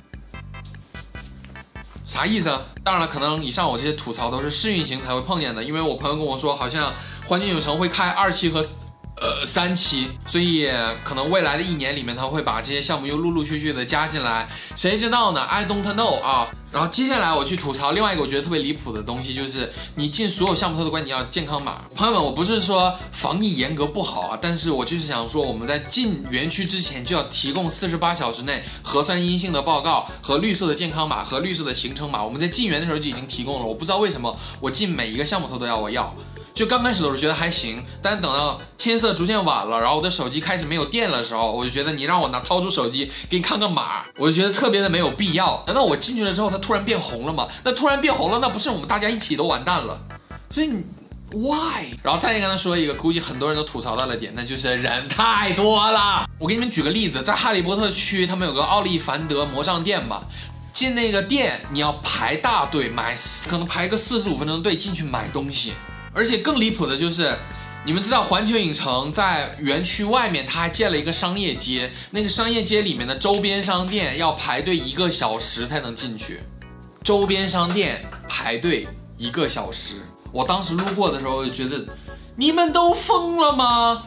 啥意思啊？当然了，可能以上我这些吐槽都是试运行才会碰见的，因为我朋友跟我说，好像环球影城会开2期和3期，所以可能未来的1年里面，他会把这些项目又陆陆续续的加进来，谁知道呢 ？I don't know 啊。然后接下来我去吐槽另外一个我觉得特别离谱的东西，就是你进所有项目它都管你要健康码。朋友们，我不是说防疫严格不好啊，但是我就是想说，我们在进园区之前就要提供48小时内核酸阴性的报告和绿色的健康码和绿色的行程码。我们在进园的时候就已经提供了，我不知道为什么我进每一个项目它都要我要。就刚开始的时候觉得还行，但等到天色逐渐晚了，然后我的手机开始没有电了的时候，我就觉得你让我掏出手机给你看个码，我就觉得特别的没有必要。难道我进去了之后它突然变红了吗？那突然变红了，那不是我们大家一起都完蛋了？所以你 why？ 然后再跟他说一个估计很多人都吐槽到的点，那就是人太多了。我给你们举个例子，在哈利波特区他们有个奥利凡德魔杖店吧，进那个店你要排大队可能排个45分钟的队进去买东西。而且更离谱的就是，你们知道环球影城在园区外面，它还建了一个商业街，那个商业街里面的周边商店要排队1个小时才能进去，周边商店排队1个小时。我当时路过的时候就觉得，你们都疯了吗？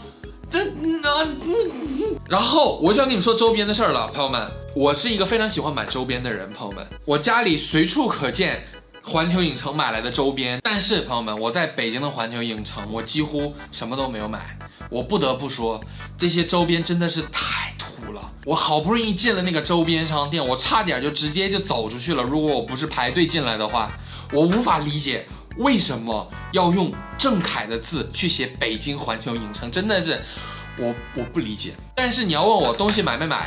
然后我就要跟你们说周边的事儿了，朋友们，我是一个非常喜欢买周边的人，朋友们，我家里随处可见环球影城买来的周边，但是朋友们，我在北京的环球影城，我几乎什么都没有买。我不得不说，这些周边真的是太土了。我好不容易进了那个周边商店，我差点就直接就走出去了。如果我不是排队进来的话，我无法理解为什么要用正楷的字去写北京环球影城，真的是我不理解。但是你要问我东西买没买？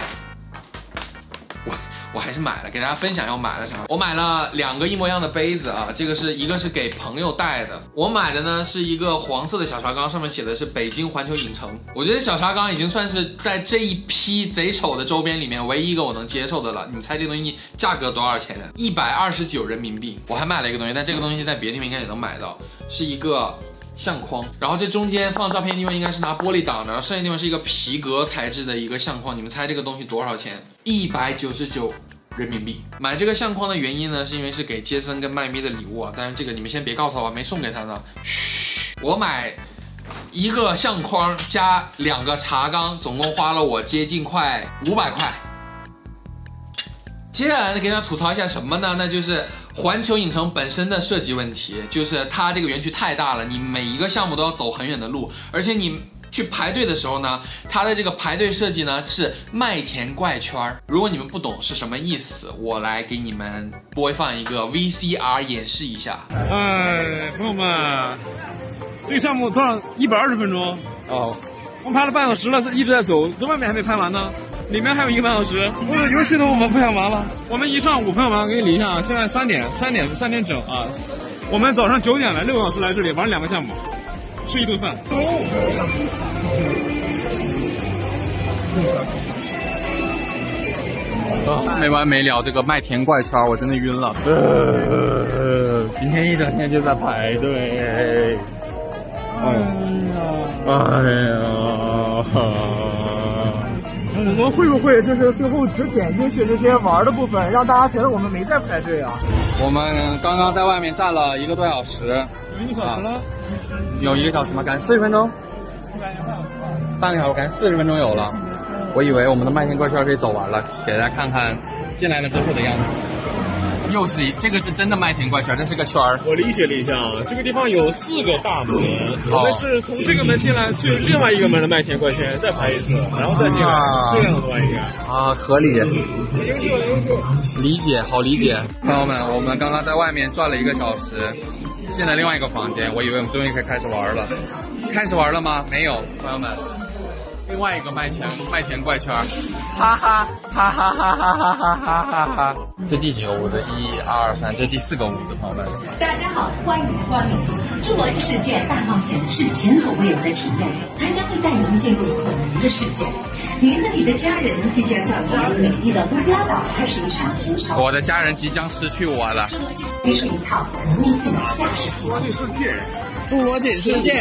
我还是买了，给大家分享一下我买了啥。我买了2个一模一样的杯子啊，这个是一个是给朋友带的，我买的呢是一个黄色的小茶缸，上面写的是北京环球影城。我觉得小茶缸已经算是在这一批贼丑的周边里面唯一一个我能接受的了。你们猜这东西价格多少钱？129人民币。我还买了一个东西，但这个东西在别的地方应该也能买到，是一个相框，然后这中间放照片的地方应该是拿玻璃挡着，然后剩下地方是一个皮革材质的一个相框。你们猜这个东西多少钱？199人民币。买这个相框的原因呢，是因为是给杰森跟麦咪的礼物啊，但是这个你们先别告诉我，没送给他呢。嘘，我买1个相框加2个茶缸，总共花了我接近快500块。接下来呢，给大家吐槽一下什么呢？那就是环球影城本身的设计问题，就是它这个园区太大了，你每一个项目都要走很远的路，而且你去排队的时候呢，它的这个排队设计呢是麦田怪圈。如果你们不懂是什么意思，我来给你们播放一个 VCR 演示一下。 朋友们，这个项目多少？120分钟。哦，我们排了半小时了，一直在走，这外面还没拍完呢。里面还有1个半小时，我的游戏都我们不想玩了。我们一上午，朋友们给你理一下，现在3点整啊。我们早上9点来，6个小时来这里玩2个项目，吃1顿饭。 没完没了，这个麦田怪圈我真的晕了。 今天一整天就在排队。 我们会不会就是最后只剪进去这些玩的部分，让大家觉得我们没在排队啊？ 我们刚刚在外面站了1个多小时。 有1个小时了？ 有1个小时吗？赶40分钟？半个小时，赶40分钟有了。我以为我们的麦田怪圈可以走完了，给大家看看进来了之后的样子。又是这个是真的麦田怪圈，这是个圈儿。 我理解了一下啊，这个地方有4个大门，我们是从这个门进来，去另外一个门的麦田怪圈再排一次，然后再进来，这样的应该啊，合理，理解，好理解。朋友们，我们刚刚在外面转了1个小时，进了另外一个房间，我以为我们终于可以开始玩了。开始玩了吗？没有，朋友们， 另外一个麦田怪圈，哈哈哈哈哈哈哈哈哈哈！这第几个屋子？1、2、3，这第4个屋子，朋友们。 大家好，欢迎光临！侏罗纪世界大冒险是前所未有的体验，它将会带您进入可能的世界。您和你的家人即将在无比美丽的乌鸦岛开始一场新潮。 我的家人即将失去我了。 这是一套革命性的驾驶系统。 侏罗纪世界。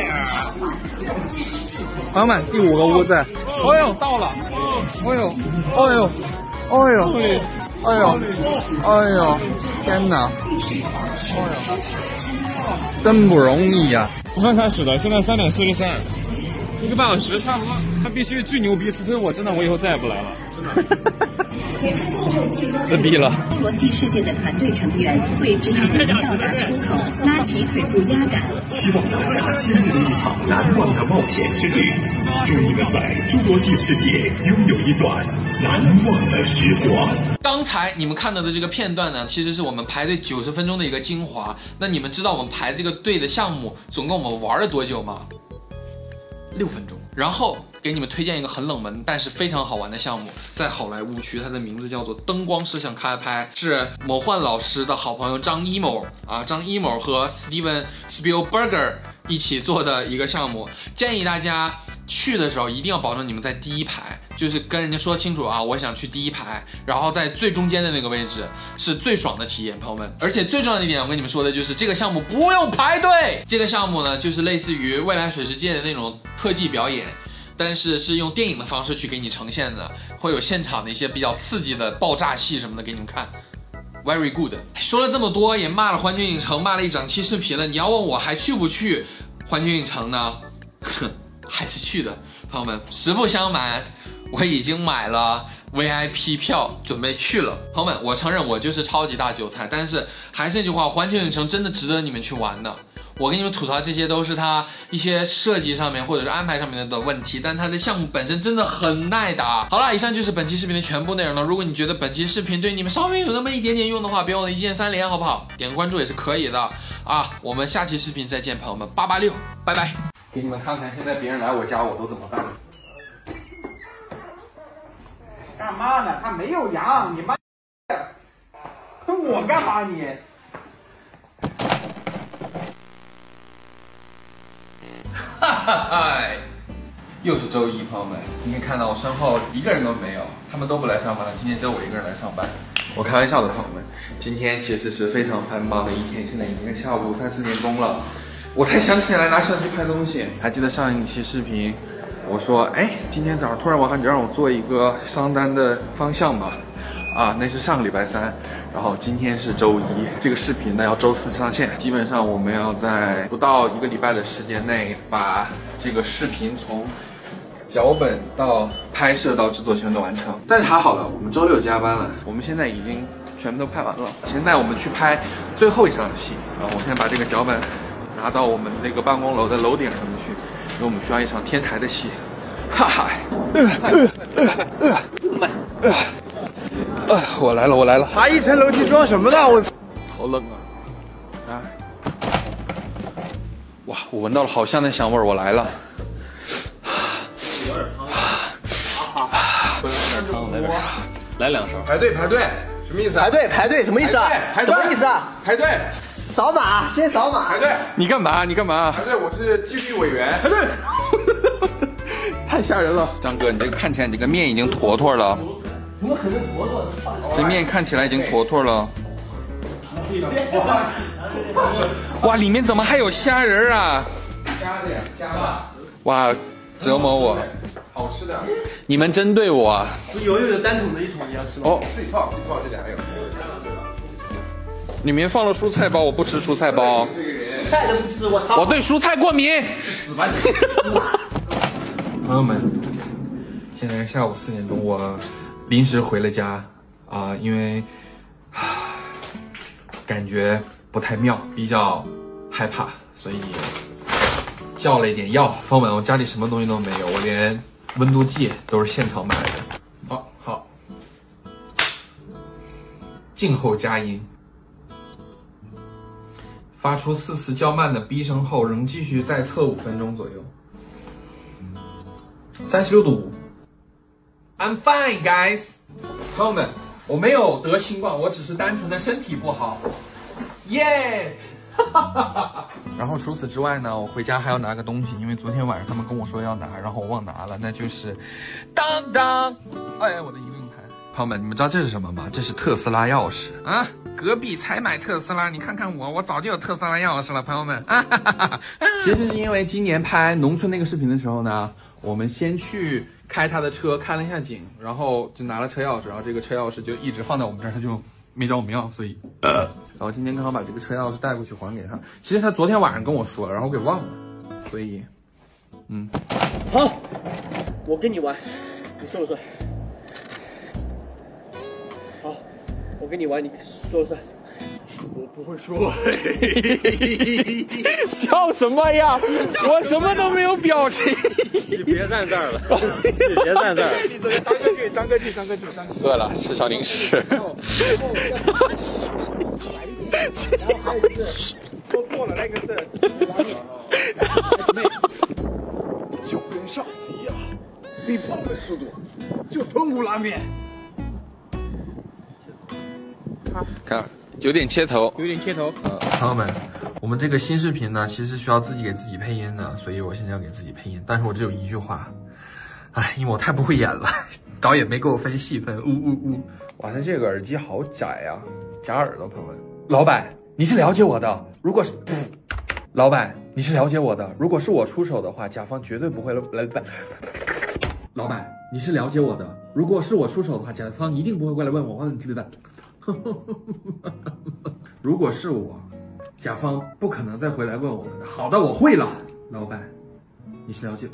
朋友们，第5个屋子，哎呦，到了，哎呦，哎呦，哎呦，哎呦，哎呦，天哪，哎呦，真不容易呀！ 我刚开始的，现在3点43，1个半小时差不多。他必须巨牛逼，除非我真的我以后再也不来了，真的。 自闭了。 侏罗纪世界的团队成员会指引您到达出口，拉起腿部压杆。 希望大家经历了一场难忘的冒险之旅，祝你们在侏罗纪世界拥有一段难忘的时光。 刚才你们看到的这个片段呢，其实是我们排队90分钟的一个精华。那你们知道我们排这个队的项目总共我们玩了多久吗？6分钟。然后给你们推荐一个很冷门但是非常好玩的项目，在好莱坞区，它的名字叫做灯光摄像开拍，是魔幻老师的好朋友张艺谋和 Steven Spielberg 一起做的一个项目。建议大家去的时候一定要保证你们在第1排，就是跟人家说清楚啊，我想去第1排，然后在最中间的那个位置是最爽的体验，朋友们。而且最重要的一点，我跟你们说的就是这个项目不用排队。这个项目呢，就是类似于未来水世界的那种特技表演，但是是用电影的方式去给你呈现的，会有现场的一些比较刺激的爆炸戏什么的给你们看。Very good。说了这么多，也骂了环球影城，骂了一整期视频了。你要问我还去不去环球影城呢？哼，还是去的，朋友们。实不相瞒，我已经买了 VIP 票，准备去了。朋友们，我承认我就是超级大韭菜，但是还是那句话，环球影城真的值得你们去玩的。我跟你们吐槽这些都是它一些设计上面或者是安排上面的问题，但它的项目本身真的很耐打。好了，以上就是本期视频的全部内容了。如果你觉得本期视频对你们稍微有那么一点点用的话，别忘了1键3连，好不好？点个关注也是可以的啊。我们下期视频再见，朋友们，886，拜拜。 给你们看看，现在别人来我家我都怎么办。 干嘛呢？他没有羊，你妈跟我干嘛你？ 哈哈嗨！又是周一，朋友们，你可以看到我身后一个人都没有，他们都不来上班了，今天只有我一个人来上班。我开玩笑的，朋友们，今天其实是非常繁忙的一天，现在已经下午3、4点钟了，我才想起来拿相机拍东西。还记得上一期视频，我说，哎，今天早上突然我喊你让我做一个商单的方向嘛，啊，那是上个礼拜3。然后今天是周1，这个视频呢要周4上线。基本上我们要在不到1个礼拜的时间内，把这个视频从脚本到拍摄到制作全都完成。但是还好了，我们周6加班了，我们现在已经全部都拍完了。现在我们去拍最后一场戏啊！我现在把这个脚本拿到我们那个办公楼的楼顶上面去，因为我们需要一场天台的戏。哈哈。我来了，我来了！ 爬1层楼梯装什么呢？我操， 好冷啊！啊！哇，我闻到了好香的香味儿，我来了。 有点汤。 来2勺。 排队，什么意思啊？ 排队什么意思啊？什么意思啊？ 排队， 扫码，先扫码。 排队。 你干嘛？ 排队，我是纪律委员。 排队。太吓人了，张哥，你这个看起来你这个面已经坨坨了。 怎么可能坨坨？ 这面看起来已经坨坨了。哇，里面怎么还有虾仁啊？ 加吧。 哇，折磨我。 好吃的。 你们针对我。 有单桶的一桶，你要吃吗？ 哦，自己泡，这里还有。 里面放了蔬菜包，我不吃蔬菜包。 蔬菜都不吃，我操！ 我对蔬菜过敏。 死吧你！ 朋友们，现在下午4点钟，我临时回了家啊，因为感觉不太妙，比较害怕，所以叫了一点药。朋友们，我家里什么东西都没有，我连温度计都是现场买的。好，静候佳音。发出4次较慢的逼声后，仍继续再测5分钟左右。3 36度5。I'm fine, guys。朋友们，我没有得新冠，我只是单纯的身体不好。耶！然后除此之外呢，我回家还要拿个东西，因为昨天晚上他们跟我说要拿，然后我忘拿了，那就是当当，哎，我的移动盘。朋友们，你们知道这是什么吗？这是特斯拉钥匙啊！隔壁才买特斯拉，你看看我早就有特斯拉钥匙了，朋友们啊！其实是因为今年拍农村那个视频的时候呢，我们先去开他的车，看了一下景，然后就拿了车钥匙，然后这个车钥匙就一直放在我们这儿，他就没找我们要，所以然后今天刚好把这个车钥匙带过去还给他。其实他昨天晚上跟我说了，然后我给忘了，所以好，我跟你玩，你说了算。好，我跟你玩，你说了算。我不会说。 笑什么呀？我什么都没有表情。 你别站这儿了，你别站这儿。你走，张哥去。 饿了，吃小零食。 然后还有就是说错了那个是，就跟上次一样，比跑的速度就吞骨拉面。 看，有点切头。 朋友们，我们这个新视频呢，其实需要自己给自己配音的，所以我现在要给自己配音，但是我只有一句话，因为我太不会演了，导演没给我分戏份，哇，他这个耳机好窄呀，夹耳朵，朋友们。老板，你是了解我的，如果是老板，你是了解我的，如果是我出手的话，甲方绝对不会来。老板，你是了解我的，如果是我出手的话，甲方一定不会过来问我问题的。如果是我，甲方不可能再回来问我们的。好的，我会了。老板，你是了解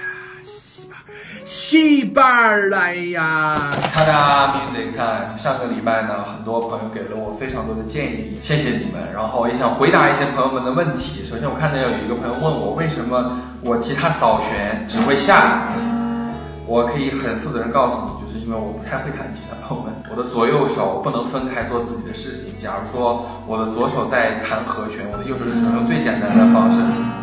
戏班来呀！他的 music time。上个礼拜呢，很多朋友给了我非常多的建议，谢谢你们。然后也想回答一些朋友们的问题。首先，我看到有一个朋友问我，为什么我吉他扫弦只会下？我可以很负责任告诉你，就是因为我不太会弹吉他，朋友们。我的左右手不能分开做自己的事情。假如说我的左手在弹和弦，我的右手就只能用最简单的方式。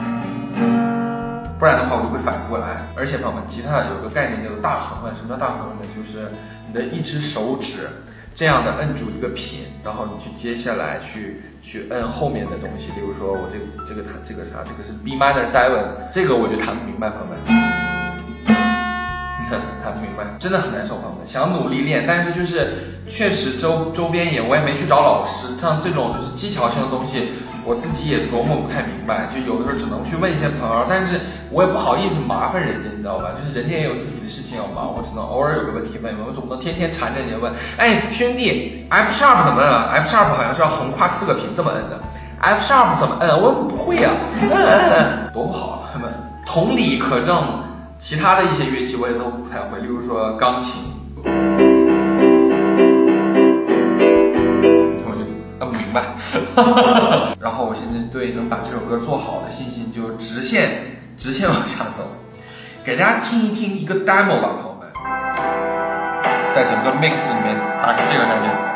不然的话，我就会反过来。而且朋友们，吉他有个概念叫做大横摁。什么叫大横摁呢？就是你的一只手指这样的摁住一个品，然后你去接下来去摁后面的东西。比如说我这个弹这个啥，这个是 B minor 7，这个我就弹不明白，朋友们。弹不明白，真的很难受，朋友们。想努力练，但是就是确实周边我也没去找老师，像这种就是技巧性的东西，我自己也琢磨不太明白。就有的时候只能去问一些朋友，但是我也不好意思麻烦人家，你知道吧？就是人家也有自己的事情要忙，我只能偶尔有个问题问，我总不能天天缠着人家问。哎，兄弟 ，F sharp 怎么摁啊 ？F sharp 好像是要横跨4个频这么摁的 ，F sharp 怎么摁？我不会呀，多不好，朋友们。同理可证。其他的一些乐器我也都不太会，例如说钢琴，我就摁不明白。然后我现在对能把这首歌做好的信心就直线往下走。给大家听一听一个 demo 吧，朋友们，在整个 mix 里面打开这个单元。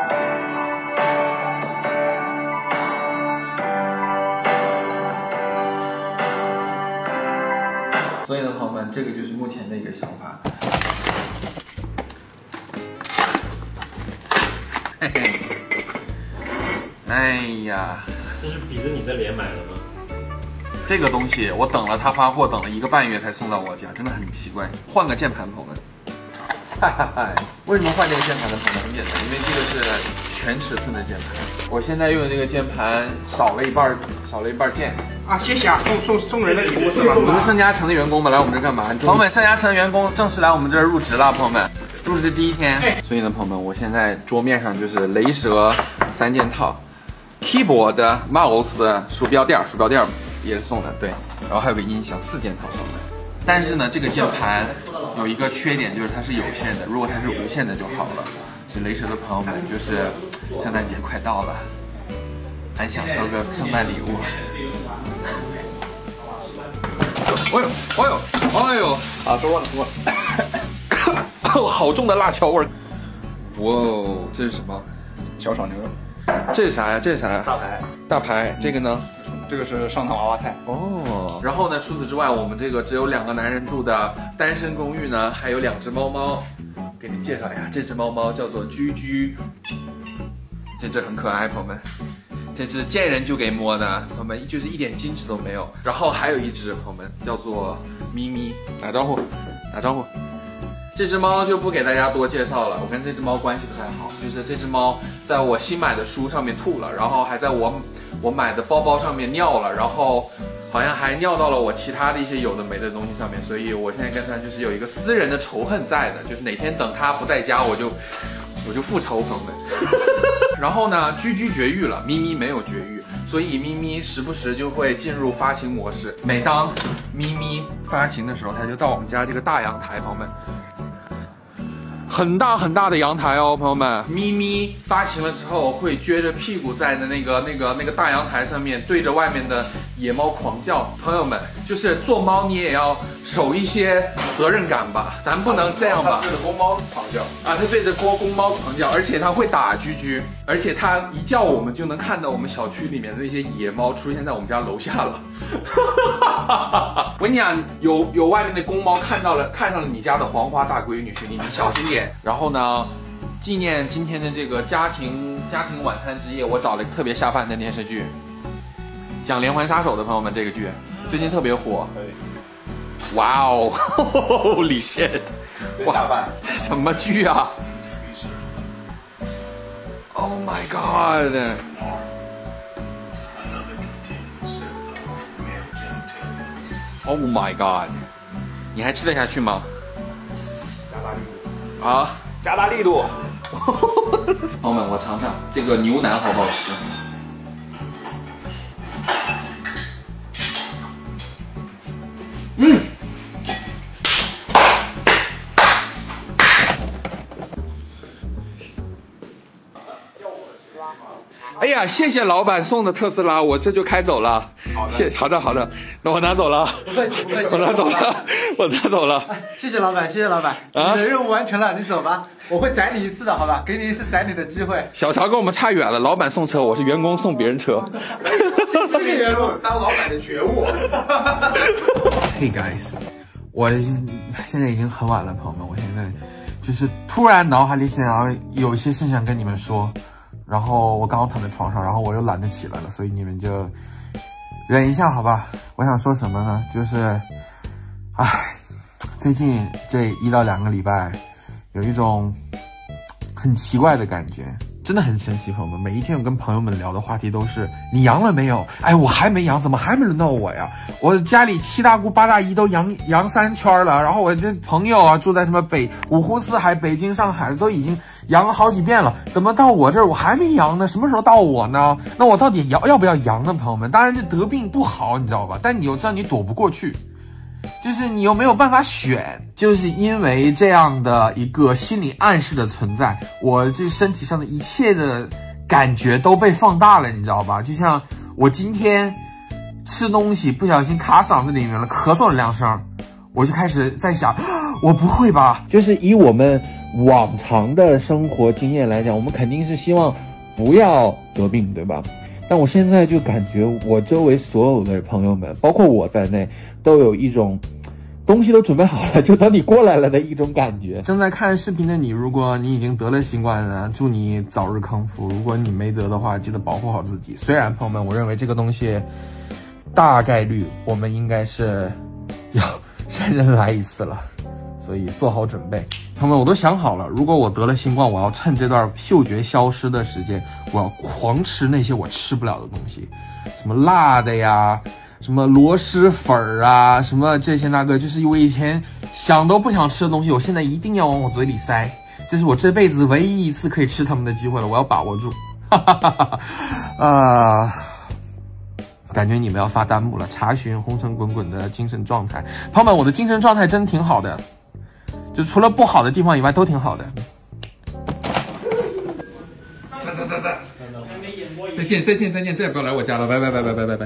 所以呢，朋友们，这个就是目前的一个想法。嘿嘿，哎呀， 这是比着你的脸买的吗？ 这个东西我等了他发货，等了1个半月才送到我家，真的很奇怪。换个键盘，朋友们。为什么换这个键盘呢？朋友们，很简单，因为这个是全尺寸的键盘。我现在用的这个键盘少了一半键。 啊，谢谢啊，送人的礼物是吧？ 我们盛嘉诚的员工们来我们这干嘛？朋友们，盛嘉诚的员工正式来我们这儿入职了，朋友们，入职的第1天。所以呢，朋友们，我现在桌面上就是雷蛇3件套 ，keyboard、mouse、鼠标垫也是送的，对，然后还有个音响4件套，朋友们。但是呢，这个键盘有一个缺点，就是它是有线的，如果它是无线的就好了。所以雷蛇的朋友们，就是圣诞节快到了，很想收个圣诞礼物。哎呦！ 啊，多了。 好重的辣椒味儿！哇哦，这是什么？ 小炒牛肉。 这是啥呀？ 大排。 大排。这个呢？ 这个是上汤娃娃菜。 哦， 然后呢，除此之外，我们这个只有2个男人住的单身公寓呢，还有2只猫猫。给你介绍一下，这只猫猫叫做居居，这只很可爱，朋友们。这只见人就给摸的，朋友们，就是一点矜持都没有。然后还有一只，朋友们，叫做咪咪，打招呼，打招呼。这只猫就不给大家多介绍了，我跟这只猫关系不太好，就是这只猫在我新买的书上面吐了，然后还在我买的包包上面尿了，然后好像还尿到了我其他的一些有的没的东西上面，所以我现在跟它就是有一个私人的仇恨在的，就是哪天等它不在家，我就复仇，朋友们。然后呢，居居绝育了，咪咪没有绝育，所以咪咪时不时就会进入发情模式。每当咪咪发情的时候，它就到我们家这个大阳台，朋友们。很大很大的阳台哦，朋友们。咪咪发情了之后，会撅着屁股在的那个大阳台上面，对着外面的野猫狂叫。朋友们，就是做猫你也要守一些责任感吧，咱不能这样吧。 对着公猫狂叫啊，它对着公猫狂叫，而且它会打居居，而且它一叫我们就能看到我们小区里面的那些野猫出现在我们家楼下了。我跟你讲，有外面的公猫看上了你家的黄花大闺女，兄弟，你小心点。然后呢，纪念今天的这个家庭晚餐之夜，我找了一个特别下饭的电视剧，讲连环杀手的朋友们，这个剧最近特别火。哇哦，Holy shit！ 哇，这什么剧啊 ？Oh my god！ Oh my god！ 你还吃得下去吗？啊， 加大力度！ 朋友们，我尝尝这个牛腩好不好吃？嗯。哎呀，谢谢老板送的特斯拉，我这就开走了。好的，那我拿走了。 不客气， 我拿走了。 谢谢老板，谢谢老板，你的任务完成了，你走吧，我会宰你一次的，好吧？给你一次宰你的机会。 小乔跟我们差远了，老板送车，我是员工送别人车。 谢谢员工当老板的觉悟。 Hey guys， 我现在已经很晚了，朋友们，我现在就是突然脑海里想要有一些事想跟你们说。然后我刚刚躺在床上，然后我又懒得起来了，所以你们就忍一下，好吧？我想说什么呢？就是，最近这1到2个礼拜，有一种很奇怪的感觉，真的很神奇，朋友们。每一天我跟朋友们聊的话题都是：你阳了没有？哎，我还没阳，怎么还没轮到我呀？我家里7大姑8大姨都阳3圈了，然后我这朋友啊，住在什么五湖四海、北京、上海都已经阳了好几遍了，怎么到我这儿我还没阳呢？什么时候到我呢？那我到底要不要阳呢？朋友们，当然这得病不好，你知道吧？但你又知道你躲不过去，就是你又没有办法选，就是因为这样的一个心理暗示的存在，我这身体上的一切的感觉都被放大了，你知道吧？就像我今天吃东西不小心卡嗓子里面了，咳嗽了2声，我就开始在想，我不会吧？就是以我们往常的生活经验来讲，我们肯定是希望不要得病，对吧？但我现在就感觉我周围所有的朋友们，包括我在内，都有一种东西都准备好了，就等你过来了的一种感觉。正在看视频的你，如果你已经得了新冠呢，祝你早日康复；如果你没得的话，记得保护好自己。虽然朋友们，我认为这个东西大概率我们应该是要人来一次了，所以做好准备。朋友们，我都想好了，如果我得了新冠，我要趁这段嗅觉消失的时间，我要狂吃那些我吃不了的东西，什么辣的呀，什么螺蛳粉啊，什么这些那个，就是我以前想都不想吃的东西，我现在一定要往我嘴里塞，这是我这辈子唯一一次可以吃它们的机会了，我要把握住。感觉你们要发弹幕了，查询红尘滚滚的精神状态。朋友们，我的精神状态真挺好的，就除了不好的地方以外都挺好的。再见，再也不要来我家了，拜拜。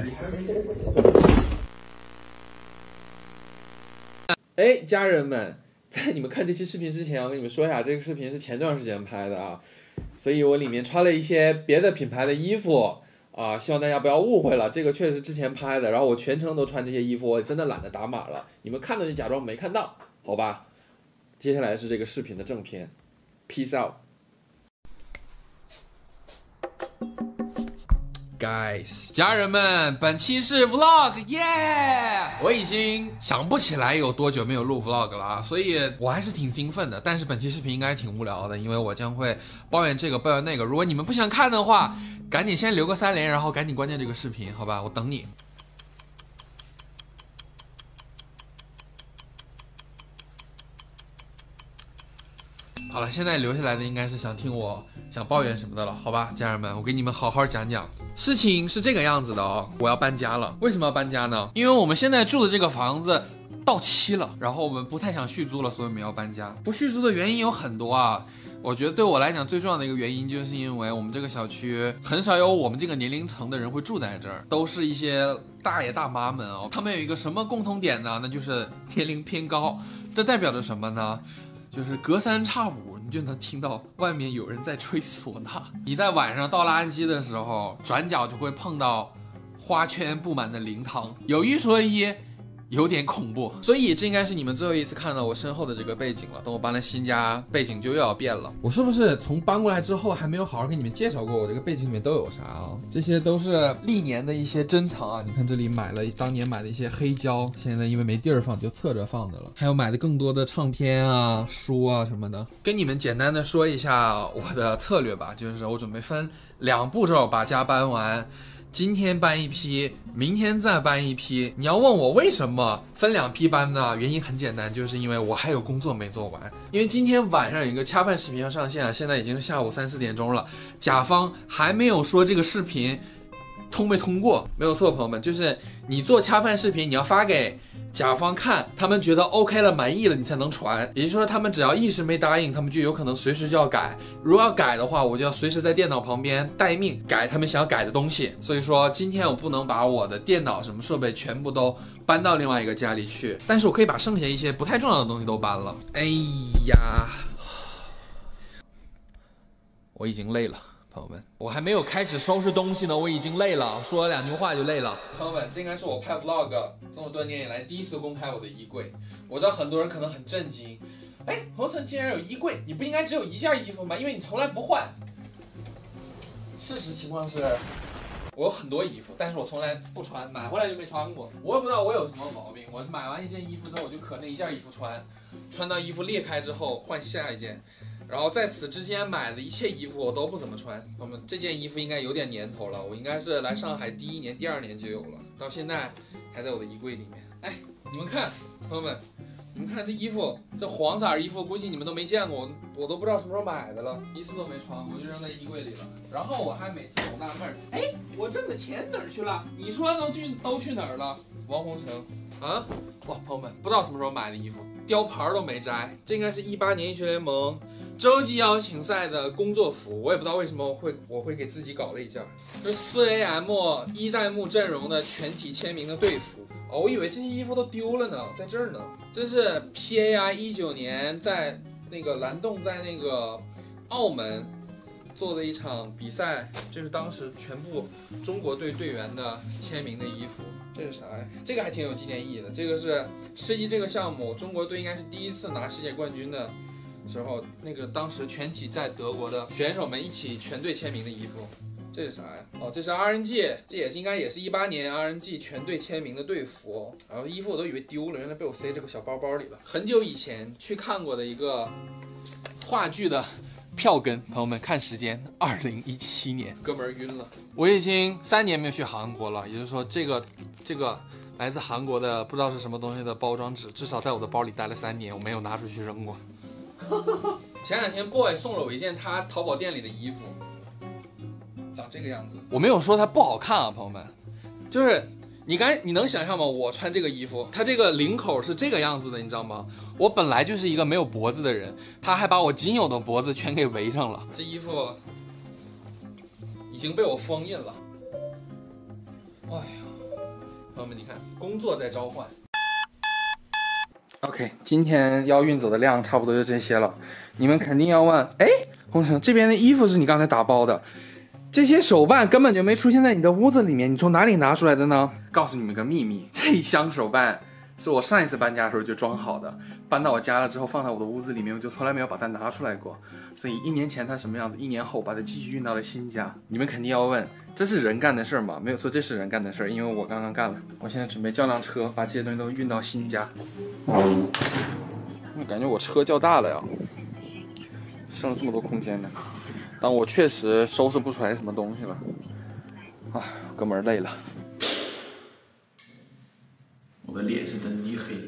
哎，家人们，在你们看这期视频之前，我跟你们说一下，这个视频是前段时间拍的啊，所以我里面穿了一些别的品牌的衣服。 啊，希望大家不要误会了，这个确实之前拍的，然后我全程都穿这些衣服，我真的懒得打码了，你们看到就假装没看到，好吧？接下来是这个视频的正片 ，Peace out。Guys， 家人们，本期是 vlog， 耶！我已经想不起来有多久没有录 vlog 了啊，所以我还是挺兴奋的。但是本期视频应该挺无聊的，因为我将会抱怨这个抱怨那个。如果你们不想看的话，赶紧先留个3连，然后赶紧关键这个视频，好吧？我等你。好了，现在留下来的应该是想听我想抱怨什么的了，好吧，家人们，我给你们好好讲讲。事情是这个样子的哦，我要搬家了。为什么要搬家呢？因为我们现在住的这个房子到期了，然后我们不太想续租了，所以我们要搬家。不续租的原因有很多啊，我觉得对我来讲最重要的一个原因，就是因为我们这个小区很少有我们这个年龄层的人会住在这儿，都是一些大爷大妈们哦。他们有一个什么共同点呢？那就是年龄偏高。这代表着什么呢？就是隔3差5，你就能听到外面有人在吹唢呐。你在晚上倒垃圾的时候，转角就会碰到花圈布满的灵堂。有一说一，有点恐怖。所以这应该是你们最后一次看到我身后的这个背景了。等我搬了新家，背景就又要变了。我是不是从搬过来之后还没有好好给你们介绍过我这个背景里面都有啥啊？这些都是历年的一些珍藏啊。你看这里当年买的一些黑胶，现在因为没地儿放就侧着放的了。还有买的更多的唱片啊、书啊什么的。跟你们简单的说一下我的策略吧，就是我准备分2步骤把家搬完。今天搬一批，明天再搬一批。你要问我为什么分2批搬呢？原因很简单，就是因为我还有工作没做完。因为今天晚上有一个恰饭视频要上线，现在已经是下午3、4点钟了，甲方还没有说这个视频通没通过。没有错，朋友们，就是你做恰饭视频，你要发给甲方看，他们觉得 OK 了，满意了，你才能传。也就是说，他们只要一时没答应，他们就有可能随时就要改。如果要改的话，我就要随时在电脑旁边待命改他们想要改的东西。所以说，今天我不能把我的电脑什么设备全部都搬到另外一个家里去，但是我可以把剩下一些不太重要的东西都搬了。哎呀，我已经累了。朋友们，我还没有开始收拾东西呢，我已经累了，说了2句话就累了。朋友们，这应该是我拍 vlog 这么多年以来第一次公开我的衣柜。我知道很多人可能很震惊，哎，鹏程竟然有衣柜，你不应该只有1件衣服吗？因为你从来不换。事实情况是，我有很多衣服，但是我从来不穿，买回来就没穿过。我也不知道我有什么毛病，我是买完一件衣服之后，我就可那1件衣服穿，穿到衣服裂开之后换下一件。然后在此之前买的一切衣服我都不怎么穿。那么这件衣服应该有点年头了，我应该是来上海第1年、第2年就有了，到现在还在我的衣柜里面。哎，你们看，朋友们，你们看这衣服，这黄色衣服估计你们都没见过，我都不知道什么时候买的了，一次都没穿，我就扔在衣柜里了。然后我还每次总纳闷，哎，我挣的钱哪儿去了？你说都去哪儿了？王洪成啊，哇，朋友们，不知道什么时候买的衣服，雕牌都没摘，这应该是18年英雄联盟洲际邀请赛的工作服，我也不知道为什么我会给自己搞了一件，这是 4AM 一代目阵容的全体签名的队服。哦，我以为这些衣服都丢了呢，在这儿呢。这是 PAI 19年在那个蓝洞在那个澳门做的一场比赛，这是当时全部中国队队员的签名的衣服。这是啥呀？这个还挺有纪念意义的。这个是吃鸡这个项目，中国队应该是第1次拿世界冠军的时候，那个当时全体在德国的选手们一起全队签名的衣服。这是啥呀？哦，这是 RNG， 这应该也是18年 RNG 全队签名的队服。然后衣服我都以为丢了，原来被我塞这个小包包里了。很久以前去看过的一个话剧的票根，朋友们看时间，2017年，哥们儿晕了。我已经3年没有去韩国了，也就是说这个来自韩国的不知道是什么东西的包装纸，至少在我的包里待了3年，我没有拿出去扔过。前2天 boy 送了我一件他淘宝店里的衣服，长这个样子。我没有说它不好看啊，朋友们，就是你能想象吗？我穿这个衣服，它这个领口是这个样子的，你知道吗？我本来就是一个没有脖子的人，他还把我仅有的脖子全给围上了。这衣服已经被我封印了。哎呀，朋友们，你看，工作在召唤。OK， 今天要运走的量差不多就这些了。你们肯定要问，哎，洪成这边的衣服是你刚才打包的？ 这些手办根本就没出现在你的屋子里面，你从哪里拿出来的呢？告诉你们个秘密，这一箱手办是我上一次搬家的时候就装好的，搬到我家了之后放在我的屋子里面，我就从来没有把它拿出来过。所以1年前它什么样子，1年后把它继续运到了新家。你们肯定要问，这是人干的事儿吗？没有错，这是人干的事儿，因为我刚刚干了。我现在准备叫辆车把这些东西都运到新家。我感觉我车较大了呀，剩了这么多空间呢。但我确实收拾不出来什么东西了。啊，哥们儿累了。我的脸是真的黑。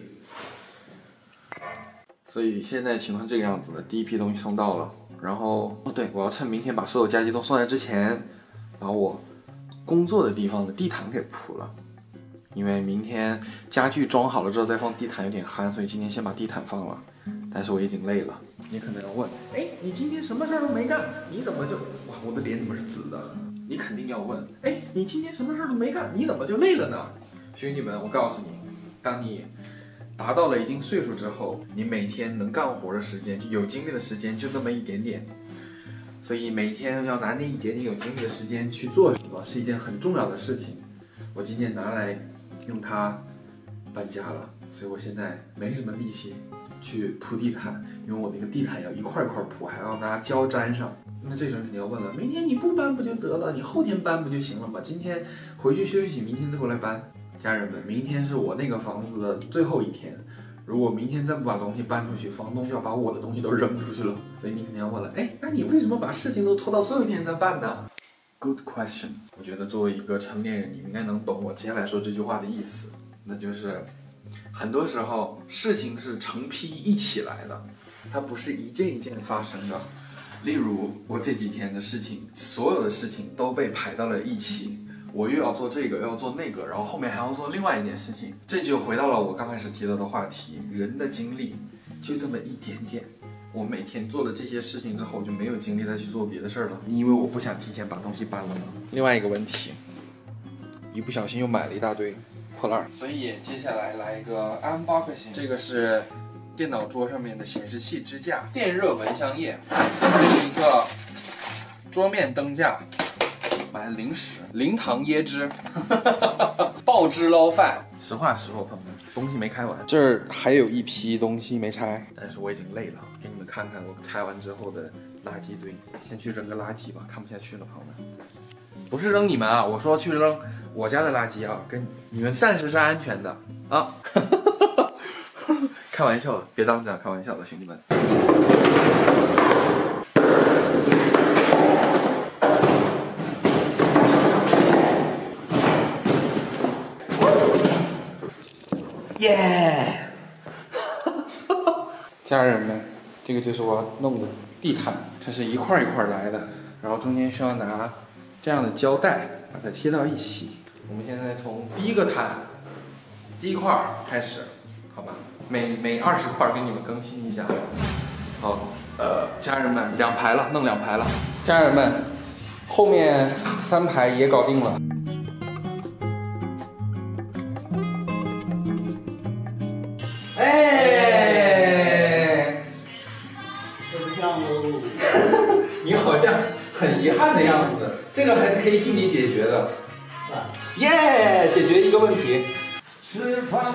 所以现在情况这个样子的，第一批东西送到了，然后对，我要趁明天把所有家具都送来之前，把我工作的地方的地毯给铺了，因为明天家具装好了之后再放地毯有点憨，所以今天先把地毯放了。但是我已经累了。你可能要问，哎，你今天什么事儿都没干，你怎么就……哇，我的脸怎么是紫的？你肯定要问，哎，你今天什么事儿都没干，你怎么就累了呢？兄弟们，我告诉你，当你达到了一定岁数之后，你每天能干活的时间，就有精力的时间就那么一点点，所以每天要拿那一点点有精力的时间去做什么，是一件很重要的事情。我今天拿来用它搬家了，所以我现在没什么力气去铺地毯，因为我那个地毯要一块一块铺，还要拿胶粘上。那这时候肯定要问了，明天你不搬不就得了？你后天搬不就行了吗？今天回去休息，明天再过来搬。家人们，明天是我那个房子的最后一天，如果明天再不把东西搬出去，房东就要把我的东西都扔出去了。所以你肯定要问了，哎，那你为什么把事情都拖到最后一天再办呢？ Good question。我觉得作为一个成年人，你应该能懂我接下来说这句话的意思，那就是很多时候事情是成批一起来的，它不是一件一件发生的。例如我这几天的事情，所有的事情都被排到了一起，我又要做这个，又要做那个，然后后面还要做另外一件事情，这就回到了我刚开始提到的话题，人的精力就这么一点点。我每天做了这些事情之后，我就没有精力再去做别的事儿了，因为我不想提前把东西搬了嘛。另外一个问题，一不小心又买了一大堆破烂，所以接下来来一个 unboxing。这个是电脑桌上面的显示器支架，电热蚊香液，这是一个桌面灯架，买了零食，零糖椰汁，爆汁捞饭。实话实说，朋友们，东西没开完，这儿还有一批东西没拆，但是我已经累了，给你们看看我拆完之后的垃圾堆。先去扔个垃圾吧，看不下去了，朋友们。不是扔你们啊，我说去扔我家的垃圾啊，跟你们暂时是安全的啊。开玩笑的，别当真，开玩笑的，兄弟们。耶！家人们，这个就是我要弄的地毯，这是一块一块来的，然后中间需要拿这样的胶带把它贴到一起。我们现在从第一个毯第一块开始，好吧？每20块给你们更新一下。好，家人们，2排了，弄2排了。家人们，后面3排也搞定了。哎， 吃不上喽。 你好像很遗憾的样子，这个还是可以替你解决的。耶，解决一个问题。吃饭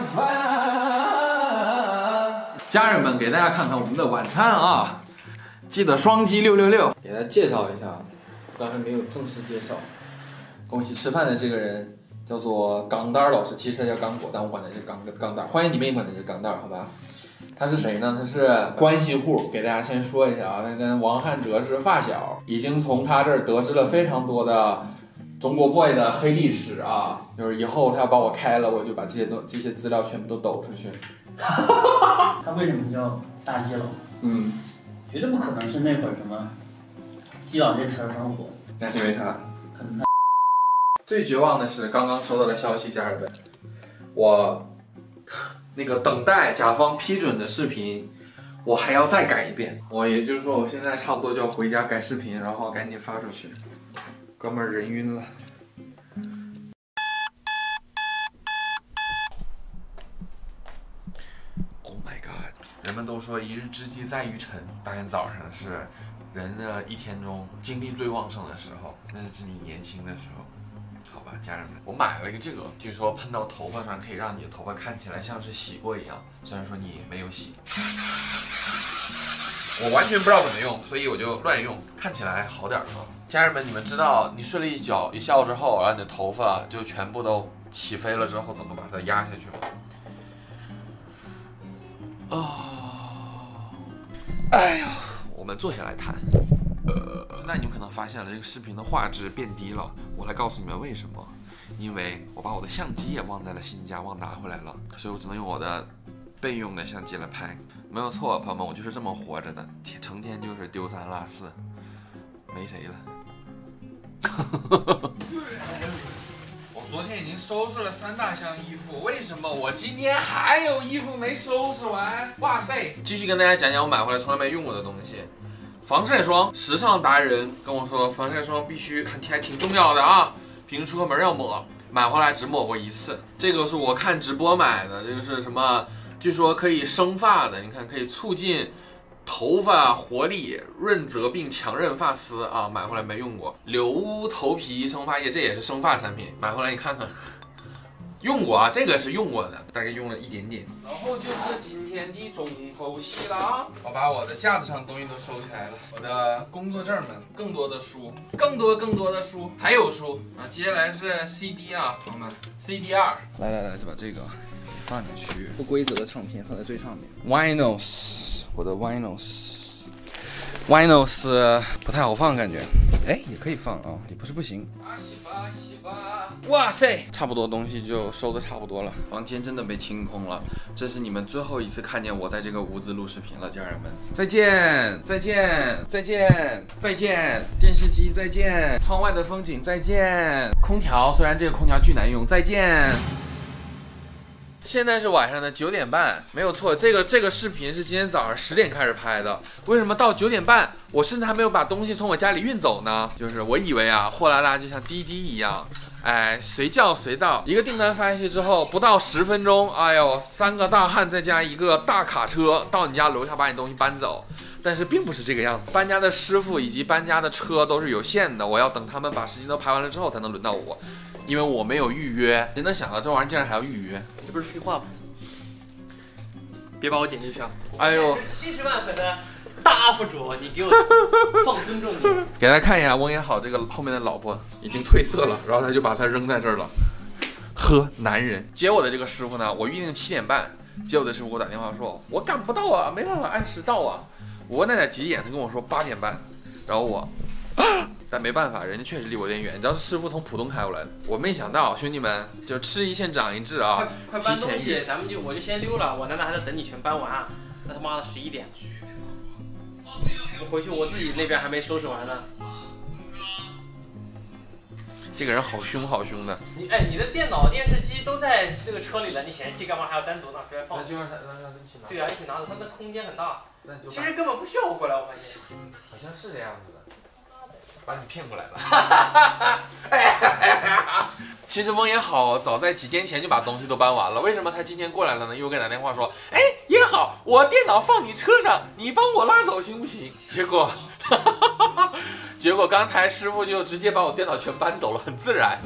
饭。家人们，给大家看看我们的晚餐啊，记得双击666。给大家介绍一下，刚才没有正式介绍。跟我一起吃饭的这个人叫做钢蛋老师，其实他叫钢果，但我管他是钢蛋。欢迎你们也管他是钢蛋，好吧？他是谁呢？他是关系户，给大家先说一下啊，他跟王汉哲是发小，已经从他这儿得知了非常多的中国 boy 的黑历史啊，就是以后他要把我开了，我就把这些资料全部都抖出去。 他为什么叫大基佬？绝对不可能是那会儿什么基佬这词儿很火。 那是因为啥？ 可能他最绝望的是刚刚收到的消息，家人们，我那个等待甲方批准的视频，我还要再改一遍。我也就是说，我现在差不多就要回家改视频，然后赶紧发出去。哥们儿人晕了。Oh my god！ 人们都说一日之计在于晨，当天早上是人的一天中精力最旺盛的时候，那是指你年轻的时候。好吧，家人们，我买了一个这个，据说喷到头发上可以让你的头发看起来像是洗过一样，虽然说你没有洗。我完全不知道怎么用，所以我就乱用，看起来好点啊。家人们，你们知道你睡了一觉之后，然后你的头发就全部都起飞了之后，怎么把它压下去吗？哎呀，我们坐下来谈。那你们可能发现了这个视频的画质变低了，我来告诉你们为什么。因为我把我的相机也忘在了新家，忘拿回来了，所以我只能用我的备用的相机来拍。没有错，朋友们，我就是这么活着的，成天就是丢三落四，没谁了。我昨天已经收拾了3大箱衣服，为什么我今天还有衣服没收拾完？哇塞！继续跟大家讲讲我买回来从来没用过的东西。防晒霜，时尚达人跟我说，防晒霜必须还挺重要的啊，平时出个门要抹。买回来只抹过1次，这个是我看直播买的，这个是什么？据说可以生发的，你看可以促进头发活力、润泽并强韧发丝啊，买回来没用过。柳屋头皮生发液，这也是生发产品，买回来你看看。用过啊，这个是用过的，大概用了一点点。然后就是今天的重头戏了啊！我把我的架子上的东西都收起来了，我的工作证们，更多的书，更多的书，还有书啊！接下来是 CD 啊，朋友们 ，CD2。来，再把这个放进去，不规则的唱片放在最上面。Vinyls， 我的 Vinyls 不太好放，感觉，哎，也可以放啊，也不是不行。哇塞，差不多东西就收的差不多了，房间真的被清空了。这是你们最后一次看见我在这个屋子录视频了，家人们，再见，电视机再见，窗外的风景再见，空调虽然这个空调巨难用，再见。现在是晚上的9点半，没有错，这个视频是今天早上10点开始拍的。为什么到9点半，我甚至还没有把东西从我家里运走呢？就是我以为啊，货拉拉就像滴滴一样，哎，随叫随到。一个订单发下去之后，不到10分钟，哎呦，3个大汉再加一个大卡车到你家楼下把你东西搬走。但是并不是这个样子，搬家的师傅以及搬家的车都是有限的，我要等他们把时间都排完了之后才能轮到我。因为我没有预约，谁能想到这玩意儿竟然还要预约？ 这不是废话吗？别把我剪进去啊！ 哎呦 ，70万粉的大 UP 主，你给我放尊重你！ 给大家看一下翁也好这个后面的老婆已经褪色了，然后他就把它扔在这儿了。呵，男人接我的这个师傅呢，我预定7点半，接我的师傅给我打电话说，我赶不到啊，没办法按时到啊。我问他俩几点，他跟我说8点半，然后我。但没办法，人家确实离我有点远。你知道师傅从浦东开过来的，我没想到，兄弟们就吃一堑长一智啊！ 快搬东西，我就先溜了。我难道还在等你全搬完？那他妈的11点，我回去我自己那边还没收拾完呢。 这个人好凶的。 你的电脑、电视机都在那个车里了，你显示器干嘛还要单独拿出来放？ 那就让他一起拿。 对啊，一起拿着，他们的空间很大。 其实根本不需要我过来，我发现。 好像是这样子的。把你骗过来了。其实翁也好，早在几天前就把东西都搬完了。为什么他今天过来了呢？因为我给他打电话说，哎，也好，我电脑放你车上，你帮我拉走行不行？结果刚才师傅就直接把我电脑全搬走了，很自然。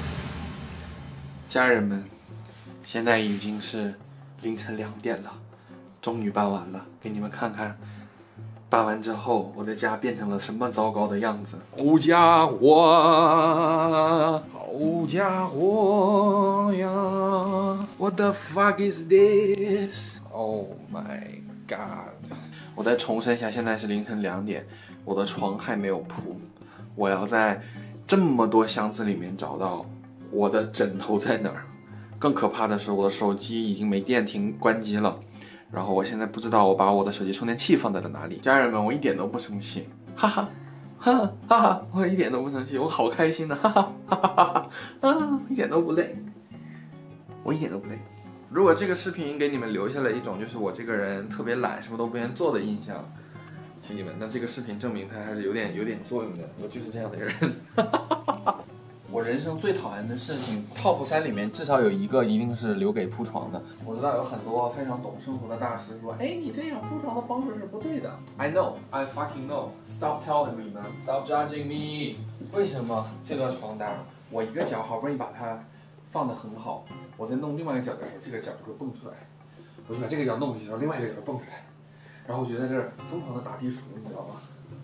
家人们，现在已经是凌晨2点了，终于搬完了，给你们看看。搬完之后，我的家变成了什么糟糕的样子！好家伙，好家伙呀 ！What the fuck is this? Oh my god！ 我再重申一下，现在是凌晨2点，我的床还没有铺，我要在这么多箱子里面找到我的枕头在哪儿。更可怕的是，我的手机已经没电，关机了。然后我现在不知道我把我的手机充电器放在了哪里。家人们，我一点都不生气，哈哈哈哈！我一点都不生气，我好开心的，哈哈哈哈！一点都不累，我一点都不累。如果这个视频给你们留下了一种就是我这个人特别懒，什么都不愿做的印象，兄弟们，那这个视频证明它还是有点作用的。我就是这样的人。 我人生最讨厌的事情 ，Top 3里面至少有一个一定是留给铺床的。我知道有很多非常懂生活的大师说，哎，你这样铺床的方式是不对的。I know, I fucking know. Stop telling me, man. Stop judging me. 为什么这个床单，我一个脚好不容易把它放得很好，我在弄另外一个脚的时候，这个脚就会蹦出来。我就把这个脚弄回去，然后另外一个脚蹦出来，然后我就在这儿疯狂的打地鼠，你知道吗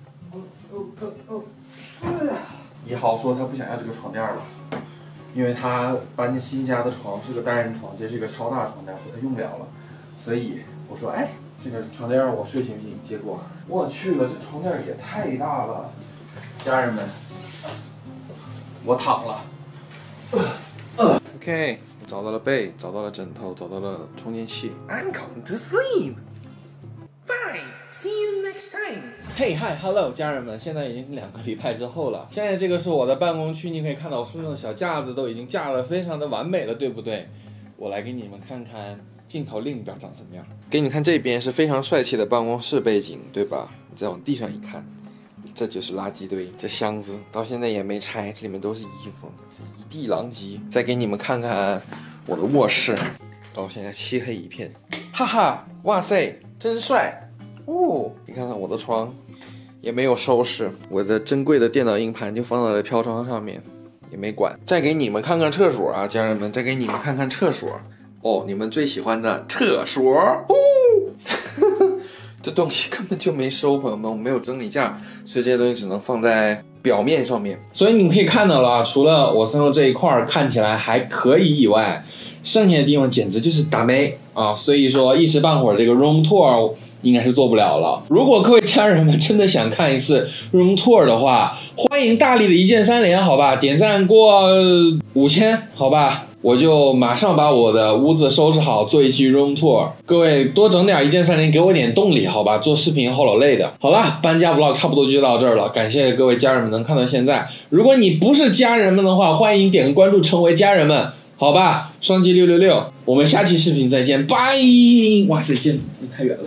？1号说他不想要这个床垫了，因为他搬进新家的床是个单人床，这是一个超大床垫，说他用不了了。所以我说，哎，这个床垫我睡行不行？结果我去了，这床垫也太大了。家人们，我躺了。OK， 我找到了被，找到了枕头，找到了充电器。I'm going to sleep. Bye. See you next time. Hey, hi, hello， 家人们，现在已经2个礼拜之后了。现在这个是我的办公区，你可以看到我身上的小架子都已经架得非常的完美了，对不对？我来给你们看看镜头另一边长什么样。给你看这边是非常帅气的办公室背景，对吧？你再往地上一看，这就是垃圾堆，这箱子到现在也没拆，这里面都是衣服，一地狼藉。再给你们看看我的卧室，到现在漆黑一片，哈哈，哇塞，真帅！哦，你看看我的床，也没有收拾，我的珍贵的电脑硬盘就放在了飘窗上面，也没管。再给你们看看厕所啊，家人们，再给你们看看厕所哦，你们最喜欢的厕所哦。这东西根本就没收，朋友们，我没有整理架，所以这些东西只能放在表面上面。所以你们可以看到了，除了我身后这一块看起来还可以以外，剩下的地方简直就是打没啊！所以说一时半会儿这个 room tour 应该是做不了了。如果各位家人们真的想看一次 room tour 的话，欢迎大力的一键3连，好吧？点赞过5000，好吧？我就马上把我的屋子收拾好，做一期 room tour。各位多整点一键3连，给我点动力，好吧？做视频好老累的。好了，搬家 vlog 差不多就到这儿了，感谢各位家人们能看到现在。如果你不是家人们的话，欢迎点个关注，成为家人们。好吧，双击666，我们下期视频再见，拜！哇塞，这太远了。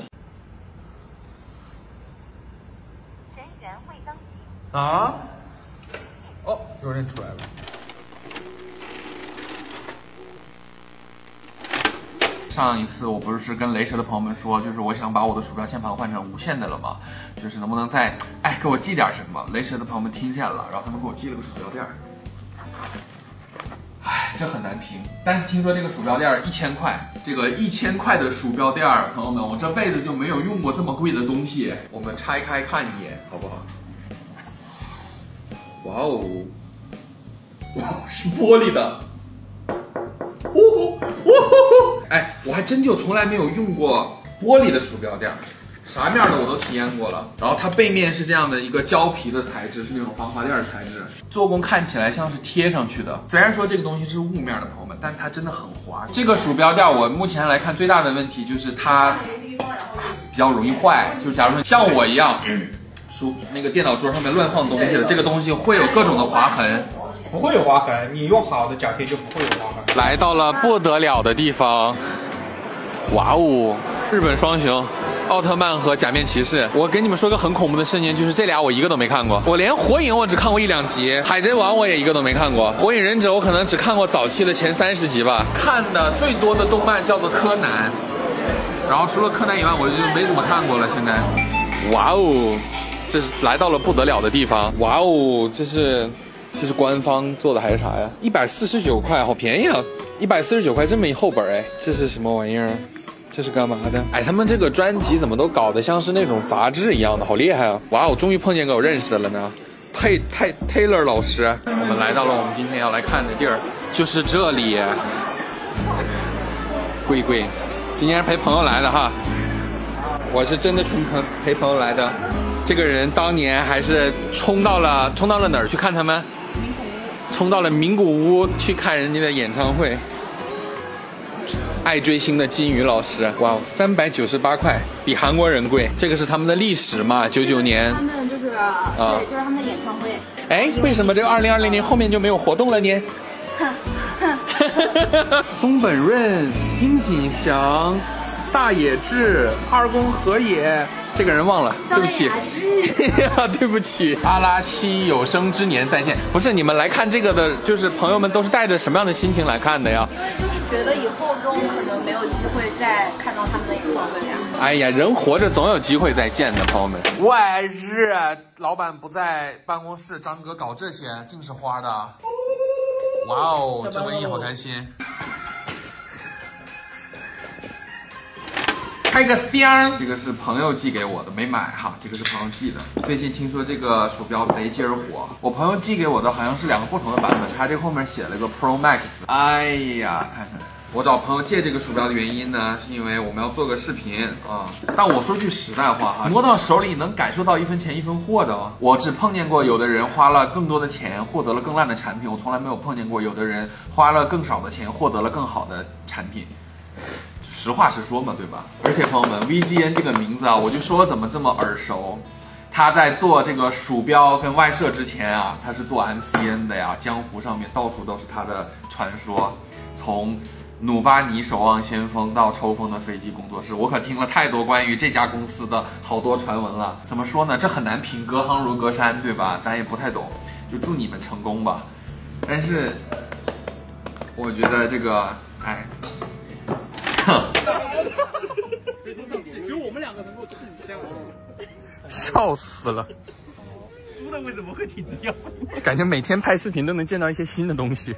啊？哦，有人出来了。 上一次我不是跟雷蛇的朋友们说，就是我想把我的鼠标键盘换成无线的了吗？就是能不能再给我寄点什么？雷蛇的朋友们听见了，然后他们给我寄了个鼠标垫儿。这很难评，但是听说这个鼠标垫1000块，这个1000块的鼠标垫，朋友们，我这辈子就没有用过这么贵的东西。我们拆开看一眼，好不好？哇哦，哇，是玻璃的。哎，我还真就从来没有用过玻璃的鼠标垫。啥面的我都体验过了，然后它背面是这样的一个胶皮的材质，是那种防滑垫的材质，做工看起来像是贴上去的。虽然说这个东西是雾面的，朋友们，但它真的很滑。这个鼠标垫我目前来看最大的问题就是它比较容易坏，就假如说像我一样，那个电脑桌上面乱放东西的，这个东西会有各种的划痕。 不会有划痕，你用好的夹片就不会有划痕。 来到了不得了的地方，哇哦，日本双雄。奥特曼和假面骑士，我给你们说个很恐怖的事情，就是这俩我一个都没看过。我连火影我只看过1、2集，海贼王我也一个都没看过，火影忍者我可能只看过早期的前30集吧。看的最多的动漫叫做柯南，然后除了柯南以外，我就没怎么看过了。现在，哇哦，这是来到了不得了的地方。哇哦，这是官方做的还是啥呀？149块，好便宜啊！149块这么一厚本哎，这是什么玩意儿？这是干嘛的？哎，他们这个专辑怎么都搞得像是那种杂志一样的，好厉害啊！哇，我终于碰见个我认识的了呢，Taylor 老师。我们来到了我们今天要来看的地儿，就是这里。贵，今天是陪朋友来的哈，我是真的陪朋友来的。这个人当年还是冲到了哪儿去看他们？冲到了名古屋去看人家的演唱会。爱追星的金鱼老师，哇，398块，比韩国人贵。这个是他们的历史嘛，99年。 他们就是对，就是他们的演唱会。 哎，为什么这个2020年后面就没有活动了呢？松本润、樱井翔、大野智、二宫和也、 这个人忘了，对不起，对不起。阿拉西有生之年再见，不是你们来看这个的，就是朋友们都是带着什么样的心情来看的呀？ 因为就是觉得以后都可能没有机会再看到他们的一块儿呀。 哎呀，人活着总有机会再见的，朋友们。外日，老板不在办公室，张哥搞这些尽是花的。哇哦，这么一好开心。开个箱，这个是朋友寄给我的，没买哈，这个是朋友寄的。最近听说这个鼠标贼劲儿火，我朋友寄给我的好像是2个不同的版本，他这后面写了个 Pro Max。哎呀，看看。我找朋友借这个鼠标的原因呢，是因为我们要做个视频啊。但我说句实在话哈，摸到手里能感受到1分钱1分货的。我只碰见过有的人花了更多的钱获得了更烂的产品，我从来没有碰见过有的人花了更少的钱获得了更好的产品。实话实说嘛，对吧？而且朋友们 ，VGN 这个名字啊，我就说怎么这么耳熟。他在做这个鼠标跟外设之前啊，他是做 MCN 的呀，江湖上面到处都是他的传说。从努巴尼守望先锋到抽风的飞机工作室，我可听了太多关于这家公司的好多传闻了。怎么说呢？这很难评，隔行如隔山，对吧？咱也不太懂，就祝你们成功吧。但是我觉得这个，哎。 只有我们2个能够吃你这样子， 笑死了。 输的为什么会挺这样？ 感觉每天拍视频都能见到一些新的东西。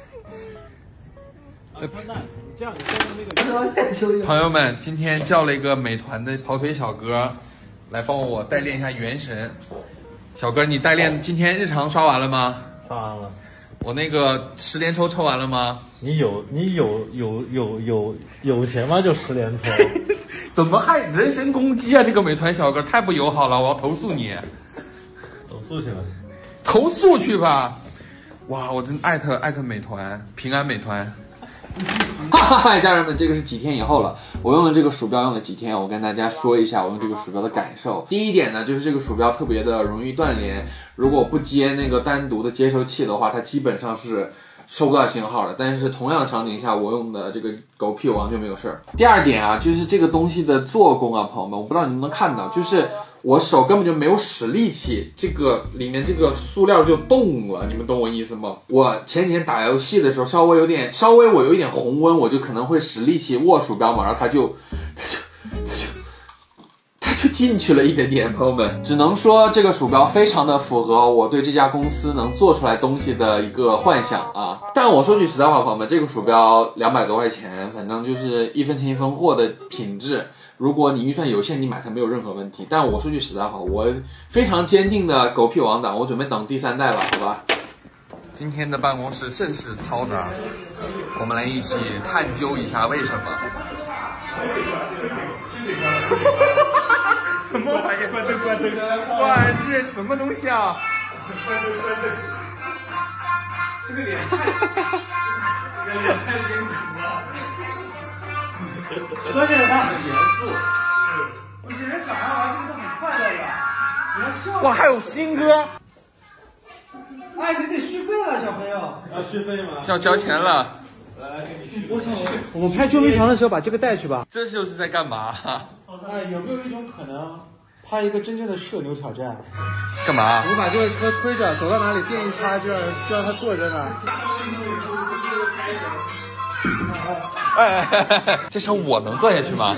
朋友们，今天叫了一个美团的跑腿小哥来帮我代练一下原神。小哥，你代练今天日常刷完了吗？ 刷完了。 我那个10连抽抽完了吗？ 你有钱吗？就10连抽。 怎么还人身攻击啊？这个美团小哥太不友好了，我要投诉你。 投诉去吧。 投诉去吧。哇，我真艾特美团，平安美团。哈哈，家人们，这个是几天以后了。我用了这个鼠标用了几天，我跟大家说一下我用这个鼠标的感受。第一点呢，就是这个鼠标特别的容易断连，如果不接那个单独的接收器的话，它基本上是收不到信号的。但是同样的场景下，我用的这个狗屁完全没有事儿。第二点啊，就是这个东西的做工啊，朋友们，我不知道你们能看到，就是我手根本就没有使力气，这个里面这个塑料就动了，你们懂我意思吗？我前几天打游戏的时候，稍微我有一点红温，我就可能会使力气握鼠标嘛，然后它就进去了一点点。朋友们，只能说这个鼠标非常的符合我对这家公司能做出来东西的一个幻想啊。但我说句实在话，朋友们，这个鼠标200多块钱，反正就是1分钱1分货的品质。如果你预算有限，你买它没有任何问题。但我说句实在话，我非常坚定的狗屁王党，我准备等第3代了，好吧？今天的办公室甚是嘈杂，我们来一起探究一下为什么。什么玩意？关灯！哇，这什么东西啊？ 这个脸太严肃了。 关键是他很严肃。我觉得小孩玩这个都很快乐的，你要笑。 哇，还有新歌！ 哎，你得续费了，小朋友。 要续费吗？ 要交钱了。 来，给你续。 我操！我们拍捉迷藏的时候把这个带去吧。 这就是在干嘛？ 哎，有没有一种可能，拍一个真正的社牛挑战？ 干嘛？ 我们把这个车推着，走到哪里电一插，就让他坐在那儿。 哎，这时候我能坐下去吗？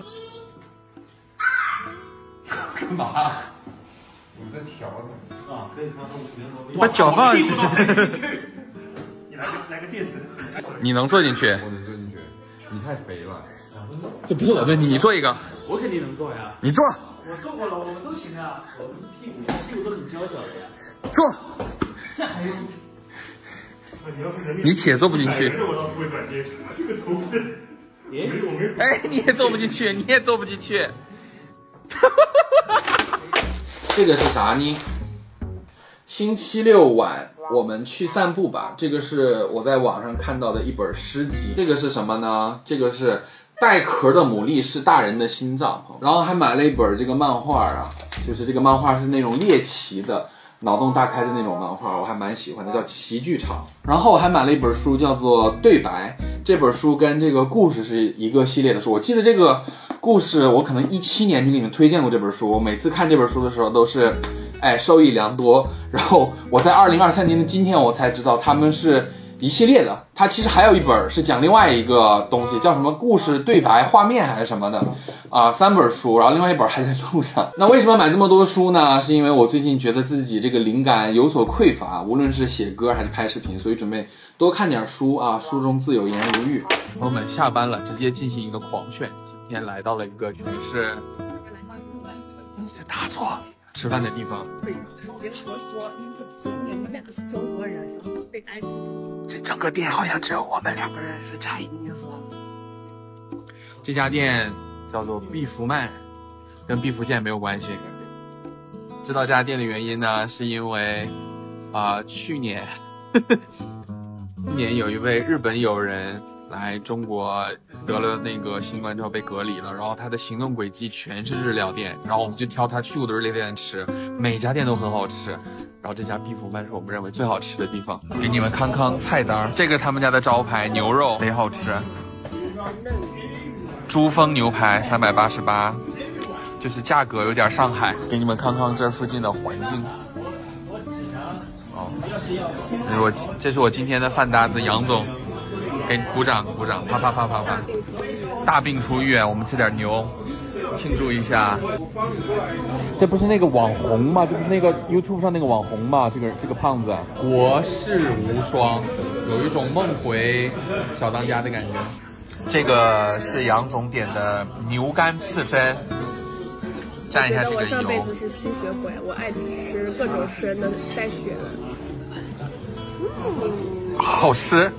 干嘛？ 我在调呢。 啊，可以调到把脚放进去。你来个垫子。 你能坐进去？ 我能坐进去。你太肥了。 这不是我对你坐一个。 我肯定能坐呀。 你坐。 我坐过了，我们都行的。 我们屁股都很娇小的呀。 坐。 这还有。 你铁坐不进去。 我倒是会转接这个头跟。 哎，你也坐不进去，你也坐不进去。这个是啥呢？星期六晚我们去散步吧。这个是我在网上看到的一本诗集。这个是什么呢？这个是带壳的牡蛎是大人的心脏。然后还买了一本这个漫画啊，就是这个漫画是那种猎奇的。脑洞大开的那种漫画，我还蛮喜欢的，叫《奇剧场》。然后我还买了一本书，叫做《对白》。这本书跟这个故事是一个系列的书。我记得这个故事我可能17年就给你们推荐过这本书，我每次看这本书的时候都是，受益良多。然后我在2023年的今天我才知道他们是一系列的，它其实还有一本是讲另外一个东西，叫什么故事对白画面还是什么的，3本书，然后另外一本还在路上。那为什么买这么多书呢？是因为我最近觉得自己这个灵感有所匮乏，无论是写歌还是拍视频，所以准备多看点书啊，书中自有颜如玉。朋友们下班了，直接进行一个狂炫。今天来到了一个全是大作吃饭的地方。 别胡说，你们俩是中国人，被带走。 这整个店好像只有我们2个人是Chinese。这家店叫做毕福曼，跟毕福剑没有关系。知道这家店的原因呢，是因为去年有一位日本友人来中国得了那个新冠之后被隔离了，然后他的行动轨迹全是日料店，然后我们就挑他去过的日料店吃，每家店都很好吃，然后这家毕福曼是我们认为最好吃的地方。给你们看看菜单，这个他们家的招牌牛肉贼好吃，珠峰牛排388，就是价格有点上海。给你们看看这附近的环境。这是我今天的饭搭子杨总，给你鼓掌鼓掌，啪啪啪啪啪！大病初愈，我们吃点牛，庆祝一下。这不是那个网红吗？这不是那个 YouTube 上那个网红吗？这个胖子，国士无双，有一种梦回小当家的感觉。这个是杨总点的牛肝刺身，蘸一下这个油。 我上辈子是吸血鬼，我爱吃各种生的带血的。 好吃。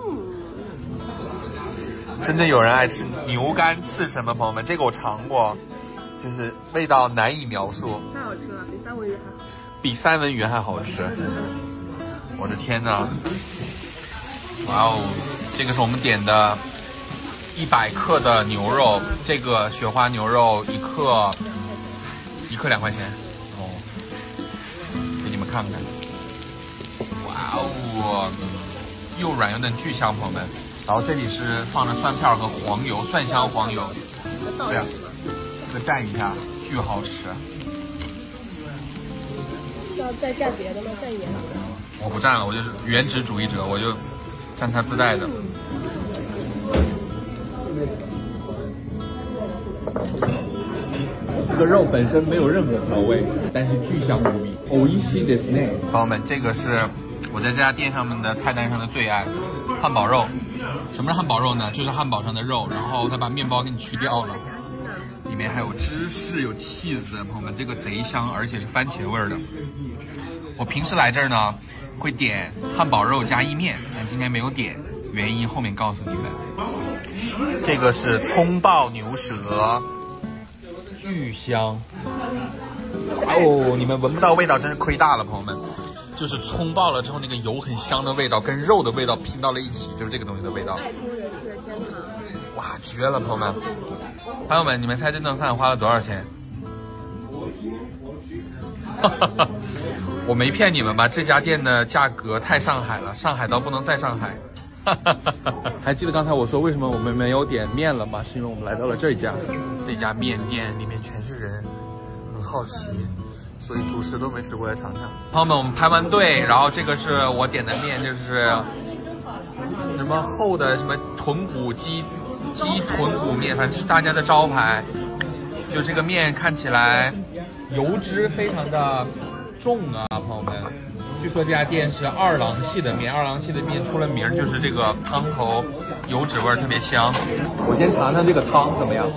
真的有人爱吃牛肝刺身吗？朋友们，这个我尝过，就是味道难以描述。 太好吃了，比三文鱼还好。 比三文鱼还好吃。我的天哪！哇哦，这个是我们点的100克的牛肉，这个雪花牛肉1克2块钱。哦，给你们看看。哇哦，又软又嫩，巨香，朋友们。然后这里是放着蒜片和黄油，蒜香黄油。对呀，这个蘸一下，巨好吃。 要再蘸别的吗？蘸盐？ 我不蘸了，我就是原汁主义者，我就蘸它自带的。这个肉本身没有任何调味，但是巨香无比。美味しいですね。朋友们，这个是我在这家店上面的菜单上的最爱，汉堡肉。什么是汉堡肉呢？就是汉堡上的肉，然后他把面包给你去掉了，里面还有芝士，有cheese，朋友们，这个贼香，而且是番茄味的。我平时来这儿呢，会点汉堡肉加意面，但今天没有点，原因后面告诉你们。这个是葱爆牛舌，巨香。哦，你们闻不到味道真是亏大了，朋友们。就是葱爆了之后，那个油很香的味道跟肉的味道拼到了一起，就是这个东西的味道。 爱听人气的天堂。 哇，绝了，朋友们！朋友们，你们猜这顿饭花了多少钱？我没骗你们吧？这家店的价格太上海了，上海到不能再上海。还记得刚才我说为什么我们没有点面了吗？是因为我们来到了这家面店，里面全是人，很好奇。所以主食都没吃过来尝尝。朋友们，我们排完队，然后这个是我点的面，就是什么厚的什么豚骨鸡豚骨面，反正是大家的招牌。就这个面看起来油脂非常的重啊，朋友们。据说这家店是2郎系的面，2郎系的面出了名就是这个汤头油脂味特别香。我先尝尝这个汤怎么样？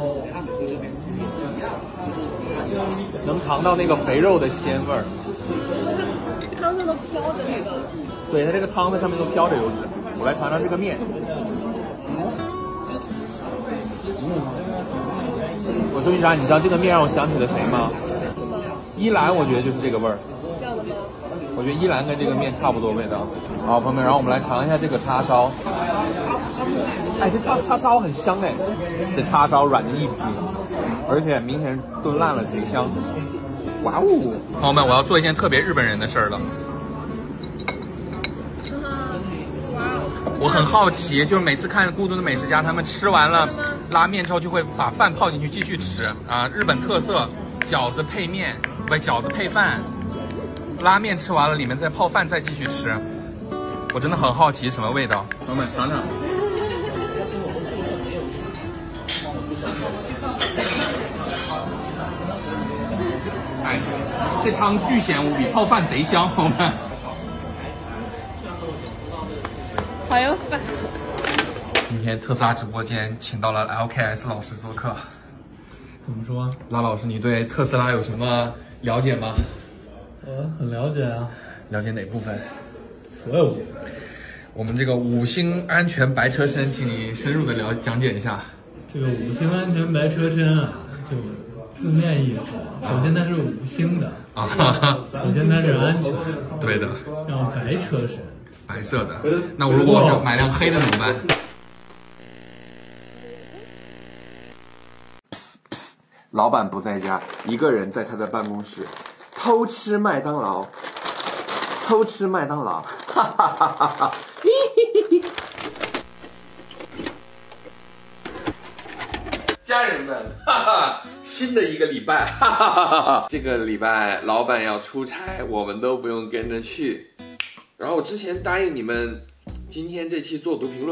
能尝到那个肥肉的鲜味儿， 汤上都飘着那个。 对，它这个汤在上面都飘着油脂。我来尝尝这个面。我说句啥，你知道这个面让我想起了谁吗？依兰，我觉得就是这个味儿。 这样的吗？ 我觉得依兰跟这个面差不多味道。好，朋友们，然后我们来尝一下这个叉烧。哎，这叉烧很香哎，这叉烧软的一批。而且明显炖烂了，贼香！哇哦，朋友们，我要做一件特别日本人的事儿了。 我很好奇，就是每次看《孤独的美食家》，他们吃完了拉面之后，就会把饭泡进去继续吃啊。日本特色饺子配面，不，饺子配饭，拉面吃完了，里面再泡饭，再继续吃。我真的很好奇什么味道，朋友们尝尝。哎，这汤巨咸无比，泡饭贼香，朋友们。 好有饭。 今天特斯拉直播间请到了 LKS 老师做客。 怎么说？ 拉老师，你对特斯拉有什么了解吗？ 我很了解啊。 了解哪部分？ 所有部分。 我们这个5星安全白车身，请你深入的讲解一下。 这个5星安全白车身啊，就字面意思，首先它是5星的啊，首先它是安全， 对的。 然后白车身， 白色的。那我如果想买辆黑的怎么办？老板不在家，一个人在他的办公室偷吃麦当劳，偷吃麦当劳，哈哈哈哈哈！家人们，哈哈，新的一个礼拜，哈哈哈哈！这个礼拜老板要出差，我们都不用跟着去。然后我之前答应你们，今天这期做读评论。